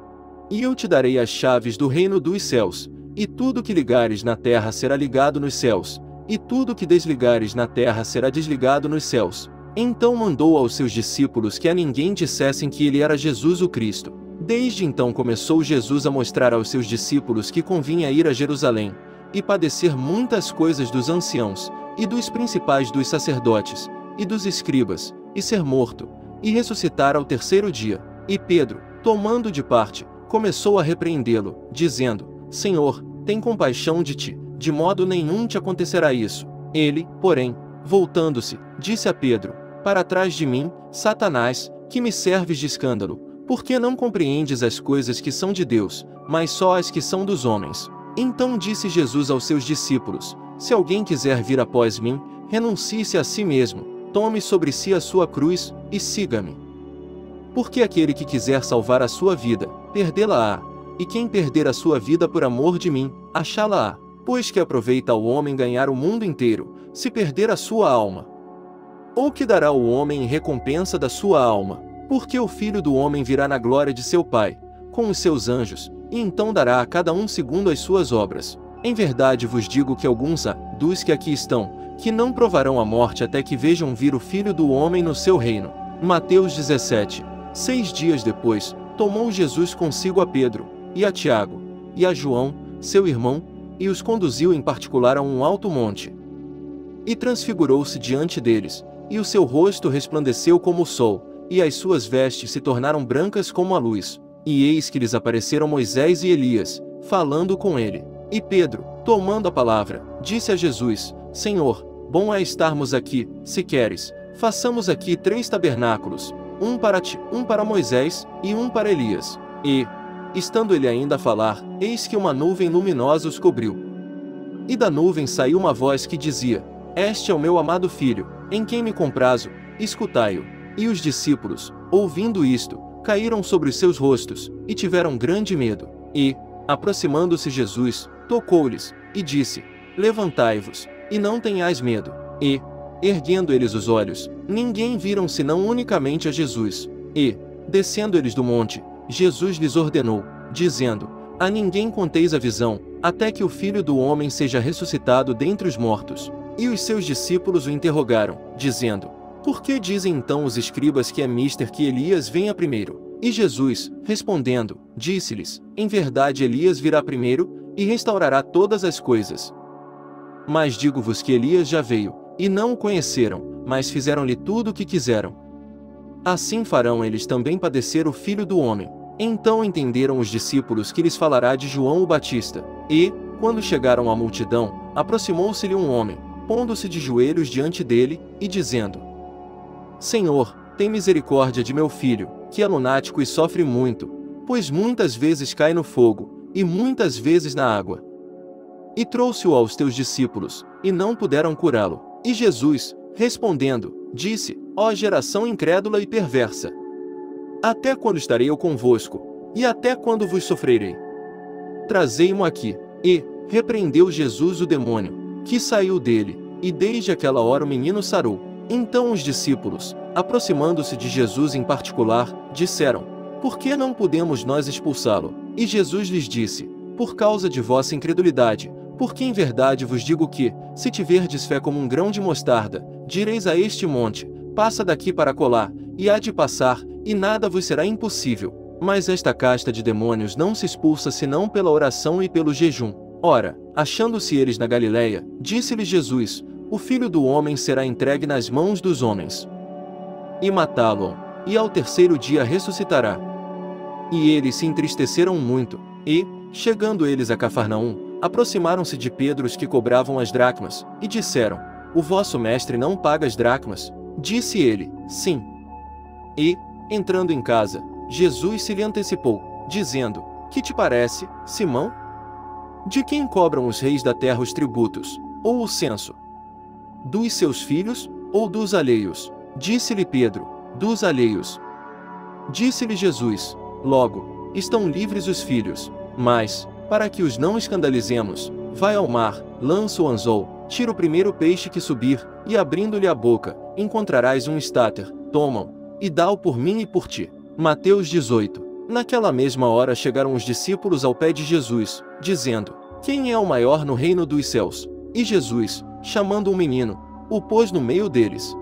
A: E eu te darei as chaves do reino dos céus, e tudo que ligares na terra será ligado nos céus, e tudo que desligares na terra será desligado nos céus. Então mandou aos seus discípulos que a ninguém dissessem que ele era Jesus o Cristo. Desde então começou Jesus a mostrar aos seus discípulos que convinha ir a Jerusalém, e padecer muitas coisas dos anciãos, e dos principais dos sacerdotes, e dos escribas, e ser morto, e ressuscitar ao terceiro dia. E Pedro, tomando de parte, começou a repreendê-lo, dizendo: Senhor, tem compaixão de ti, de modo nenhum te acontecerá isso. Ele, porém, voltando-se, disse a Pedro: Para trás de mim, Satanás, que me serves de escândalo, porque não compreendes as coisas que são de Deus, mas só as que são dos homens. Então disse Jesus aos seus discípulos: Se alguém quiser vir após mim, renuncie-se a si mesmo, tome sobre si a sua cruz, e siga-me. Porque aquele que quiser salvar a sua vida, perdê-la-á, e quem perder a sua vida por amor de mim, achá-la-á. Pois que aproveita ao homem ganhar o mundo inteiro, se perder a sua alma? Ou que dará o homem em recompensa da sua alma? Porque o Filho do Homem virá na glória de seu Pai, com os seus anjos, e então dará a cada um segundo as suas obras. Em verdade vos digo que alguns há, dos que aqui estão, que não provarão a morte até que vejam vir o Filho do Homem no seu reino. Mateus dezessete. Seis dias depois, tomou Jesus consigo a Pedro, e a Tiago, e a João, seu irmão, e os conduziu em particular a um alto monte. E transfigurou-se diante deles, e o seu rosto resplandeceu como o sol, e as suas vestes se tornaram brancas como a luz. E eis que lhes apareceram Moisés e Elias, falando com ele. E Pedro, tomando a palavra, disse a Jesus: Senhor, bom é estarmos aqui, se queres, façamos aqui três tabernáculos, um para ti, um para Moisés, e um para Elias. E, estando ele ainda a falar, eis que uma nuvem luminosa os cobriu. E da nuvem saiu uma voz que dizia: Este é o meu amado filho, em quem me comprazo, escutai-o. E os discípulos, ouvindo isto, caíram sobre os seus rostos, e tiveram grande medo. E, aproximando-se Jesus, tocou-lhes, e disse: Levantai-vos, e não tenhais medo. E, erguendo eles os olhos, ninguém viram senão unicamente a Jesus. E, descendo eles do monte, Jesus lhes ordenou, dizendo: A ninguém conteis a visão, até que o Filho do Homem seja ressuscitado dentre os mortos. E os seus discípulos o interrogaram, dizendo: Por que dizem então os escribas que é mister que Elias venha primeiro? E Jesus, respondendo, disse-lhes: Em verdade Elias virá primeiro, e restaurará todas as coisas. Mas digo-vos que Elias já veio, e não o conheceram, mas fizeram-lhe tudo o que quiseram. Assim farão eles também padecer o Filho do Homem. Então entenderam os discípulos que lhes falará de João o Batista. E, quando chegaram à multidão, aproximou-se-lhe um homem, pondo-se de joelhos diante dele, e dizendo: Senhor, tem misericórdia de meu filho, que é lunático e sofre muito, pois muitas vezes cai no fogo, e muitas vezes na água. E trouxe-o aos teus discípulos, e não puderam curá-lo. E Jesus, respondendo, disse: Ó geração incrédula e perversa! Até quando estarei eu convosco? E até quando vos sofrerei? Trazei-mo aqui. E, repreendeu Jesus o demônio, que saiu dele, e desde aquela hora o menino sarou. Então os discípulos, aproximando-se de Jesus em particular, disseram: Por que não podemos nós expulsá-lo? E Jesus lhes disse: Por causa de vossa incredulidade, porque em verdade vos digo que, se tiverdes fé como um grão de mostarda, direis a este monte: Passa daqui para acolá, e há de passar, e nada vos será impossível. Mas esta casta de demônios não se expulsa senão pela oração e pelo jejum. Ora, achando-se eles na Galiléia, disse-lhes Jesus: o Filho do Homem será entregue nas mãos dos homens, e matá-lo, e ao terceiro dia ressuscitará. E eles se entristeceram muito, e, chegando eles a Cafarnaum, aproximaram-se de Pedro os que cobravam as dracmas, e disseram: o vosso mestre não paga as dracmas? Disse ele: sim. E, entrando em casa, Jesus se lhe antecipou, dizendo: que te parece, Simão? De quem cobram os reis da terra os tributos, ou o censo? Dos seus filhos, ou dos alheios? Disse-lhe Pedro: dos alheios. Disse-lhe Jesus: logo, estão livres os filhos. Mas, para que os não escandalizemos, vai ao mar, lança o anzol, tira o primeiro peixe que subir, e abrindo-lhe a boca, encontrarás um estáter, toma-o, e dá-o por mim e por ti. Mateus dezoito. Naquela mesma hora chegaram os discípulos ao pé de Jesus, dizendo: quem é o maior no reino dos céus? E Jesus, chamando um menino, o pôs no meio deles,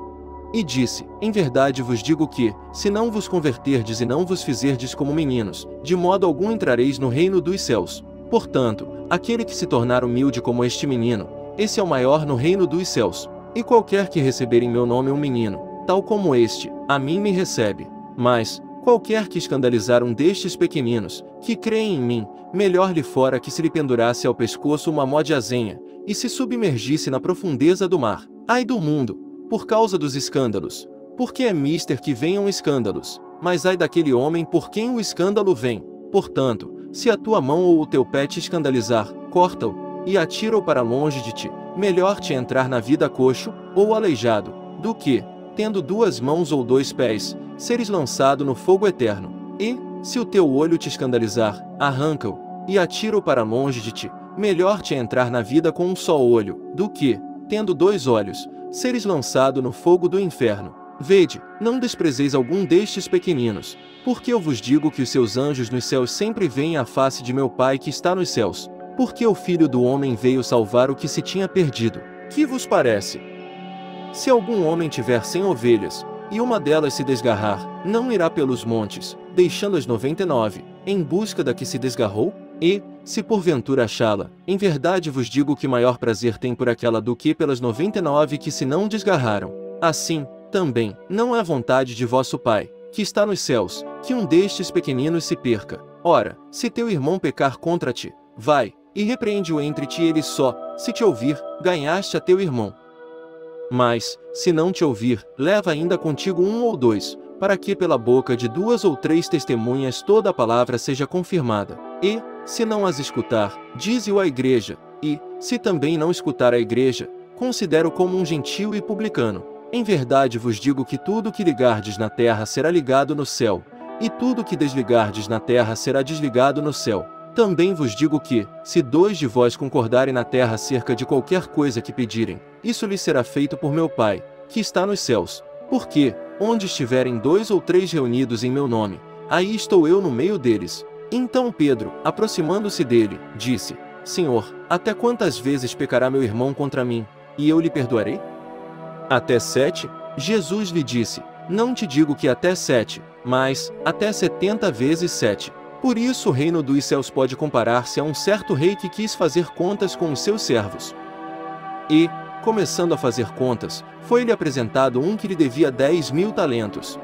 A: e disse: em verdade vos digo que, se não vos converterdes e não vos fizerdes como meninos, de modo algum entrareis no reino dos céus. Portanto, aquele que se tornar humilde como este menino, esse é o maior no reino dos céus. E qualquer que receber em meu nome um menino, tal como este, a mim me recebe. Mas, qualquer que escandalizar um destes pequeninos, que creem em mim, melhor lhe fora que se lhe pendurasse ao pescoço uma mó de azenha, e se submergisse na profundeza do mar. Ai do mundo, por causa dos escândalos, porque é mister que venham escândalos, mas ai daquele homem por quem o escândalo vem. Portanto, se a tua mão ou o teu pé te escandalizar, corta-o, e atira-o para longe de ti. Melhor te entrar na vida coxo, ou aleijado, do que, tendo duas mãos ou dois pés, seres lançado no fogo eterno. E, se o teu olho te escandalizar, arranca-o, e atira-o para longe de ti. Melhor te entrar na vida com um só olho, do que, tendo dois olhos, seres lançado no fogo do inferno. Vede, não desprezeis algum destes pequeninos, porque eu vos digo que os seus anjos nos céus sempre veem a face de meu Pai que está nos céus. Porque o Filho do Homem veio salvar o que se tinha perdido. Que vos parece? Se algum homem tiver cem ovelhas, e uma delas se desgarrar, não irá pelos montes, deixando as noventa e nove, em busca da que se desgarrou? E, se porventura achá-la, em verdade vos digo que maior prazer tem por aquela do que pelas noventa e nove que se não desgarraram. Assim, também, não é vontade de vosso Pai, que está nos céus, que um destes pequeninos se perca. Ora, se teu irmão pecar contra ti, vai, e repreende-o entre ti e ele só. Se te ouvir, ganhaste a teu irmão. Mas, se não te ouvir, leva ainda contigo um ou dois, para que pela boca de duas ou três testemunhas toda a palavra seja confirmada. E, se não as escutar, dize-o à igreja, e, se também não escutar a igreja, considera-o como um gentio e publicano. Em verdade vos digo que tudo que ligardes na terra será ligado no céu, e tudo que desligardes na terra será desligado no céu. Também vos digo que, se dois de vós concordarem na terra acerca de qualquer coisa que pedirem, isso lhes será feito por meu Pai, que está nos céus. Porque, onde estiverem dois ou três reunidos em meu nome, aí estou eu no meio deles. Então Pedro, aproximando-se dele, disse: Senhor, até quantas vezes pecará meu irmão contra mim, e eu lhe perdoarei? Até sete? Jesus lhe disse: Não te digo que até sete, mas, até setenta vezes sete. Por isso o reino dos céus pode comparar-se a um certo rei que quis fazer contas com os seus servos. E, começando a fazer contas, foi-lhe apresentado um que lhe devia dez mil talentos.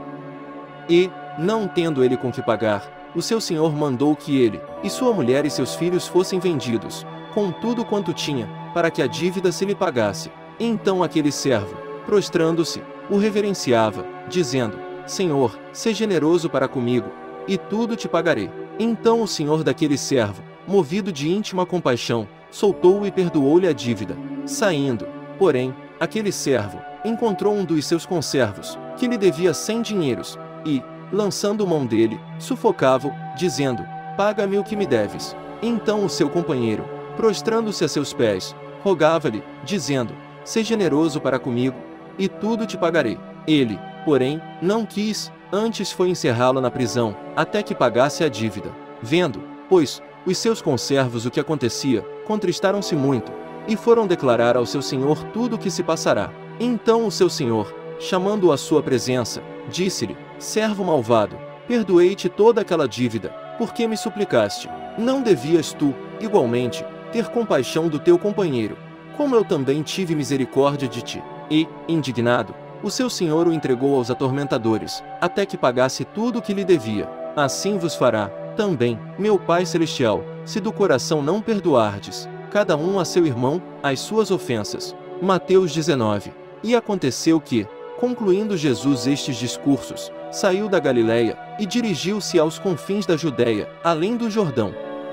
A: E, não tendo ele com que pagar, o seu senhor mandou que ele, e sua mulher e seus filhos fossem vendidos, com tudo quanto tinha, para que a dívida se lhe pagasse. Então aquele servo, prostrando-se, o reverenciava, dizendo: Senhor, sê generoso para comigo, e tudo te pagarei. Então o senhor daquele servo, movido de íntima compaixão, soltou-o e perdoou-lhe a dívida. Saindo, porém, aquele servo encontrou um dos seus conservos, que lhe devia cem dinheiros, e, lançando mão dele, sufocava-o, dizendo: Paga-me o que me deves. Então o seu companheiro, prostrando-se a seus pés, rogava-lhe, dizendo: Sê generoso para comigo, e tudo te pagarei. Ele, porém, não quis, antes foi encerrá-lo na prisão, até que pagasse a dívida. Vendo, pois, os seus conservos o que acontecia, contristaram-se muito, e foram declarar ao seu senhor tudo o que se passará. Então o seu senhor, chamando-o à sua presença, disse-lhe: Servo malvado, perdoei-te toda aquela dívida, porque me suplicaste. Não devias tu, igualmente, ter compaixão do teu companheiro, como eu também tive misericórdia de ti. E, indignado, o seu senhor o entregou aos atormentadores, até que pagasse tudo o que lhe devia. Assim vos fará, também, meu Pai Celestial, se do coração não perdoardes, cada um a seu irmão, as suas ofensas. Mateus dezenove. E aconteceu que, concluindo Jesus estes discursos, saiu da Galiléia, e dirigiu-se aos confins da Judéia, além do Jordão.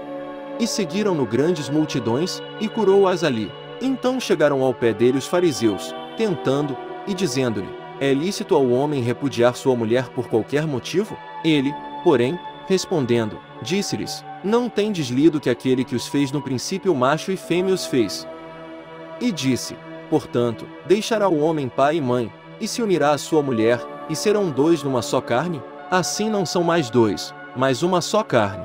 A: E seguiram-no grandes multidões, e curou-as ali. Então chegaram ao pé dele os fariseus, tentando, e dizendo-lhe: é lícito ao homem repudiar sua mulher por qualquer motivo? Ele, porém, respondendo, disse-lhes: não tendes lido que aquele que os fez no princípio macho e fêmea os fez? E disse: portanto, deixará o homem pai e mãe, e se unirá à sua mulher, e serão dois numa só carne? Assim não são mais dois, mas uma só carne.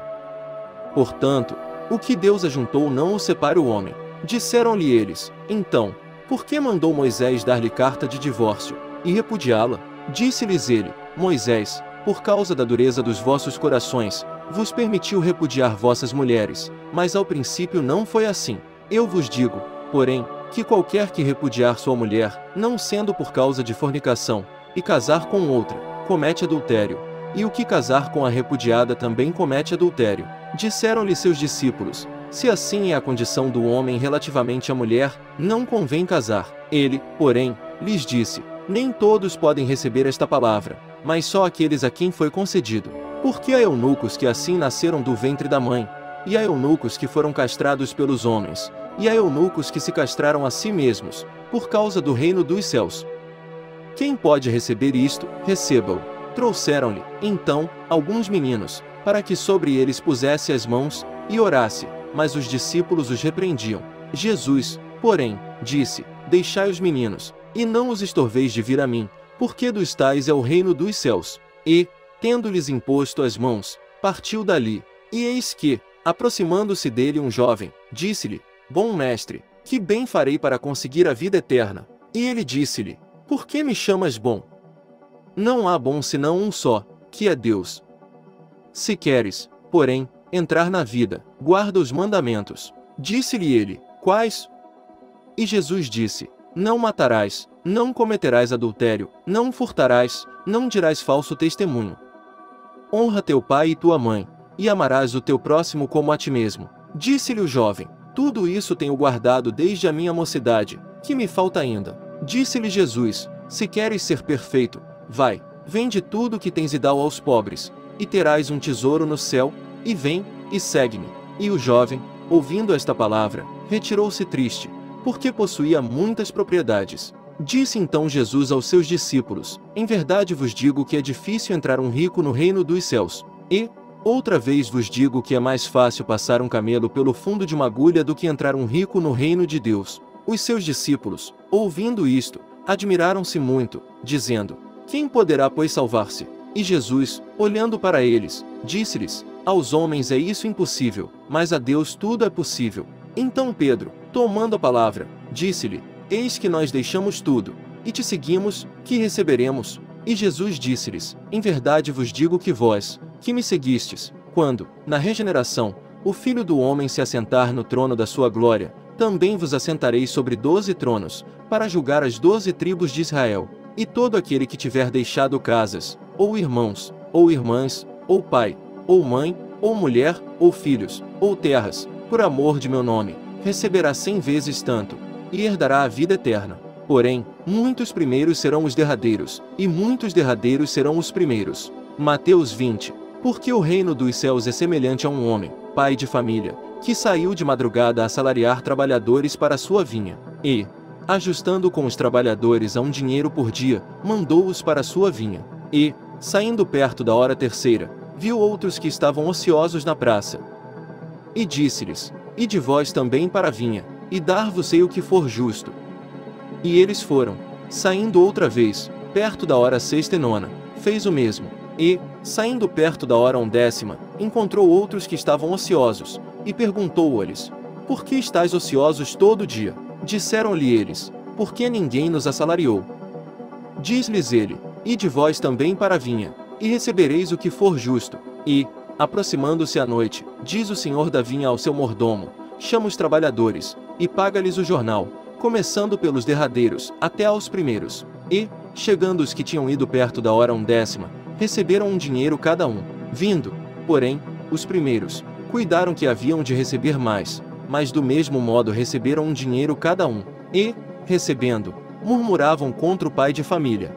A: Portanto, o que Deus ajuntou não o separe o homem. Disseram-lhe eles: então, por que mandou Moisés dar-lhe carta de divórcio, e repudiá-la? Disse-lhes ele: Moisés, por causa da dureza dos vossos corações, vos permitiu repudiar vossas mulheres, mas ao princípio não foi assim. Eu vos digo, porém, que qualquer que repudiar sua mulher, não sendo por causa de fornicação, e casar com outra, comete adultério, e o que casar com a repudiada também comete adultério. Disseram-lhe seus discípulos: se assim é a condição do homem relativamente à mulher, não convém casar. Ele, porém, lhes disse: nem todos podem receber esta palavra, mas só aqueles a quem foi concedido. Porque há eunucos que assim nasceram do ventre da mãe, e há eunucos que foram castrados pelos homens, e há eunucos que se castraram a si mesmos, por causa do reino dos céus. Quem pode receber isto, receba-o. Trouxeram-lhe, então, alguns meninos, para que sobre eles pusesse as mãos, e orasse, mas os discípulos os repreendiam. Jesus, porém, disse: deixai os meninos, e não os estorveis de vir a mim, porque dos tais é o reino dos céus. E, tendo-lhes imposto as mãos, partiu dali. E eis que, aproximando-se dele um jovem, disse-lhe: bom mestre, que bem farei para conseguir a vida eterna? E ele disse-lhe: por que me chamas bom? Não há bom senão um só, que é Deus. Se queres, porém, entrar na vida, guarda os mandamentos. Disse-lhe ele: quais? E Jesus disse: não matarás, não cometerás adultério, não furtarás, não dirás falso testemunho. Honra teu pai e tua mãe, e amarás o teu próximo como a ti mesmo. Disse-lhe o jovem: tudo isso tenho guardado desde a minha mocidade, que me falta ainda? Disse-lhe Jesus: se queres ser perfeito, vai, vende tudo o que tens e dá-o aos pobres, e terás um tesouro no céu, e vem, e segue-me. E o jovem, ouvindo esta palavra, retirou-se triste, porque possuía muitas propriedades. Disse então Jesus aos seus discípulos: em verdade vos digo que é difícil entrar um rico no reino dos céus. E, outra vez vos digo que é mais fácil passar um camelo pelo fundo de uma agulha do que entrar um rico no reino de Deus. Os seus discípulos, ouvindo isto, admiraram-se muito, dizendo: quem poderá, pois, salvar-se? E Jesus, olhando para eles, disse-lhes: aos homens é isso impossível, mas a Deus tudo é possível. Então Pedro, tomando a palavra, disse-lhe: eis que nós deixamos tudo, e te seguimos, que receberemos? E Jesus disse-lhes: em verdade vos digo que vós, que me seguistes, quando, na regeneração, o Filho do Homem se assentar no trono da sua glória, também vos assentareis sobre doze tronos, para julgar as doze tribos de Israel. E todo aquele que tiver deixado casas, ou irmãos, ou irmãs, ou pai, ou mãe, ou mulher, ou filhos, ou terras, por amor de meu nome, receberá cem vezes tanto, e herdará a vida eterna. Porém, muitos primeiros serão os derradeiros, e muitos derradeiros serão os primeiros. Mateus vinte. Porque o reino dos céus é semelhante a um homem, pai de família, que saiu de madrugada a assalariar trabalhadores para a sua vinha, e, ajustando com os trabalhadores a um dinheiro por dia, mandou-os para a sua vinha. E, saindo perto da hora terceira, viu outros que estavam ociosos na praça. E disse-lhes: ide vós também para a vinha, e dar-vos-ei o que for justo. E eles foram. Saindo outra vez, perto da hora sexta e nona, fez o mesmo. E, saindo perto da hora undécima, encontrou outros que estavam ociosos, e perguntou-lhes: por que estáis ociosos todo o dia? Disseram-lhe eles: porque ninguém nos assalariou. Diz-lhes ele: ide vós também para a vinha, e recebereis o que for justo. E, aproximando-se a noite, diz o senhor da vinha ao seu mordomo: chama os trabalhadores, e paga-lhes o jornal, começando pelos derradeiros, até aos primeiros. E, chegando os que tinham ido perto da hora undécima, receberam um dinheiro cada um. Vindo, porém, os primeiros, cuidaram que haviam de receber mais, mas do mesmo modo receberam um dinheiro cada um. E, recebendo, murmuravam contra o pai de família,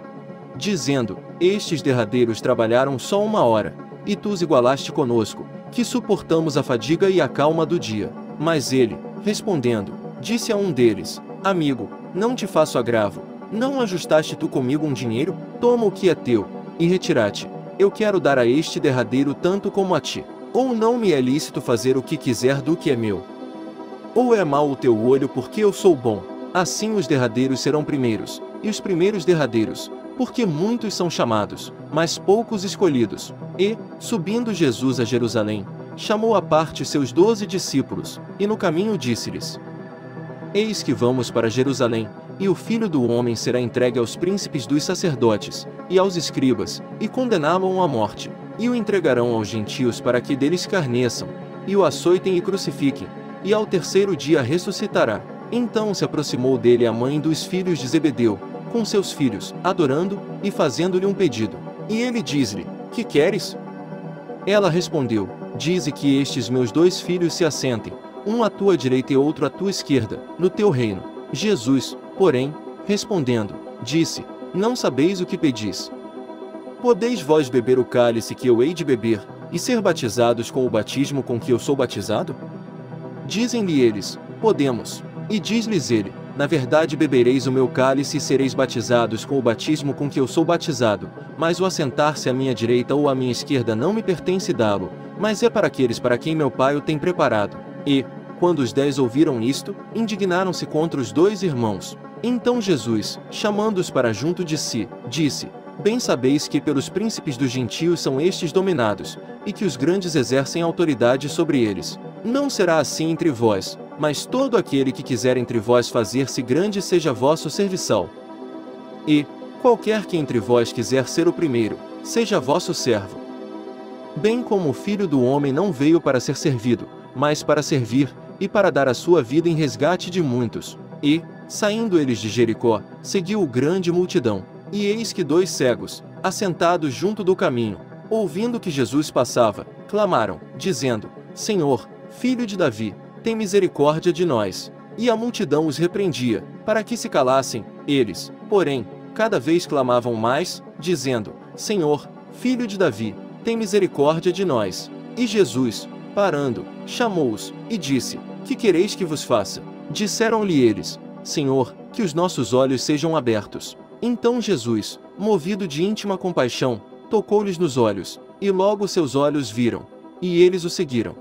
A: dizendo: estes derradeiros trabalharam só uma hora, e tu os igualaste conosco, que suportamos a fadiga e a calma do dia. Mas ele, respondendo, disse a um deles: amigo, não te faço agravo, não ajustaste tu comigo um dinheiro? Toma o que é teu, e retira-te. Eu quero dar a este derradeiro tanto como a ti. Ou não me é lícito fazer o que quiser do que é meu? Ou é mau o teu olho porque eu sou bom? Assim os derradeiros serão primeiros, e os primeiros derradeiros, porque muitos são chamados, mas poucos escolhidos. E, subindo Jesus a Jerusalém, chamou à parte seus doze discípulos, e no caminho disse-lhes: eis que vamos para Jerusalém, e o Filho do Homem será entregue aos príncipes dos sacerdotes, e aos escribas, e condená-lo à morte, e o entregarão aos gentios para que dele escarneçam, e o açoitem e crucifiquem, e ao terceiro dia ressuscitará. Então se aproximou dele a mãe dos filhos de Zebedeu, com seus filhos, adorando, e fazendo-lhe um pedido. E ele diz-lhe: que queres? Ela respondeu: dize que estes meus dois filhos se assentem, um à tua direita e outro à tua esquerda, no teu reino. Jesus, porém, respondendo, disse: não sabeis o que pedis. Podeis vós beber o cálice que eu hei de beber, e ser batizados com o batismo com que eu sou batizado? Dizem-lhe eles: podemos. E diz-lhes ele: na verdade bebereis o meu cálice e sereis batizados com o batismo com que eu sou batizado, mas o assentar-se à minha direita ou à minha esquerda não me pertence dá-lo, mas é para aqueles para quem meu Pai o tem preparado. E, quando os dez ouviram isto, indignaram-se contra os dois irmãos. Então Jesus, chamando-os para junto de si, disse: bem sabeis que pelos príncipes dos gentios são estes dominados, e que os grandes exercem autoridade sobre eles. Não será assim entre vós, mas todo aquele que quiser entre vós fazer-se grande seja vosso serviçal. E, qualquer que entre vós quiser ser o primeiro, seja vosso servo. Bem como o Filho do Homem não veio para ser servido, mas para servir, e para dar a sua vida em resgate de muitos. E, saindo eles de Jericó, seguiu grande multidão. E eis que dois cegos, assentados junto do caminho, ouvindo que Jesus passava, clamaram, dizendo: Senhor, Filho de Davi, tem misericórdia de nós. E a multidão os repreendia, para que se calassem. Eles, porém, cada vez clamavam mais, dizendo: Senhor, Filho de Davi, tem misericórdia de nós. E Jesus, parando, chamou-os, e disse: Que quereis que vos faça? Disseram-lhe eles: Senhor, que os nossos olhos sejam abertos. Então Jesus, movido de íntima compaixão, tocou-lhes nos olhos, e logo seus olhos viram, e eles o seguiram.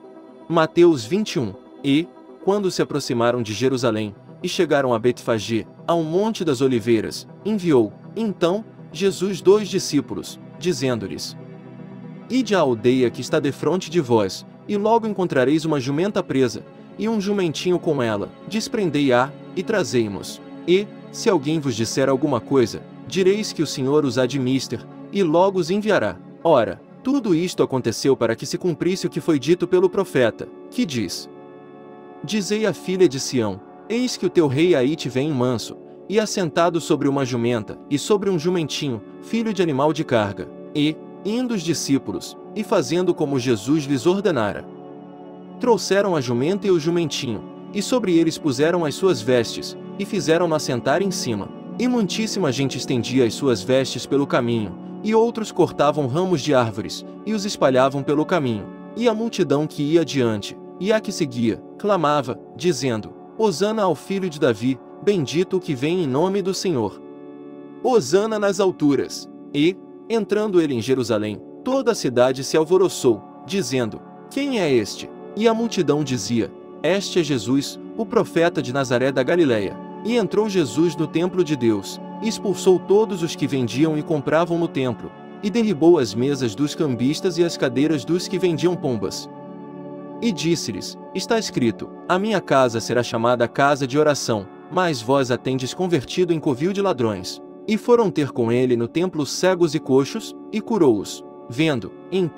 A: Mateus vinte e um. E, quando se aproximaram de Jerusalém, e chegaram a Betfagé, ao Monte das Oliveiras, enviou, então, Jesus dois discípulos, dizendo-lhes: Ide à aldeia que está defronte de vós, e logo encontrareis uma jumenta presa, e um jumentinho com ela, desprendei-a, e trazei-mos. E, se alguém vos disser alguma coisa, direis que o Senhor os há de mister, e logo os enviará. Ora, tudo isto aconteceu para que se cumprisse o que foi dito pelo profeta, que diz: Dizei à filha de Sião: Eis que o teu rei aí te vem manso, e assentado sobre uma jumenta, e sobre um jumentinho, filho de animal de carga. E, indo os discípulos, e fazendo como Jesus lhes ordenara, trouxeram a jumenta e o jumentinho, e sobre eles puseram as suas vestes, e fizeram-no assentar em cima. E muitíssima gente estendia as suas vestes pelo caminho, e outros cortavam ramos de árvores, e os espalhavam pelo caminho. E a multidão que ia adiante, e a que seguia, clamava, dizendo: Hosana ao Filho de Davi, bendito o que vem em nome do Senhor. Hosana nas alturas. E, entrando ele em Jerusalém, toda a cidade se alvoroçou, dizendo: Quem é este? E a multidão dizia: Este é Jesus, o profeta de Nazaré da Galileia. E entrou Jesus no templo de Deus, e expulsou todos os que vendiam e compravam no templo, e derribou as mesas dos cambistas e as cadeiras dos que vendiam pombas. E disse-lhes: Está escrito: A minha casa será chamada casa de oração, mas vós a tendes convertido em covil de ladrões. E foram ter com ele no templo cegos e coxos, e curou-os. Vendo, então,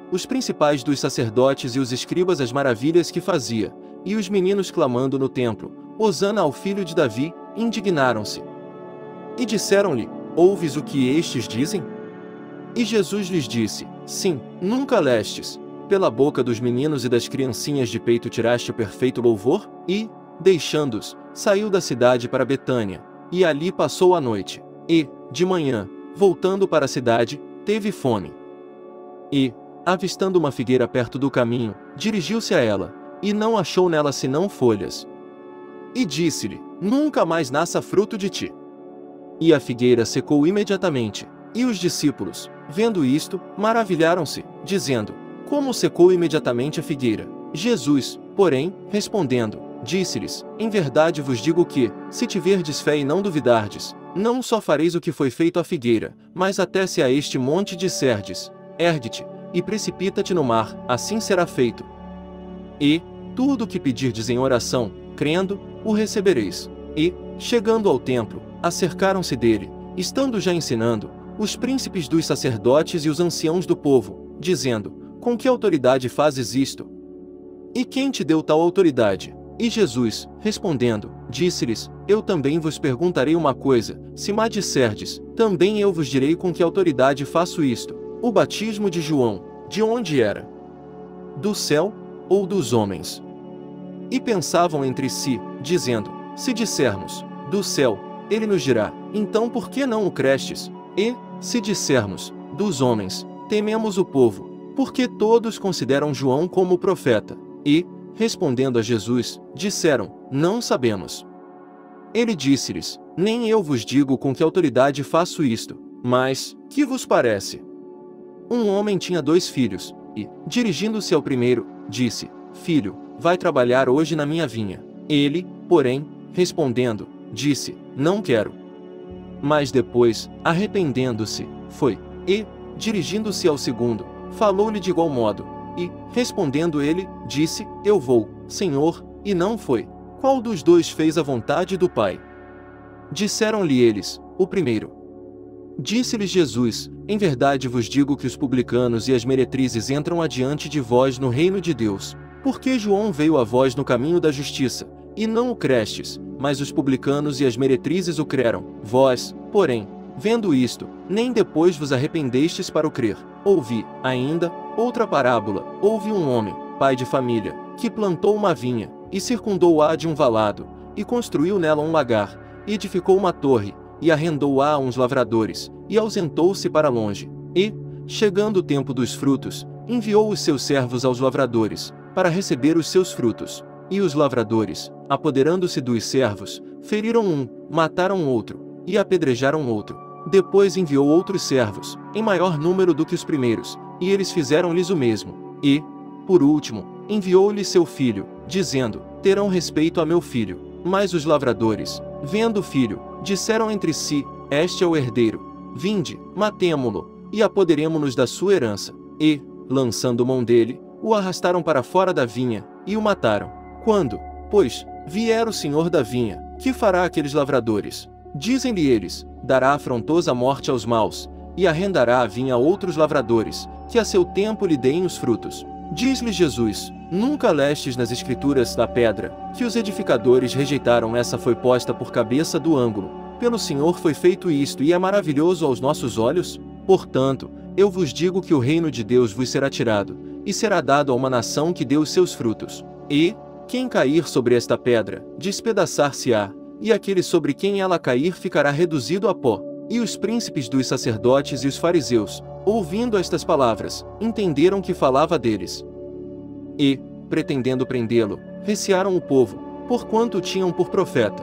A: os principais dos sacerdotes e os escribas as maravilhas que fazia, e os meninos clamando no templo, Hosana ao filho de Davi, indignaram-se. E disseram-lhe, ouves o que estes dizem? E Jesus lhes disse, sim, nunca lestes, pela boca dos meninos e das criancinhas de peito tiraste o perfeito louvor? E, deixando-os, saiu da cidade para Betânia, e ali passou a noite. E, de manhã, voltando para a cidade, teve fome. E, avistando uma figueira perto do caminho, dirigiu-se a ela, e não achou nela senão folhas. E disse-lhe, nunca mais nasça fruto de ti. E a figueira secou imediatamente, e os discípulos, vendo isto, maravilharam-se, dizendo, como secou imediatamente a figueira? Jesus, porém, respondendo, disse-lhes, em verdade vos digo que, se tiverdes fé e não duvidardes, não só fareis o que foi feito à figueira, mas até se a este monte disserdes, ergue-te, e precipita-te no mar, assim será feito. E, tudo o que pedirdes em oração, crendo, o recebereis. E, chegando ao templo, acercaram-se dele, estando já ensinando, os príncipes dos sacerdotes e os anciãos do povo, dizendo, com que autoridade fazes isto? E quem te deu tal autoridade? E Jesus, respondendo, disse-lhes, eu também vos perguntarei uma coisa, se me disserdes, também eu vos direi com que autoridade faço isto. O batismo de João, de onde era? Do céu, ou dos homens? E pensavam entre si, dizendo, se dissermos, do céu, ele nos dirá, então por que não o crestes? E, se dissermos, dos homens, tememos o povo, porque todos consideram João como profeta. E, respondendo a Jesus, disseram, não sabemos. Ele disse-lhes, nem eu vos digo com que autoridade faço isto, mas, que vos parece? Um homem tinha dois filhos, e, dirigindo-se ao primeiro, disse, filho, vai trabalhar hoje na minha vinha. Ele, porém, respondendo, disse, não quero. Mas depois, arrependendo-se, foi, e, dirigindo-se ao segundo, falou-lhe de igual modo, e, respondendo ele, disse, eu vou, Senhor, e não foi. Qual dos dois fez a vontade do Pai? Disseram-lhe eles, o primeiro. Disse-lhes Jesus, em verdade vos digo que os publicanos e as meretrizes entram adiante de vós no reino de Deus, porque João veio a vós no caminho da justiça, e não o crestes, mas os publicanos e as meretrizes o creram. Vós, porém, vendo isto, nem depois vos arrependestes para o crer. Ouvi, ainda, outra parábola. Houve um homem, pai de família, que plantou uma vinha, e circundou-a de um valado, e construiu nela um lagar, e edificou uma torre, e arrendou-a a uns lavradores, e ausentou-se para longe. E, chegando o tempo dos frutos, enviou os seus servos aos lavradores, para receber os seus frutos. E os lavradores, apoderando-se dos servos, feriram um, mataram outro, e apedrejaram outro. Depois enviou outros servos, em maior número do que os primeiros, e eles fizeram-lhes o mesmo. E, por último, enviou-lhes seu filho, dizendo, terão respeito a meu filho. Mas os lavradores, vendo o filho, disseram entre si, este é o herdeiro. Vinde, matemo-lo, e apoderemo-nos da sua herança. E, lançando mão dele, o arrastaram para fora da vinha, e o mataram. Quando, pois, vier o senhor da vinha, que fará aqueles lavradores? Dizem-lhe eles, dará afrontosa morte aos maus, e arrendará a vinha a outros lavradores, que a seu tempo lhe deem os frutos. Diz-lhe Jesus, nunca lestes nas escrituras da pedra, que os edificadores rejeitaram, essa foi posta por cabeça do ângulo. Pelo Senhor foi feito isto e é maravilhoso aos nossos olhos? Portanto, eu vos digo que o reino de Deus vos será tirado, e será dado a uma nação que dê os seus frutos. E, quem cair sobre esta pedra, despedaçar-se-á, e aquele sobre quem ela cair ficará reduzido a pó. E os príncipes dos sacerdotes e os fariseus, ouvindo estas palavras, entenderam que falava deles. E, pretendendo prendê-lo, recearam o povo, porquanto o tinham por profeta.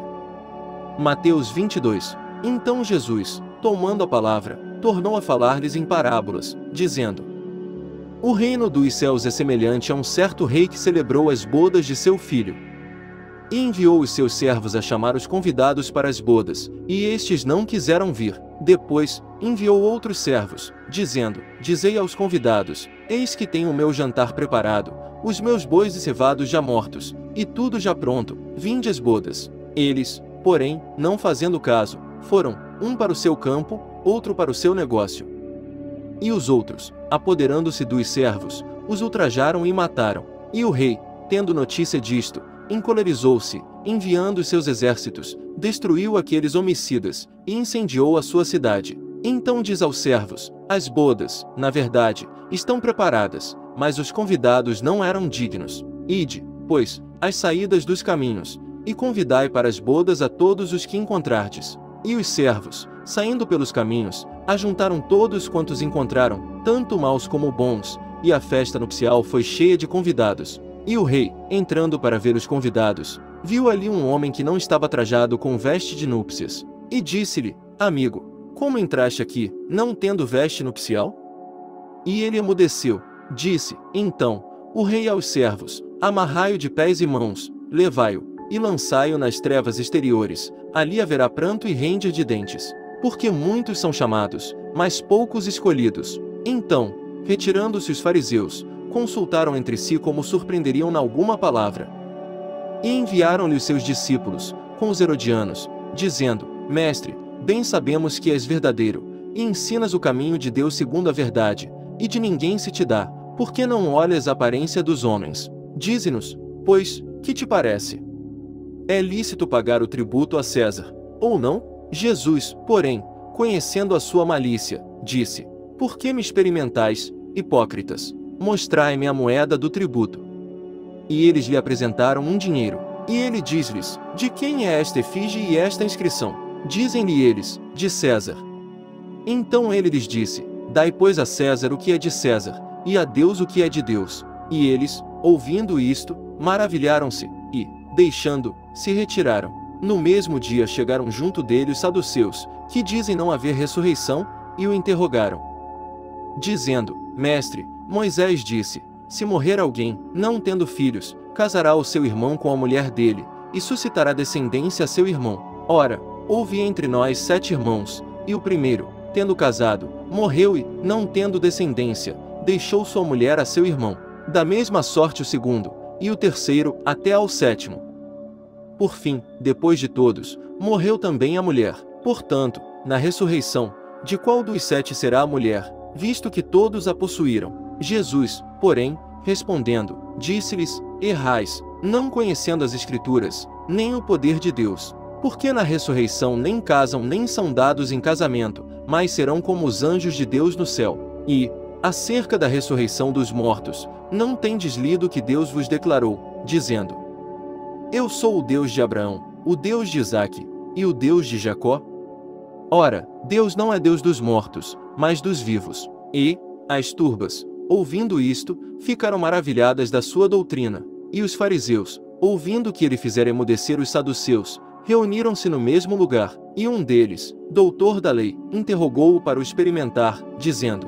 A: Mateus vinte e dois. Então Jesus, tomando a palavra, tornou a falar-lhes em parábolas, dizendo: O reino dos céus é semelhante a um certo rei que celebrou as bodas de seu filho. E enviou os seus servos a chamar os convidados para as bodas, e estes não quiseram vir. Depois, enviou outros servos, dizendo: Dizei aos convidados, eis que tenho o meu jantar preparado, os meus bois e cevados já mortos, e tudo já pronto, vinde às bodas. Eles, porém, não fazendo caso, foram, um para o seu campo, outro para o seu negócio. E os outros, apoderando-se dos servos, os ultrajaram e mataram. E o rei, tendo notícia disto, encolerizou-se, enviando os seus exércitos, destruiu aqueles homicidas, e incendiou a sua cidade. Então diz aos servos: as bodas, na verdade, estão preparadas, mas os convidados não eram dignos. Ide, pois, às saídas dos caminhos, e convidai para as bodas a todos os que encontrardes. E os servos, saindo pelos caminhos, ajuntaram todos quantos encontraram, tanto maus como bons, e a festa nupcial foi cheia de convidados. E o rei, entrando para ver os convidados, viu ali um homem que não estava trajado com veste de núpcias, e disse-lhe: amigo, como entraste aqui, não tendo veste nupcial? E ele emudeceu. Disse, então, o rei aos servos: amarrai-o de pés e mãos, levai-o, e lançai-o nas trevas exteriores, ali haverá pranto e ranger de dentes, porque muitos são chamados, mas poucos escolhidos. Então, retirando-se os fariseus, consultaram entre si como surpreenderiam na alguma palavra. E enviaram-lhe os seus discípulos, com os herodianos, dizendo: Mestre, bem sabemos que és verdadeiro, e ensinas o caminho de Deus segundo a verdade, e de ninguém se te dá, porque não olhas a aparência dos homens. Dize-nos, pois, que te parece? É lícito pagar o tributo a César, ou não? Jesus, porém, conhecendo a sua malícia, disse: Por que me experimentais, hipócritas? Mostrai-me a moeda do tributo. E eles lhe apresentaram um dinheiro. E ele diz-lhes: De quem é esta efígie e esta inscrição? Dizem-lhe eles: De César. Então ele lhes disse: Dai pois a César o que é de César, e a Deus o que é de Deus. E eles, ouvindo isto, maravilharam-se, e, deixando, se retiraram. No mesmo dia chegaram junto dele os saduceus, que dizem não haver ressurreição, e o interrogaram, dizendo: Mestre, Moisés disse: Se morrer alguém, não tendo filhos, casará o seu irmão com a mulher dele, e suscitará descendência a seu irmão. Ora, houve entre nós sete irmãos, e o primeiro, tendo casado, morreu e, não tendo descendência, deixou sua mulher a seu irmão. Da mesma sorte o segundo, e o terceiro, até ao sétimo. Por fim, depois de todos, morreu também a mulher. Portanto, na ressurreição, de qual dos sete será a mulher, visto que todos a possuíram? Jesus, porém, respondendo, disse-lhes: Errais, não conhecendo as Escrituras, nem o poder de Deus. Porque na ressurreição nem casam nem são dados em casamento, mas serão como os anjos de Deus no céu. E, acerca da ressurreição dos mortos, não tendes lido o que Deus vos declarou, dizendo: Eu sou o Deus de Abraão, o Deus de Isaque, e o Deus de Jacó? Ora, Deus não é Deus dos mortos, mas dos vivos. E, as turbas, ouvindo isto, ficaram maravilhadas da sua doutrina. E os fariseus, ouvindo que ele fizera emudecer os saduceus, reuniram-se no mesmo lugar, e um deles, doutor da lei, interrogou-o para o experimentar, dizendo: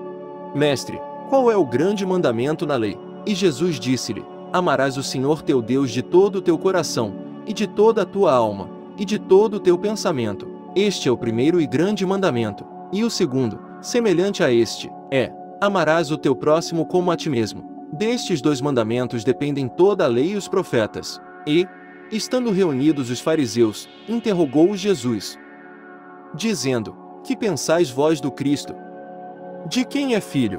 A: Mestre, qual é o grande mandamento na lei? E Jesus disse-lhe: Amarás o Senhor teu Deus de todo o teu coração, e de toda a tua alma, e de todo o teu pensamento. Este é o primeiro e grande mandamento. E o segundo, semelhante a este, é: Amarás o teu próximo como a ti mesmo. Destes dois mandamentos dependem toda a lei e os profetas. E, estando reunidos os fariseus, interrogou-os Jesus, dizendo: Que pensais vós do Cristo? De quem é filho?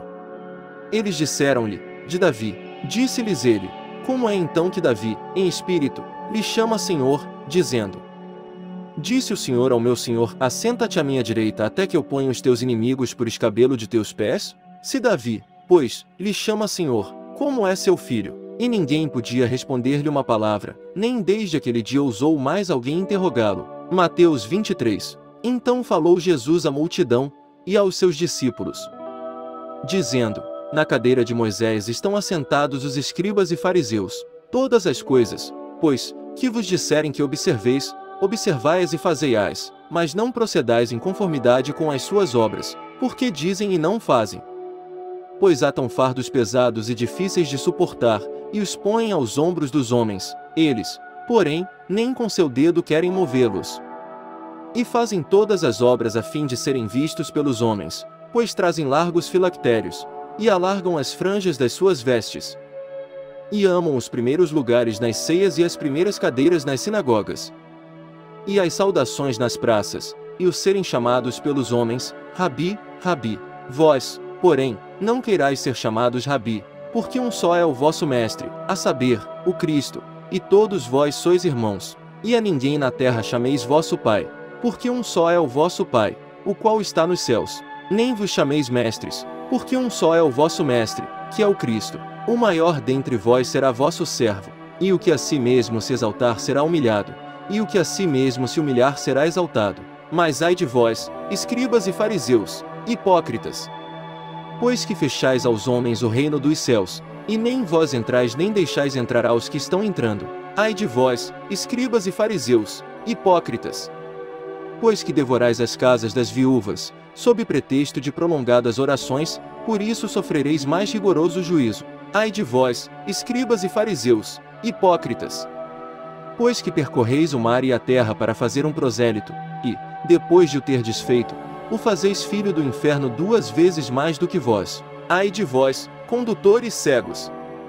A: Eles disseram-lhe: De Davi. Disse-lhes ele: Como é então que Davi, em espírito, lhe chama Senhor, dizendo: Disse o Senhor ao meu Senhor: Assenta-te à minha direita até que eu ponha os teus inimigos por escabelo de teus pés? Se Davi, pois, lhe chama Senhor, como é seu filho? E ninguém podia responder-lhe uma palavra, nem desde aquele dia ousou mais alguém interrogá-lo. Mateus vinte e três. Então falou Jesus à multidão, e aos seus discípulos, dizendo: Na cadeira de Moisés estão assentados os escribas e fariseus. Todas as coisas, pois, que vos disserem que observeis, observai-as e fazei-as, mas não procedais em conformidade com as suas obras, porque dizem e não fazem. Pois atam fardos pesados e difíceis de suportar, e os põem aos ombros dos homens, eles, porém, nem com seu dedo querem movê-los. E fazem todas as obras a fim de serem vistos pelos homens, pois trazem largos filactérios, e alargam as franjas das suas vestes. E amam os primeiros lugares nas ceias e as primeiras cadeiras nas sinagogas. E as saudações nas praças, e os serem chamados pelos homens: Rabi, Rabi. Vós, Porém, não queirais ser chamados Rabi, porque um só é o vosso mestre, a saber, o Cristo, e todos vós sois irmãos. E a ninguém na terra chameis vosso Pai, porque um só é o vosso Pai, o qual está nos céus. Nem vos chameis mestres, porque um só é o vosso mestre, que é o Cristo. O maior dentre vós será vosso servo, e o que a si mesmo se exaltar será humilhado, e o que a si mesmo se humilhar será exaltado. Mas ai de vós, escribas e fariseus, hipócritas! Pois que fechais aos homens o reino dos céus, e nem vós entrais nem deixais entrar aos que estão entrando. Ai de vós, escribas e fariseus, hipócritas! Pois que devorais as casas das viúvas, sob pretexto de prolongadas orações, por isso sofrereis mais rigoroso juízo. Ai de vós, escribas e fariseus, hipócritas! Pois que percorreis o mar e a terra para fazer um prosélito, e, depois de o terdes feito, o fazeis filho do inferno duas vezes mais do que vós. Ai de vós, condutores cegos!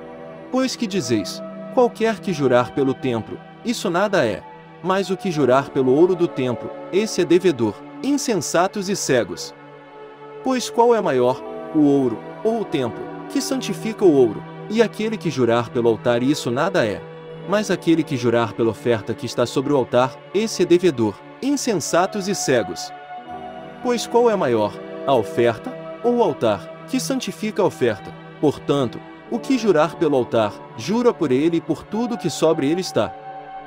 A: Pois que dizeis, qualquer que jurar pelo templo, isso nada é, mas o que jurar pelo ouro do templo, esse é devedor. Insensatos e cegos! Pois qual é maior, o ouro, ou o templo, que santifica o ouro? E aquele que jurar pelo altar, isso nada é, mas aquele que jurar pela oferta que está sobre o altar, esse é devedor. Insensatos e cegos! Pois qual é maior, a oferta, ou o altar, que santifica a oferta? Portanto, o que jurar pelo altar, jura por ele e por tudo que sobre ele está.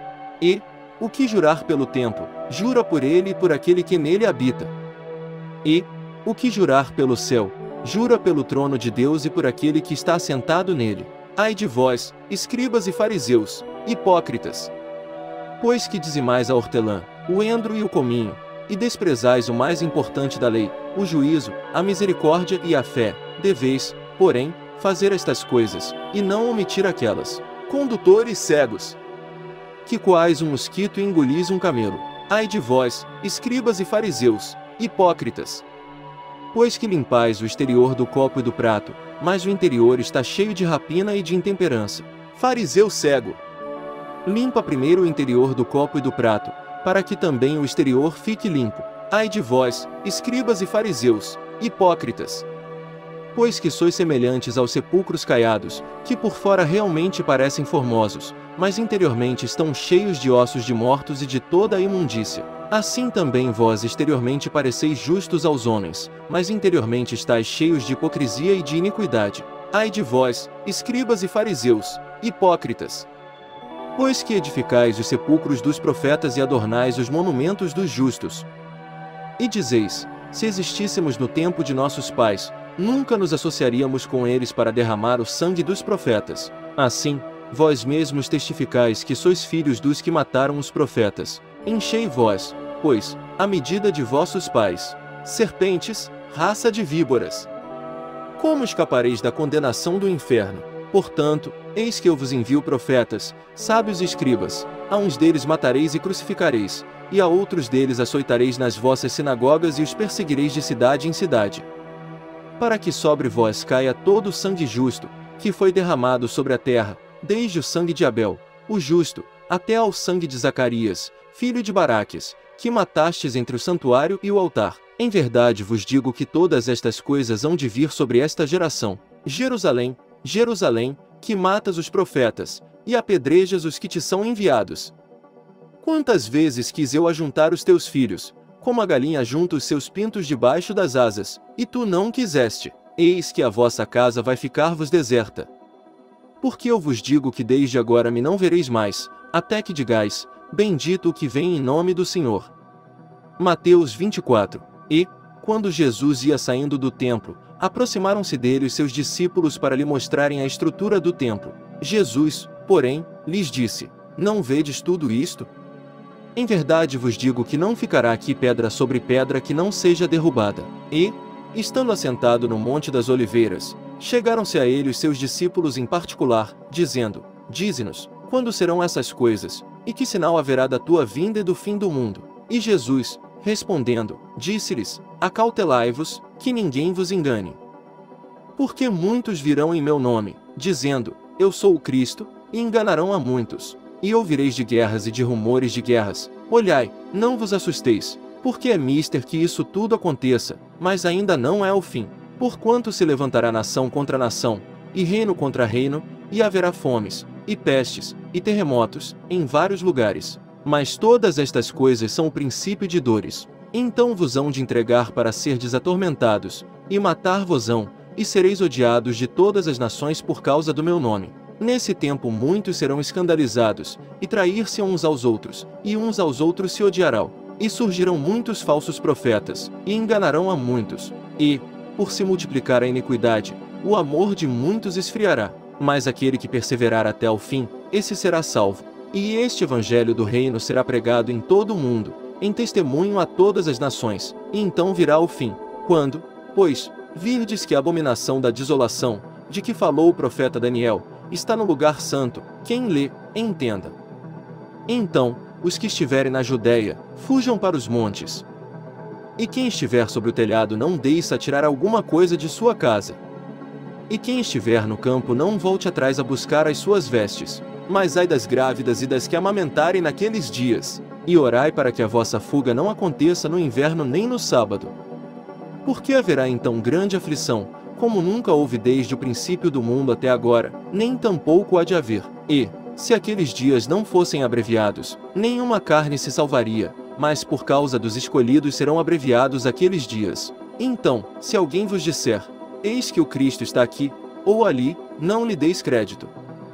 A: E, o que jurar pelo templo, jura por ele e por aquele que nele habita. E, o que jurar pelo céu, jura pelo trono de Deus e por aquele que está assentado nele. Ai de vós, escribas e fariseus, hipócritas! Pois que dizimais a hortelã, o endro e o cominho, e desprezais o mais importante da lei, o juízo, a misericórdia e a fé, deveis, porém, fazer estas coisas, e não omitir aquelas. Condutores cegos! Que coais um mosquito e engolis um camelo. Ai de vós, escribas e fariseus, hipócritas! Pois que limpais o exterior do copo e do prato, mas o interior está cheio de rapina e de intemperança. Fariseu cego! Limpa primeiro o interior do copo e do prato, para que também o exterior fique limpo. Ai de vós, escribas e fariseus, hipócritas! Pois que sois semelhantes aos sepulcros caiados, que por fora realmente parecem formosos, mas interiormente estão cheios de ossos de mortos e de toda a imundícia. Assim também vós exteriormente pareceis justos aos homens, mas interiormente estáis cheios de hipocrisia e de iniquidade. Ai de vós, escribas e fariseus, hipócritas! Pois que edificais os sepulcros dos profetas e adornais os monumentos dos justos. E dizeis, se existíssemos no tempo de nossos pais, nunca nos associaríamos com eles para derramar o sangue dos profetas. Assim, vós mesmos testificais que sois filhos dos que mataram os profetas. Enchei vós, pois, a medida de vossos pais. Serpentes, raça de víboras! Como escapareis da condenação do inferno? Portanto, eis que eu vos envio profetas, sábios e escribas. A uns deles matareis e crucificareis, e a outros deles açoitareis nas vossas sinagogas e os perseguireis de cidade em cidade. Para que sobre vós caia todo o sangue justo, que foi derramado sobre a terra, desde o sangue de Abel, o justo, até ao sangue de Zacarias, filho de Baraques, que matastes entre o santuário e o altar. Em verdade vos digo que todas estas coisas hão de vir sobre esta geração. Jerusalém, Jerusalém, que matas os profetas, e apedrejas os que te são enviados. Quantas vezes quis eu ajuntar os teus filhos, como a galinha junta os seus pintos debaixo das asas, e tu não quiseste. Eis que a vossa casa vai ficar-vos deserta. Porque eu vos digo que desde agora me não vereis mais, até que digais, bendito o que vem em nome do Senhor. Mateus vinte e quatro. E, quando Jesus ia saindo do templo, aproximaram-se dele os seus discípulos para lhe mostrarem a estrutura do templo. Jesus, porém, lhes disse, não vedes tudo isto? Em verdade vos digo que não ficará aqui pedra sobre pedra que não seja derrubada. E, estando assentado no Monte das Oliveiras, chegaram-se a ele os seus discípulos em particular, dizendo, dize-nos, quando serão essas coisas, e que sinal haverá da tua vinda e do fim do mundo? E Jesus, respondendo, disse-lhes, acautelai-vos, que ninguém vos engane. Porque muitos virão em meu nome, dizendo, eu sou o Cristo, e enganarão a muitos. E ouvireis de guerras e de rumores de guerras. Olhai, não vos assusteis, porque é mister que isso tudo aconteça, mas ainda não é o fim. Porquanto se levantará nação contra nação, e reino contra reino, e haverá fomes, e pestes, e terremotos, em vários lugares. Mas todas estas coisas são o princípio de dores. Então vos hão de entregar para serdes atormentados, e matar-vos-ão, e sereis odiados de todas as nações por causa do meu nome. Nesse tempo muitos serão escandalizados, e trair-se uns aos outros, e uns aos outros se odiarão. E surgirão muitos falsos profetas, e enganarão a muitos. E, por se multiplicar a iniquidade, o amor de muitos esfriará. Mas aquele que perseverar até ao fim, esse será salvo. E este evangelho do reino será pregado em todo o mundo, em testemunho a todas as nações, e então virá o fim. Quando, pois, virdes que a abominação da desolação, de que falou o profeta Daniel, está no lugar santo, quem lê, entenda. Então, os que estiverem na Judéia, fujam para os montes. E quem estiver sobre o telhado não deixe tirar alguma coisa de sua casa. E quem estiver no campo não volte atrás a buscar as suas vestes. Mas ai das grávidas e das que amamentarem naqueles dias, e orai para que a vossa fuga não aconteça no inverno nem no sábado. Porque haverá então grande aflição, como nunca houve desde o princípio do mundo até agora, nem tampouco há de haver. E, se aqueles dias não fossem abreviados, nenhuma carne se salvaria, mas por causa dos escolhidos serão abreviados aqueles dias. Então, se alguém vos disser, eis que o Cristo está aqui, ou ali, não lhe deis crédito.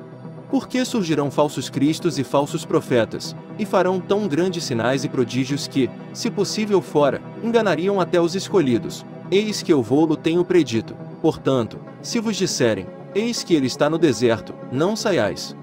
A: Porque surgirão falsos cristos e falsos profetas, e farão tão grandes sinais e prodígios que, se possível fora, enganariam até os escolhidos. Eis que eu vou-lo tenho predito. Portanto, se vos disserem, eis que ele está no deserto, não saiais.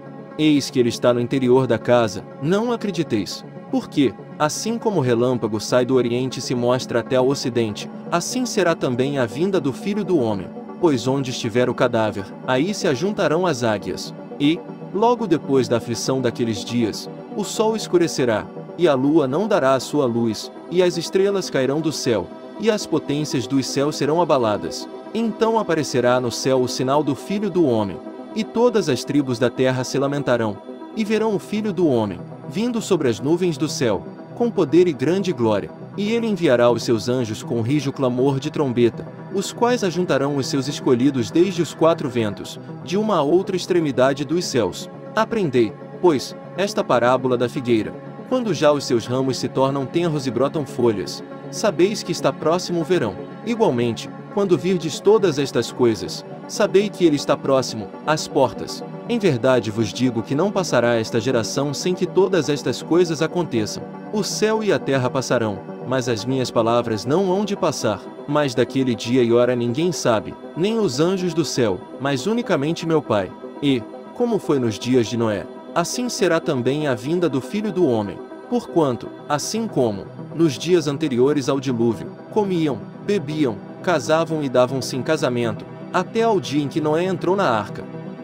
A: Eis que ele está no interior da casa, não acrediteis. Porque, assim como o relâmpago sai do oriente e se mostra até ao ocidente, assim será também a vinda do Filho do Homem. Pois onde estiver o cadáver, aí se ajuntarão as águias. E, logo depois da aflição daqueles dias, o sol escurecerá, e a lua não dará a sua luz, e as estrelas cairão do céu, e as potências dos céus serão abaladas. Então aparecerá no céu o sinal do Filho do Homem, e todas as tribos da terra se lamentarão, e verão o Filho do Homem, vindo sobre as nuvens do céu, com poder e grande glória. E ele enviará os seus anjos com rijo clamor de trombeta, os quais ajuntarão os seus escolhidos desde os quatro ventos, de uma a outra extremidade dos céus. Aprendei, pois, esta parábola da figueira. Quando já os seus ramos se tornam tenros e brotam folhas, sabeis que está próximo o verão. Igualmente, quando virdes todas estas coisas, sabei que ele está próximo, às portas. Em verdade vos digo que não passará esta geração sem que todas estas coisas aconteçam. O céu e a terra passarão, mas as minhas palavras não hão de passar. Mas daquele dia e hora ninguém sabe, nem os anjos do céu, mas unicamente meu Pai. E, como foi nos dias de Noé, assim será também a vinda do Filho do Homem. Porquanto, assim como, nos dias anteriores ao dilúvio, comiam, bebiam, casavam e davam-se em casamento, até ao dia em que Noé entrou na arca.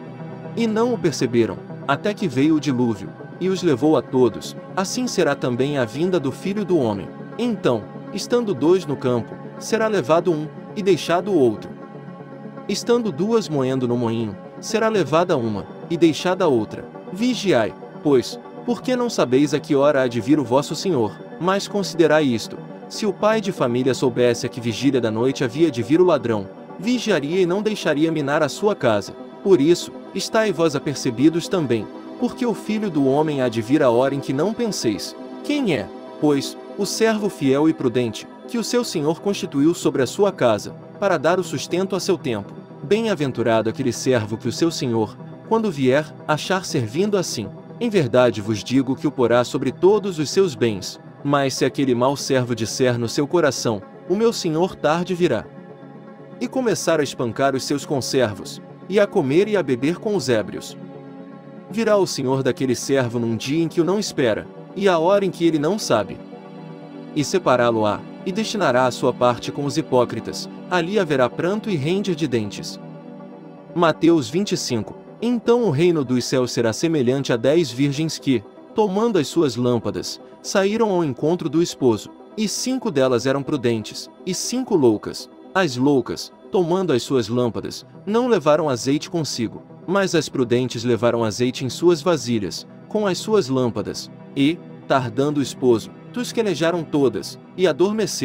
A: E não o perceberam, até que veio o dilúvio, e os levou a todos, assim será também a vinda do Filho do Homem. Então, estando dois no campo, será levado um, e deixado o outro. Estando duas moendo no moinho, será levada uma, e deixada a outra. Vigiai, pois, porque não sabeis a que hora há de vir o vosso Senhor. Mas considerai isto, se o pai de família soubesse a que vigília da noite havia de vir o ladrão, vigiaria e não deixaria minar a sua casa. Por isso, estai vós apercebidos também, porque o Filho do Homem há de vir a hora em que não penseis. Quem é, pois, o servo fiel e prudente, que o seu Senhor constituiu sobre a sua casa, para dar o sustento a seu tempo? Bem-aventurado aquele servo que o seu Senhor, quando vier, achar servindo assim. Em verdade vos digo que o porá sobre todos os seus bens. Mas se aquele mau servo disser no seu coração, o meu Senhor tarde virá, e começar a espancar os seus conservos, e a comer e a beber com os ébrios, virá o Senhor daquele servo num dia em que o não espera, e a hora em que ele não sabe, e separá-lo-á, e destinará a sua parte com os hipócritas. Ali haverá pranto e ranger de dentes. Mateus vinte e cinco. Então o reino dos céus será semelhante a dez virgens que, tomando as suas lâmpadas, saíram ao encontro do esposo. E cinco delas eram prudentes, e cinco loucas. As loucas, tomando as suas lâmpadas, não levaram azeite consigo, mas as prudentes levaram azeite em suas vasilhas, com as suas lâmpadas. E, tardando o esposo, tusquenejaram todas, e adormeceram.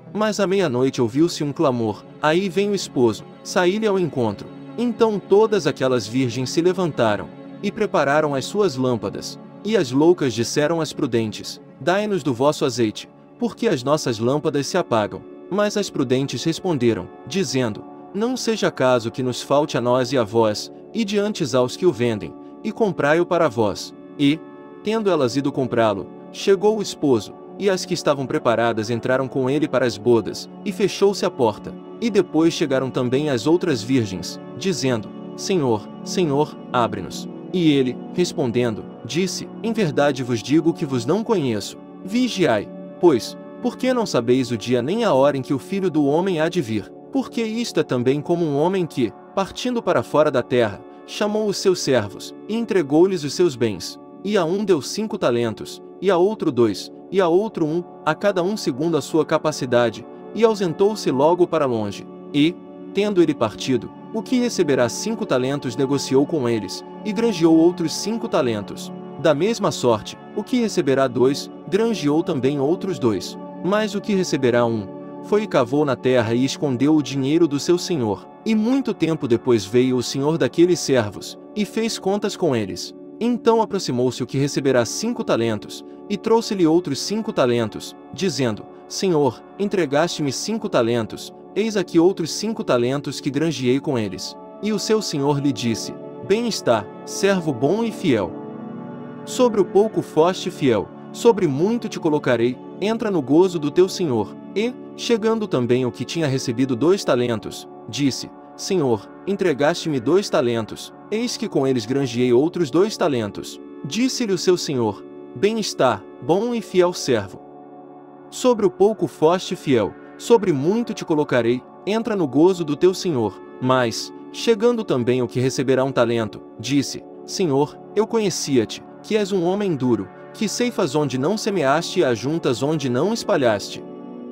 A: Mas à meia-noite ouviu-se um clamor: aí vem o esposo, saí-lhe ao encontro. Então todas aquelas virgens se levantaram, e prepararam as suas lâmpadas. E as loucas disseram às prudentes: dai-nos do vosso azeite, porque as nossas lâmpadas se apagam. Mas as prudentes responderam, dizendo: não seja caso que nos falte a nós e a vós, e diante aos que o vendem, e comprai-o para vós. E, tendo elas ido comprá-lo, chegou o esposo, e as que estavam preparadas entraram com ele para as bodas, e fechou-se a porta. E depois chegaram também as outras virgens, dizendo: Senhor, Senhor, abre-nos. E ele, respondendo, disse: em verdade vos digo que vos não conheço. Vigiai, pois, porque não sabeis o dia nem a hora em que o Filho do Homem há de vir. Porque isto é também como um homem que, partindo para fora da terra, chamou os seus servos, e entregou-lhes os seus bens. E a um deu cinco talentos, e a outro dois, e a outro um, a cada um segundo a sua capacidade, e ausentou-se logo para longe. E, tendo ele partido, o que receberá cinco talentos negociou com eles, e granjeou outros cinco talentos. Da mesma sorte, o que receberá dois, granjeou também outros dois. Mas o que receberá um, foi e cavou na terra e escondeu o dinheiro do seu senhor. E muito tempo depois veio o senhor daqueles servos, e fez contas com eles. Então aproximou-se o que receberá cinco talentos, e trouxe-lhe outros cinco talentos, dizendo: Senhor, entregaste-me cinco talentos, eis aqui outros cinco talentos que granjeei com eles. E o seu senhor lhe disse: Bem está, servo bom e fiel. Sobre o pouco foste fiel, sobre muito te colocarei, entra no gozo do teu senhor. E, chegando também o que tinha recebido dois talentos, disse: Senhor, entregaste-me dois talentos, eis que com eles granjeei outros dois talentos. Disse-lhe o seu senhor: Bem está, bom e fiel servo. Sobre o pouco foste fiel, sobre muito te colocarei, entra no gozo do teu senhor. Mas, chegando também o que receberá um talento, disse: Senhor, eu conhecia-te, que és um homem duro, que ceifas onde não semeaste e ajuntas onde não espalhaste.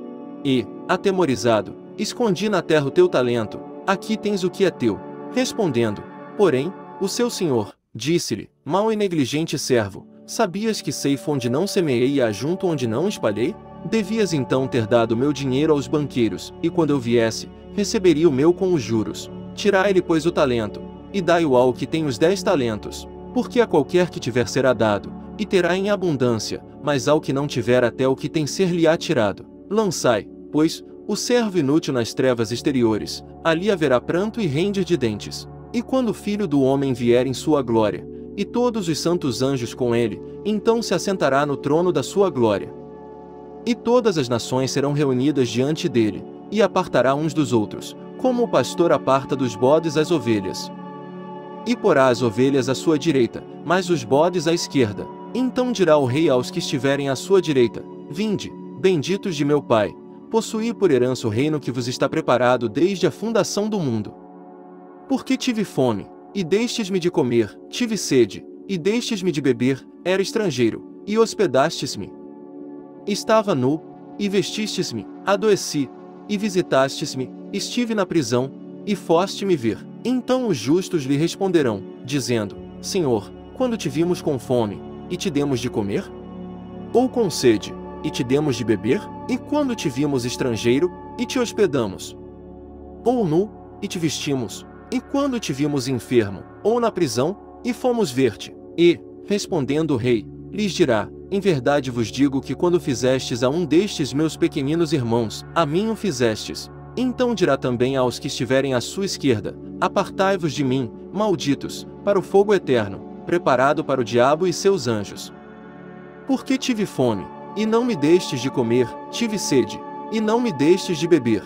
A: E, atemorizado, escondi na terra o teu talento, aqui tens o que é teu. Respondendo, porém, o seu senhor, disse-lhe: Mau e negligente servo, sabias que ceifo onde não semeei e ajunto onde não espalhei? Devias então ter dado meu dinheiro aos banqueiros, e quando eu viesse, receberia o meu com os juros. Tirai-lhe, pois, o talento, e dai-o ao que tem os dez talentos, porque a qualquer que tiver será dado, e terá em abundância, mas ao que não tiver até o que tem ser-lhe-á tirado. Lançai, pois, o servo inútil nas trevas exteriores, ali haverá pranto e ranger de dentes. E quando o Filho do Homem vier em sua glória, e todos os santos anjos com ele, então se assentará no trono da sua glória. E todas as nações serão reunidas diante dele, e apartará uns dos outros, como o pastor aparta dos bodes as ovelhas. E porá as ovelhas à sua direita, mas os bodes à esquerda. Então dirá o rei aos que estiverem à sua direita: Vinde, benditos de meu Pai, possuí por herança o reino que vos está preparado desde a fundação do mundo. Porque tive fome, e destes-me de comer, tive sede, e destes-me de beber, era estrangeiro, e hospedastes-me. Estava nu, e vestistes-me, adoeci, e visitastes-me, estive na prisão, e foste-me ver. Então os justos lhe responderão, dizendo: Senhor, quando te vimos com fome, e te demos de comer? Ou com sede, e te demos de beber? E quando te vimos estrangeiro, e te hospedamos? Ou nu, e te vestimos? E quando te vimos enfermo, ou na prisão, e fomos ver-te? E, respondendo o rei, lhes dirá: Em verdade vos digo que quando fizestes a um destes meus pequeninos irmãos, a mim o fizestes. Então dirá também aos que estiverem à sua esquerda: Apartai-vos de mim, malditos, para o fogo eterno, preparado para o diabo e seus anjos. Porque tive fome, e não me destes de comer, tive sede, e não me destes de beber.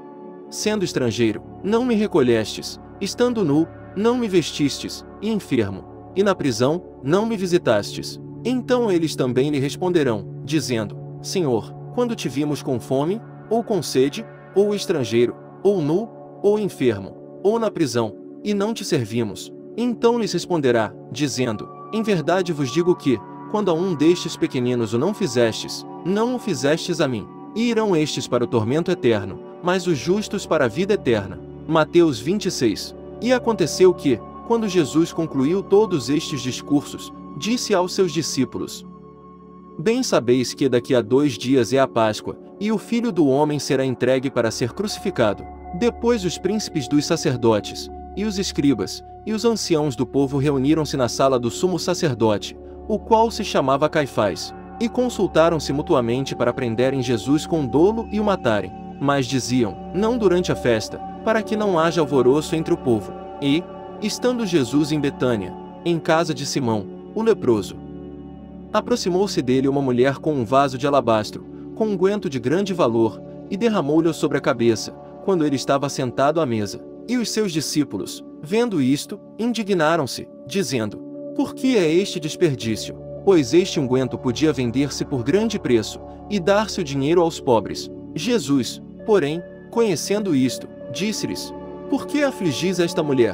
A: Sendo estrangeiro, não me recolhestes, estando nu, não me vestistes, e enfermo, e na prisão, não me visitastes. Então eles também lhe responderão, dizendo: Senhor, quando te vimos com fome, ou com sede, ou estrangeiro, ou nu, ou enfermo, ou na prisão, e não te servimos? Então lhes responderá, dizendo: Em verdade vos digo que, quando a um destes pequeninos o não fizestes, não o fizestes a mim. E irão estes para o tormento eterno, mas os justos para a vida eterna. Mateus vinte e seis. E aconteceu que, quando Jesus concluiu todos estes discursos, disse aos seus discípulos: Bem sabeis que daqui a dois dias é a Páscoa, e o Filho do Homem será entregue para ser crucificado. Depois os príncipes dos sacerdotes, e os escribas, e os anciãos do povo reuniram-se na sala do sumo sacerdote, o qual se chamava Caifás, e consultaram-se mutuamente para prenderem Jesus com dolo e o matarem. Mas diziam, não durante a festa, para que não haja alvoroço entre o povo. E, estando Jesus em Betânia, em casa de Simão, o leproso, aproximou-se dele uma mulher com um vaso de alabastro, com um unguento de grande valor, e derramou-lhe sobre a cabeça, quando ele estava sentado à mesa. E os seus discípulos, vendo isto, indignaram-se, dizendo, por que é este desperdício? Pois este unguento podia vender-se por grande preço, e dar-se o dinheiro aos pobres. Jesus, porém, conhecendo isto, disse-lhes, por que afligis esta mulher?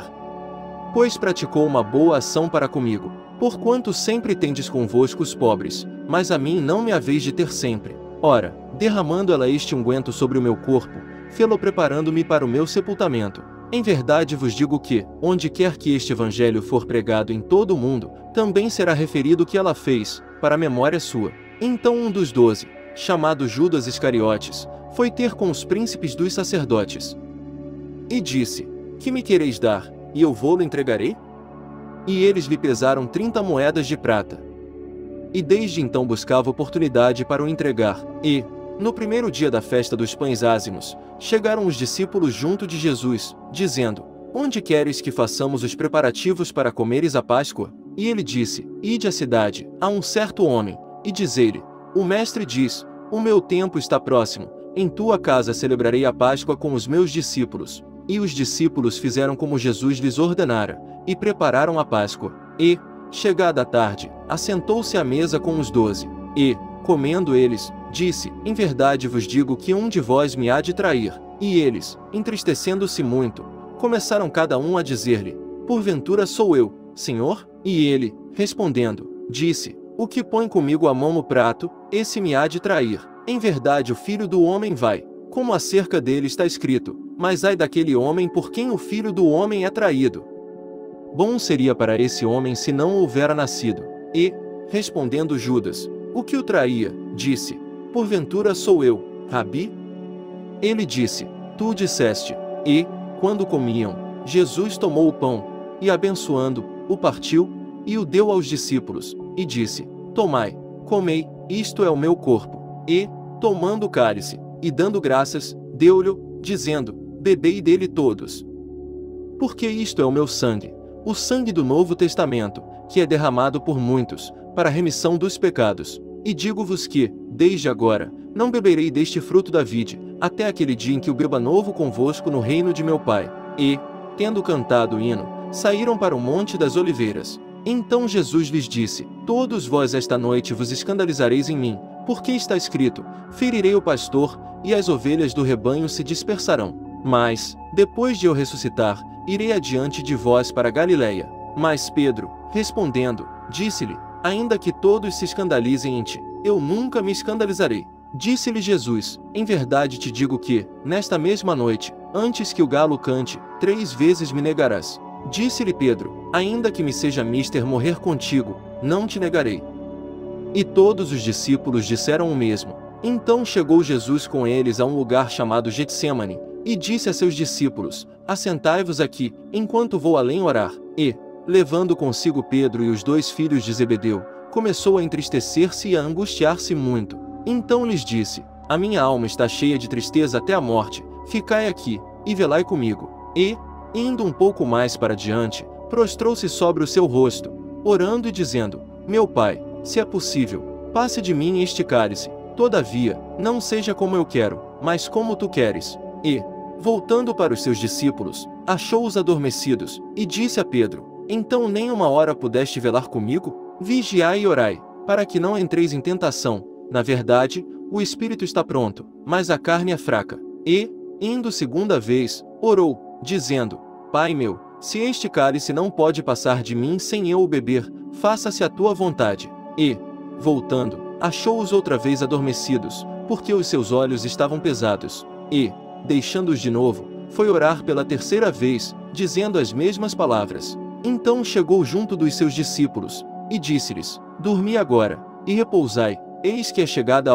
A: Pois praticou uma boa ação para comigo, porquanto sempre tendes convosco os pobres, mas a mim não me haveis de ter sempre. Ora, derramando ela este unguento sobre o meu corpo, fê-lo preparando-me para o meu sepultamento. Em verdade vos digo que, onde quer que este evangelho for pregado em todo o mundo, também será referido o que ela fez, para a memória sua. Então um dos doze, chamado Judas Iscariotes, foi ter com os príncipes dos sacerdotes, e disse, que me quereis dar, e eu vou-lo entregarei? E eles lhe pesaram trinta moedas de prata. E desde então buscava oportunidade para o entregar, e, no primeiro dia da festa dos pães ázimos, chegaram os discípulos junto de Jesus, dizendo, onde queres que façamos os preparativos para comeres a Páscoa? E ele disse, ide à cidade, a um certo homem, e dizei-lhe, o mestre diz, o meu tempo está próximo, em tua casa celebrarei a Páscoa com os meus discípulos. E os discípulos fizeram como Jesus lhes ordenara, e prepararam a Páscoa. E, chegada a tarde, assentou-se à mesa com os doze. E, comendo eles, disse, em verdade vos digo que um de vós me há de trair. E eles, entristecendo-se muito, começaram cada um a dizer-lhe, porventura sou eu, Senhor? E ele, respondendo, disse, o que põe comigo a mão no prato, esse me há de trair. Em verdade o Filho do Homem vai, como acerca dele está escrito, mas ai daquele homem por quem o Filho do Homem é traído. Bom seria para esse homem se não houvera nascido. E, respondendo Judas, o que o traía, disse, porventura sou eu, Rabi? Ele disse, tu disseste. E, quando comiam, Jesus tomou o pão, e abençoando, o partiu, e o deu aos discípulos, e disse, tomai, comei, isto é o meu corpo. E, tomando o cálice, e dando graças, deu-lhe, dizendo, bebei dele todos. Porque isto é o meu sangue, o sangue do Novo Testamento, que é derramado por muitos, para a remissão dos pecados. E digo-vos que, desde agora, não beberei deste fruto da vide, até aquele dia em que o beba novo convosco no reino de meu Pai. E, tendo cantado o hino, saíram para o Monte das Oliveiras. Então Jesus lhes disse, todos vós esta noite vos escandalizareis em mim, porque está escrito, ferirei o pastor, e as ovelhas do rebanho se dispersarão. Mas, depois de eu ressuscitar, irei adiante de vós para Galiléia. Mas Pedro, respondendo, disse-lhe, ainda que todos se escandalizem em ti, eu nunca me escandalizarei. Disse-lhe Jesus, em verdade te digo que, nesta mesma noite, antes que o galo cante, três vezes me negarás. Disse-lhe Pedro, ainda que me seja mister morrer contigo, não te negarei. E todos os discípulos disseram o mesmo. Então chegou Jesus com eles a um lugar chamado Getsêmani, e disse a seus discípulos, assentai-vos aqui, enquanto vou além orar. E, levando consigo Pedro e os dois filhos de Zebedeu, começou a entristecer-se e a angustiar-se muito. Então lhes disse, a minha alma está cheia de tristeza até a morte, ficai aqui, e velai comigo. E, indo um pouco mais para diante, prostrou-se sobre o seu rosto, orando e dizendo, meu Pai, se é possível, passe de mim este cálice, todavia, não seja como eu quero, mas como tu queres. E, voltando para os seus discípulos, achou-os adormecidos, e disse a Pedro, então nem uma hora pudeste velar comigo? Vigiai e orai, para que não entreis em tentação. Na verdade, o espírito está pronto, mas a carne é fraca. E, indo segunda vez, orou, dizendo, Pai meu, se este cálice não pode passar de mim sem eu o beber, faça-se a tua vontade. E, voltando, achou-os outra vez adormecidos, porque os seus olhos estavam pesados. E, deixando-os de novo, foi orar pela terceira vez, dizendo as mesmas palavras. Então chegou junto dos seus discípulos, e disse-lhes, dormi agora, e repousai, eis que é chegada a hora,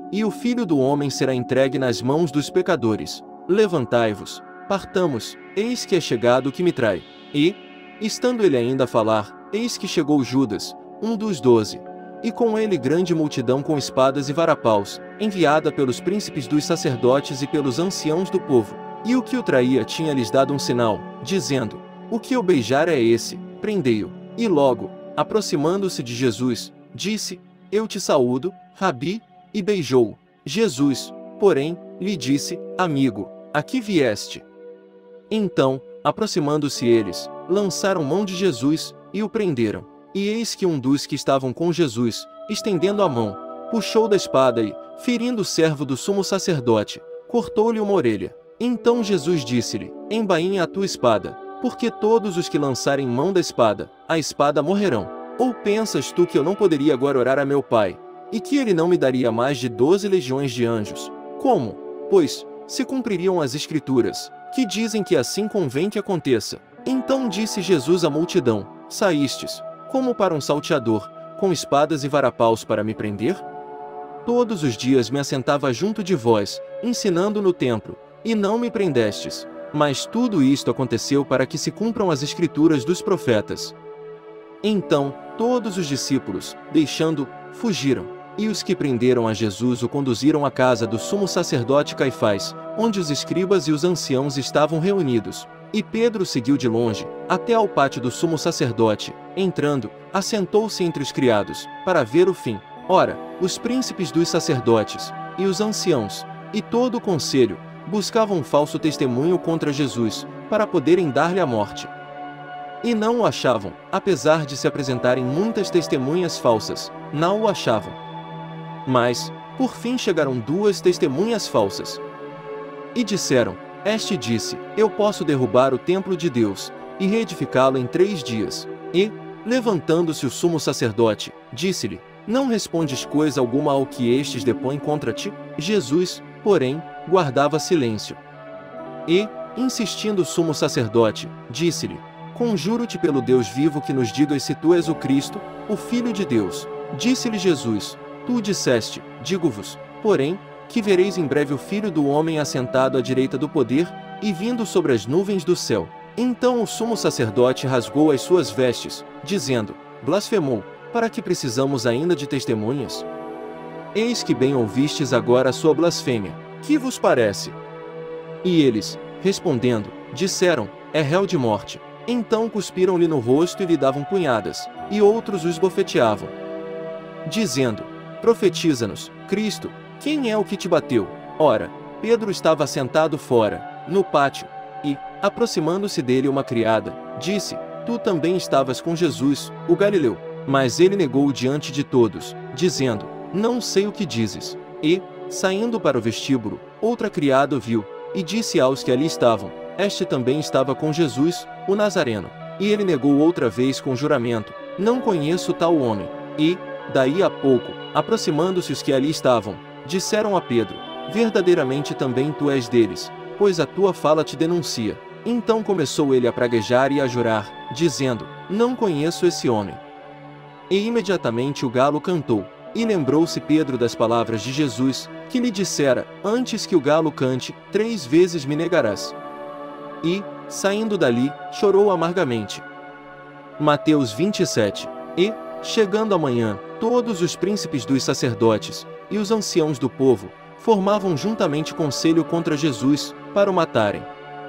A: e o Filho do Homem será entregue nas mãos dos pecadores. Levantai-vos, partamos, eis que é chegado o que me trai. E, estando ele ainda a falar, eis que chegou Judas, um dos doze, e com ele grande multidão com espadas e varapaus, enviada pelos príncipes dos sacerdotes e pelos anciãos do povo. E o que o traía tinha-lhes dado um sinal, dizendo: o que eu beijar é esse, prendei-o. E logo, aproximando-se de Jesus, disse: eu te saúdo, Rabi, e beijou-o. Jesus, porém, lhe disse: amigo, a que vieste? Então, aproximando-se eles, lançaram mão de Jesus, e o prenderam. E eis que um dos que estavam com Jesus, estendendo a mão, puxou da espada e, ferindo o servo do sumo sacerdote, cortou-lhe uma orelha. Então Jesus disse-lhe: embainha a tua espada, porque todos os que lançarem mão da espada, a espada morrerão. Ou pensas tu que eu não poderia agora orar a meu Pai, e que ele não me daria mais de doze legiões de anjos? Como, pois, se cumpririam as Escrituras, que dizem que assim convém que aconteça? Então disse Jesus à multidão: saístes, como para um salteador, com espadas e varapaus para me prender? Todos os dias me assentava junto de vós, ensinando no templo, e não me prendestes. Mas tudo isto aconteceu para que se cumpram as Escrituras dos profetas. Então, todos os discípulos, deixando-o, fugiram. E os que prenderam a Jesus o conduziram à casa do sumo sacerdote Caifás, onde os escribas e os anciãos estavam reunidos. E Pedro seguiu de longe, até ao pátio do sumo sacerdote. Entrando, assentou-se entre os criados, para ver o fim. Ora, os príncipes dos sacerdotes, e os anciãos, e todo o conselho, buscavam um falso testemunho contra Jesus, para poderem dar-lhe a morte. E não o achavam, apesar de se apresentarem muitas testemunhas falsas, não o achavam. Mas, por fim chegaram duas testemunhas falsas. E disseram: este disse: eu posso derrubar o templo de Deus, e reedificá-lo em três dias. E, levantando-se o sumo sacerdote, disse-lhe: não respondes coisa alguma ao que estes depõem contra ti? Jesus, porém, guardava silêncio. E, insistindo o sumo sacerdote, disse-lhe: conjuro-te pelo Deus vivo que nos digas se tu és o Cristo, o Filho de Deus. Disse-lhe Jesus: tu disseste, digo-vos, porém, que vereis em breve o Filho do Homem assentado à direita do poder, e vindo sobre as nuvens do céu. Então o sumo sacerdote rasgou as suas vestes, dizendo: blasfemou, para que precisamos ainda de testemunhas? Eis que bem ouvistes agora a sua blasfêmia. Que vos parece? E eles, respondendo, disseram: é réu de morte. Então cuspiram-lhe no rosto e lhe davam punhadas, e outros os bofeteavam, dizendo: profetiza-nos, Cristo, quem é o que te bateu? Ora, Pedro estava sentado fora, no pátio, e, aproximando-se dele uma criada, disse: tu também estavas com Jesus, o Galileu. Mas ele negou diante de todos, dizendo: não sei o que dizes. E, saindo para o vestíbulo, outra criada o viu, e disse aos que ali estavam: este também estava com Jesus, o Nazareno. E ele negou outra vez com juramento: não conheço tal homem. E, daí a pouco, aproximando-se os que ali estavam, disseram a Pedro: verdadeiramente também tu és deles, pois a tua fala te denuncia. Então começou ele a praguejar e a jurar, dizendo: não conheço esse homem. E imediatamente o galo cantou. E lembrou-se Pedro das palavras de Jesus, que lhe dissera: antes que o galo cante, três vezes me negarás. E, saindo dali, chorou amargamente. Mateus vinte e sete. E, chegando a manhã, todos os príncipes dos sacerdotes, e os anciãos do povo, formavam juntamente conselho contra Jesus, para o matarem.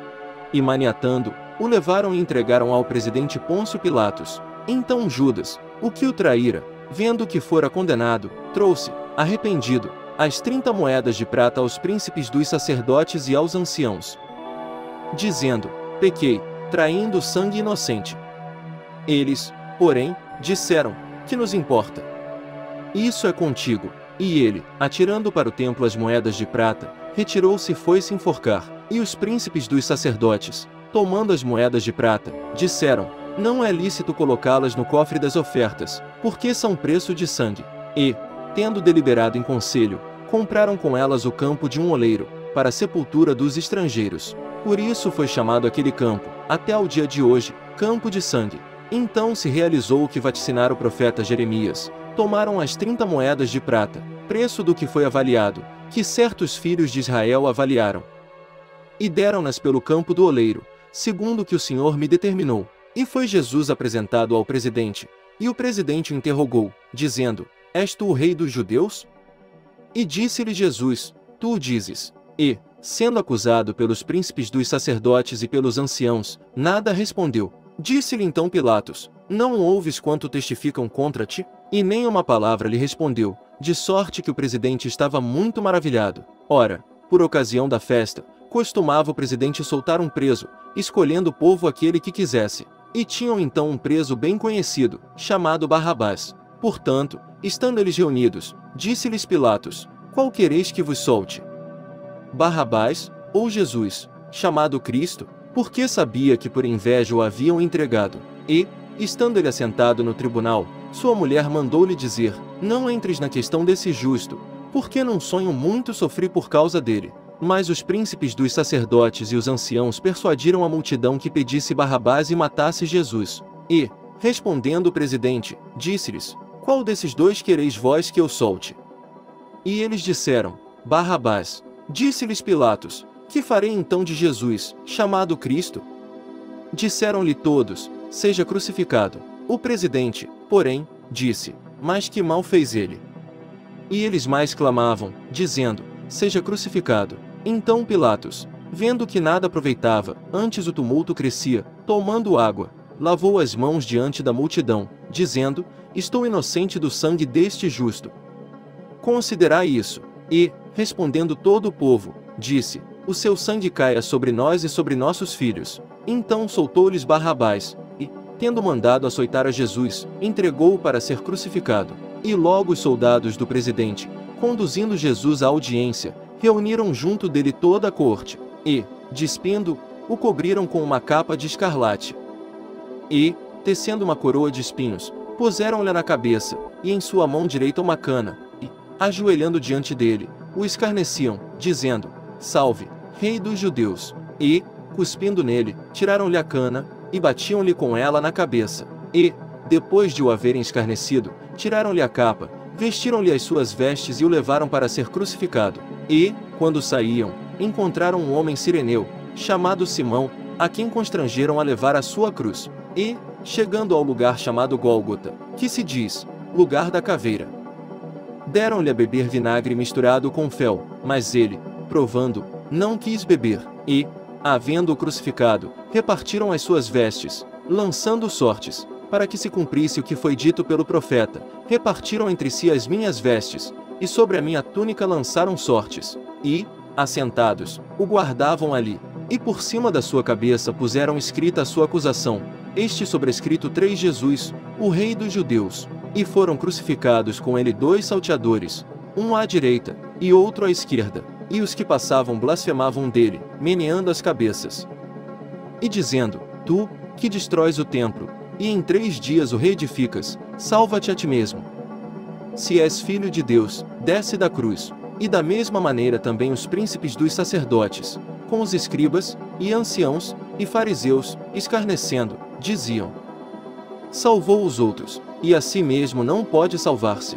A: E maniatando, o levaram e entregaram ao presidente Pôncio Pilatos. Então Judas, o que o traíra, vendo que fora condenado, trouxe, arrependido, as trinta moedas de prata aos príncipes dos sacerdotes e aos anciãos, dizendo: pequei, traindo sangue inocente. Eles, porém, disseram: que nos importa? Isso é contigo. E ele, atirando para o templo as moedas de prata, retirou-se e foi-se enforcar. E os príncipes dos sacerdotes, tomando as moedas de prata, disseram: não é lícito colocá-las no cofre das ofertas, porque são preço de sangue. E, tendo deliberado em conselho, compraram com elas o campo de um oleiro, para a sepultura dos estrangeiros. Por isso foi chamado aquele campo, até ao dia de hoje, campo de sangue. Então se realizou o que vaticinara o profeta Jeremias: tomaram as trinta moedas de prata, preço do que foi avaliado, que certos filhos de Israel avaliaram. E deram-nas pelo campo do oleiro, segundo o que o Senhor me determinou. E foi Jesus apresentado ao presidente, e o presidente o interrogou, dizendo: És tu o rei dos judeus? E disse-lhe Jesus: Tu o dizes. E, sendo acusado pelos príncipes dos sacerdotes e pelos anciãos, nada respondeu. Disse-lhe então Pilatos: Não ouves quanto testificam contra ti? E nem uma palavra lhe respondeu, de sorte que o presidente estava muito maravilhado. Ora, por ocasião da festa, costumava o presidente soltar um preso, escolhendo o povo aquele que quisesse. E tinham então um preso bem conhecido, chamado Barrabás. Portanto, estando eles reunidos, disse-lhes Pilatos: Qual quereis que vos solte? Barrabás, ou Jesus, chamado Cristo? Porque sabia que por inveja o haviam entregado. E, estando ele assentado no tribunal, sua mulher mandou-lhe dizer: Não entres na questão desse justo, porque num sonho muito sofri por causa dele. Mas os príncipes dos sacerdotes e os anciãos persuadiram a multidão que pedisse Barrabás e matasse Jesus. E, respondendo o presidente, disse-lhes: Qual desses dois quereis vós que eu solte? E eles disseram: Barrabás. Disse-lhes Pilatos: Que farei então de Jesus, chamado Cristo? Disseram-lhe todos: Seja crucificado. O presidente, porém, disse: Mas que mal fez ele? E eles mais clamavam, dizendo: Seja crucificado. Então Pilatos, vendo que nada aproveitava, antes o tumulto crescia, tomando água, lavou as mãos diante da multidão, dizendo: Estou inocente do sangue deste justo. Considerai isso. E, respondendo todo o povo, disse: O seu sangue caia sobre nós e sobre nossos filhos. Então soltou-lhes Barrabás, e, tendo mandado açoitar a Jesus, entregou-o para ser crucificado. E logo os soldados do presidente, conduzindo Jesus à audiência, reuniram junto dele toda a corte, e, despindo, o cobriram com uma capa de escarlate. E, tecendo uma coroa de espinhos, puseram-lhe na cabeça, e em sua mão direita uma cana, e, ajoelhando diante dele, o escarneciam, dizendo: Salve, Rei dos Judeus! E, cuspindo nele, tiraram-lhe a cana, e batiam-lhe com ela na cabeça. E, depois de o haverem escarnecido, tiraram-lhe a capa, vestiram-lhe as suas vestes e o levaram para ser crucificado. E, quando saíam, encontraram um homem sireneu, chamado Simão, a quem constrangeram a levar a sua cruz. E, chegando ao lugar chamado Gólgota, que se diz, lugar da caveira, deram-lhe a beber vinagre misturado com fel, mas ele, provando, não quis beber. E, havendo-o crucificado, repartiram as suas vestes, lançando sortes, para que se cumprisse o que foi dito pelo profeta: repartiram entre si as minhas vestes, e sobre a minha túnica lançaram sortes. E, assentados, o guardavam ali. E por cima da sua cabeça puseram escrita a sua acusação: Este sobrescrito três Jesus, o Rei dos Judeus. E foram crucificados com ele dois salteadores, um à direita, e outro à esquerda. E os que passavam blasfemavam dele, meneando as cabeças, e dizendo: Tu, que destróis o templo, e em três dias o reedificas, salva-te a ti mesmo. Se és filho de Deus, desce da cruz. E da mesma maneira também os príncipes dos sacerdotes, com os escribas, e anciãos, e fariseus, escarnecendo, diziam: Salvou os outros, e a si mesmo não pode salvar-se.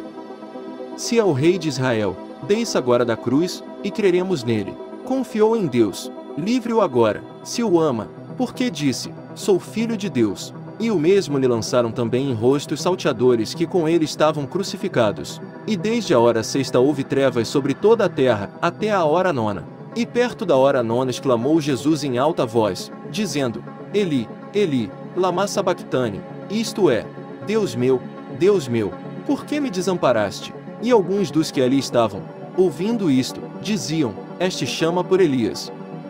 A: Se é o rei de Israel, desça agora da cruz, e creremos nele. Confiou em Deus, livre-o agora, se o ama, porque disse: Sou filho de Deus. E o mesmo lhe lançaram também em rosto os salteadores que com ele estavam crucificados. E desde a hora sexta houve trevas sobre toda a terra, até a hora nona. E perto da hora nona exclamou Jesus em alta voz, dizendo: Eli, Eli, lama sabactane, isto é: Deus meu, Deus meu, por que me desamparaste? E alguns dos que ali estavam, ouvindo isto, diziam: Este chama por Elias.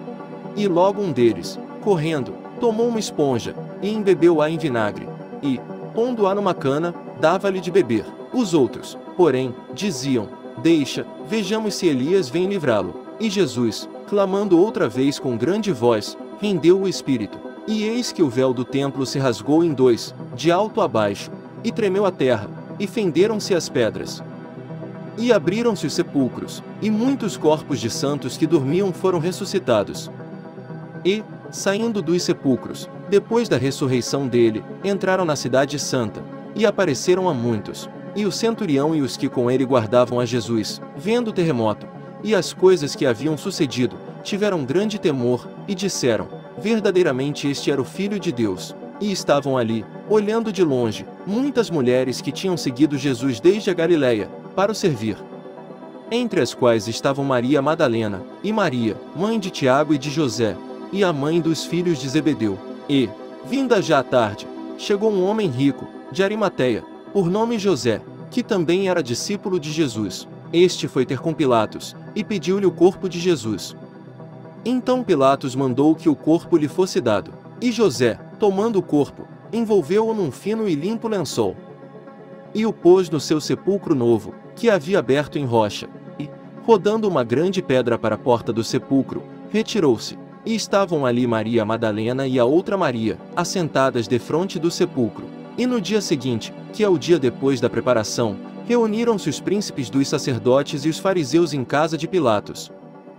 A: E logo um deles, correndo, tomou uma esponja, e embebeu-a em vinagre, e, pondo-a numa cana, dava-lhe de beber. Os outros, porém, diziam: Deixa, vejamos se Elias vem livrá-lo. E Jesus, clamando outra vez com grande voz, rendeu o espírito. E eis que o véu do templo se rasgou em dois, de alto a baixo, e tremeu a terra, e fenderam-se as pedras. E abriram-se os sepulcros, e muitos corpos de santos que dormiam foram ressuscitados. E, saindo dos sepulcros, depois da ressurreição dele, entraram na cidade santa, e apareceram a muitos. E o centurião e os que com ele guardavam a Jesus, vendo o terremoto, e as coisas que haviam sucedido, tiveram grande temor, e disseram: verdadeiramente este era o Filho de Deus. E estavam ali, olhando de longe, muitas mulheres que tinham seguido Jesus desde a Galileia, para o servir. Entre as quais estavam Maria Madalena, e Maria, mãe de Tiago e de José, e a mãe dos filhos de Zebedeu. E, vinda já a tarde, chegou um homem rico, de Arimateia, por nome José, que também era discípulo de Jesus. Este foi ter com Pilatos, e pediu-lhe o corpo de Jesus. Então Pilatos mandou que o corpo lhe fosse dado. E José, tomando o corpo, envolveu-o num fino e limpo lençol. E o pôs no seu sepulcro novo, que havia aberto em rocha. E, rodando uma grande pedra para a porta do sepulcro, retirou-se. E estavam ali Maria Madalena e a outra Maria, assentadas defronte do sepulcro. E no dia seguinte, que é o dia depois da preparação, reuniram-se os príncipes dos sacerdotes e os fariseus em casa de Pilatos,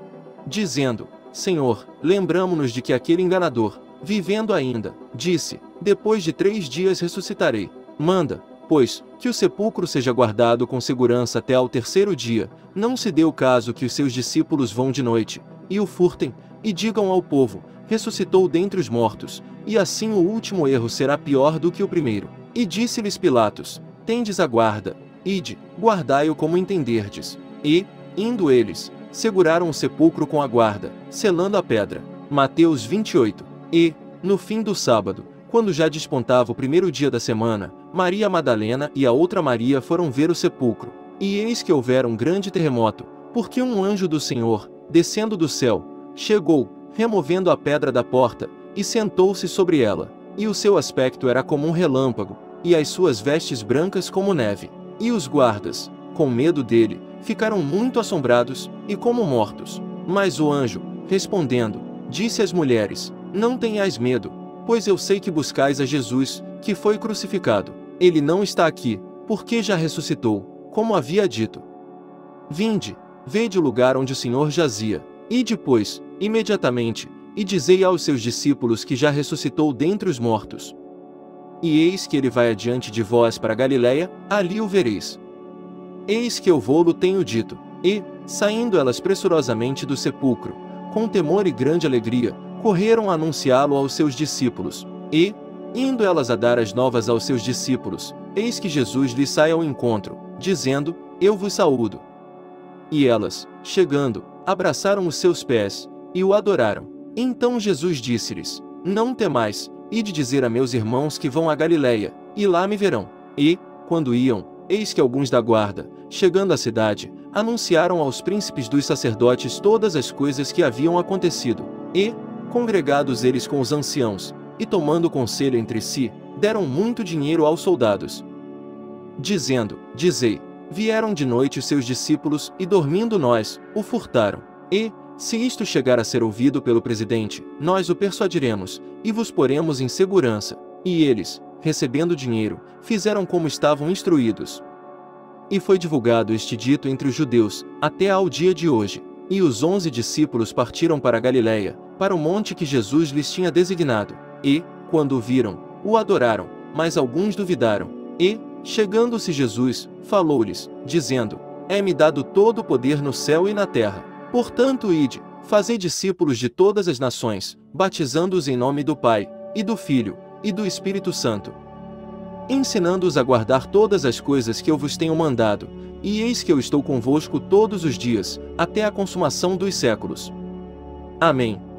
A: dizendo: Senhor, lembramo-nos de que aquele enganador, vivendo ainda, disse: depois de três dias ressuscitarei. Manda, pois, que o sepulcro seja guardado com segurança até ao terceiro dia, não se dê o caso que os seus discípulos vão de noite, e o furtem, e digam ao povo: ressuscitou dentre os mortos, e assim o último erro será pior do que o primeiro. E disse-lhes Pilatos: tendes a guarda, ide, guardai-o como entenderdes. E, indo eles, seguraram o sepulcro com a guarda, selando a pedra. Mateus vinte e oito. E, no fim do sábado, quando já despontava o primeiro dia da semana, Maria Madalena e a outra Maria foram ver o sepulcro. E eis que houvera um grande terremoto, porque um anjo do Senhor, descendo do céu, chegou, removendo a pedra da porta, e sentou-se sobre ela. E o seu aspecto era como um relâmpago, e as suas vestes brancas como neve. E os guardas, com medo dele, ficaram muito assombrados, e como mortos. Mas o anjo, respondendo, disse às mulheres: não tenhais medo, pois eu sei que buscais a Jesus, que foi crucificado. Ele não está aqui, porque já ressuscitou, como havia dito. Vinde, vede o lugar onde o Senhor jazia. E depois, imediatamente, e dizei aos seus discípulos que já ressuscitou dentre os mortos. E eis que ele vai adiante de vós para Galiléia, ali o vereis. Eis que eu vou-lo tenho dito. E, saindo elas pressurosamente do sepulcro, com temor e grande alegria, correram a anunciá-lo aos seus discípulos. E, indo elas a dar as novas aos seus discípulos, eis que Jesus lhes sai ao encontro, dizendo: eu vos saúdo. E elas, chegando, abraçaram os seus pés, e o adoraram. Então Jesus disse-lhes: não temais, ide dizer a meus irmãos que vão a Galiléia, e lá me verão. E, quando iam, eis que alguns da guarda, chegando à cidade, anunciaram aos príncipes dos sacerdotes todas as coisas que haviam acontecido. E, congregados eles com os anciãos, e tomando conselho entre si, deram muito dinheiro aos soldados, dizendo: dizei, vieram de noite os seus discípulos, e dormindo nós, o furtaram. E, se isto chegar a ser ouvido pelo presidente, nós o persuadiremos, e vos poremos em segurança. E eles, recebendo dinheiro, fizeram como estavam instruídos. E foi divulgado este dito entre os judeus, até ao dia de hoje. E os onze discípulos partiram para a Galiléia, para o monte que Jesus lhes tinha designado. E, quando o viram, o adoraram, mas alguns duvidaram. E, chegando-se Jesus, falou-lhes, dizendo: é-me dado todo o poder no céu e na terra. Portanto ide, fazei discípulos de todas as nações, batizando-os em nome do Pai, e do Filho, e do Espírito Santo, ensinando-os a guardar todas as coisas que eu vos tenho mandado, e eis que eu estou convosco todos os dias, até a consumação dos séculos. Amém.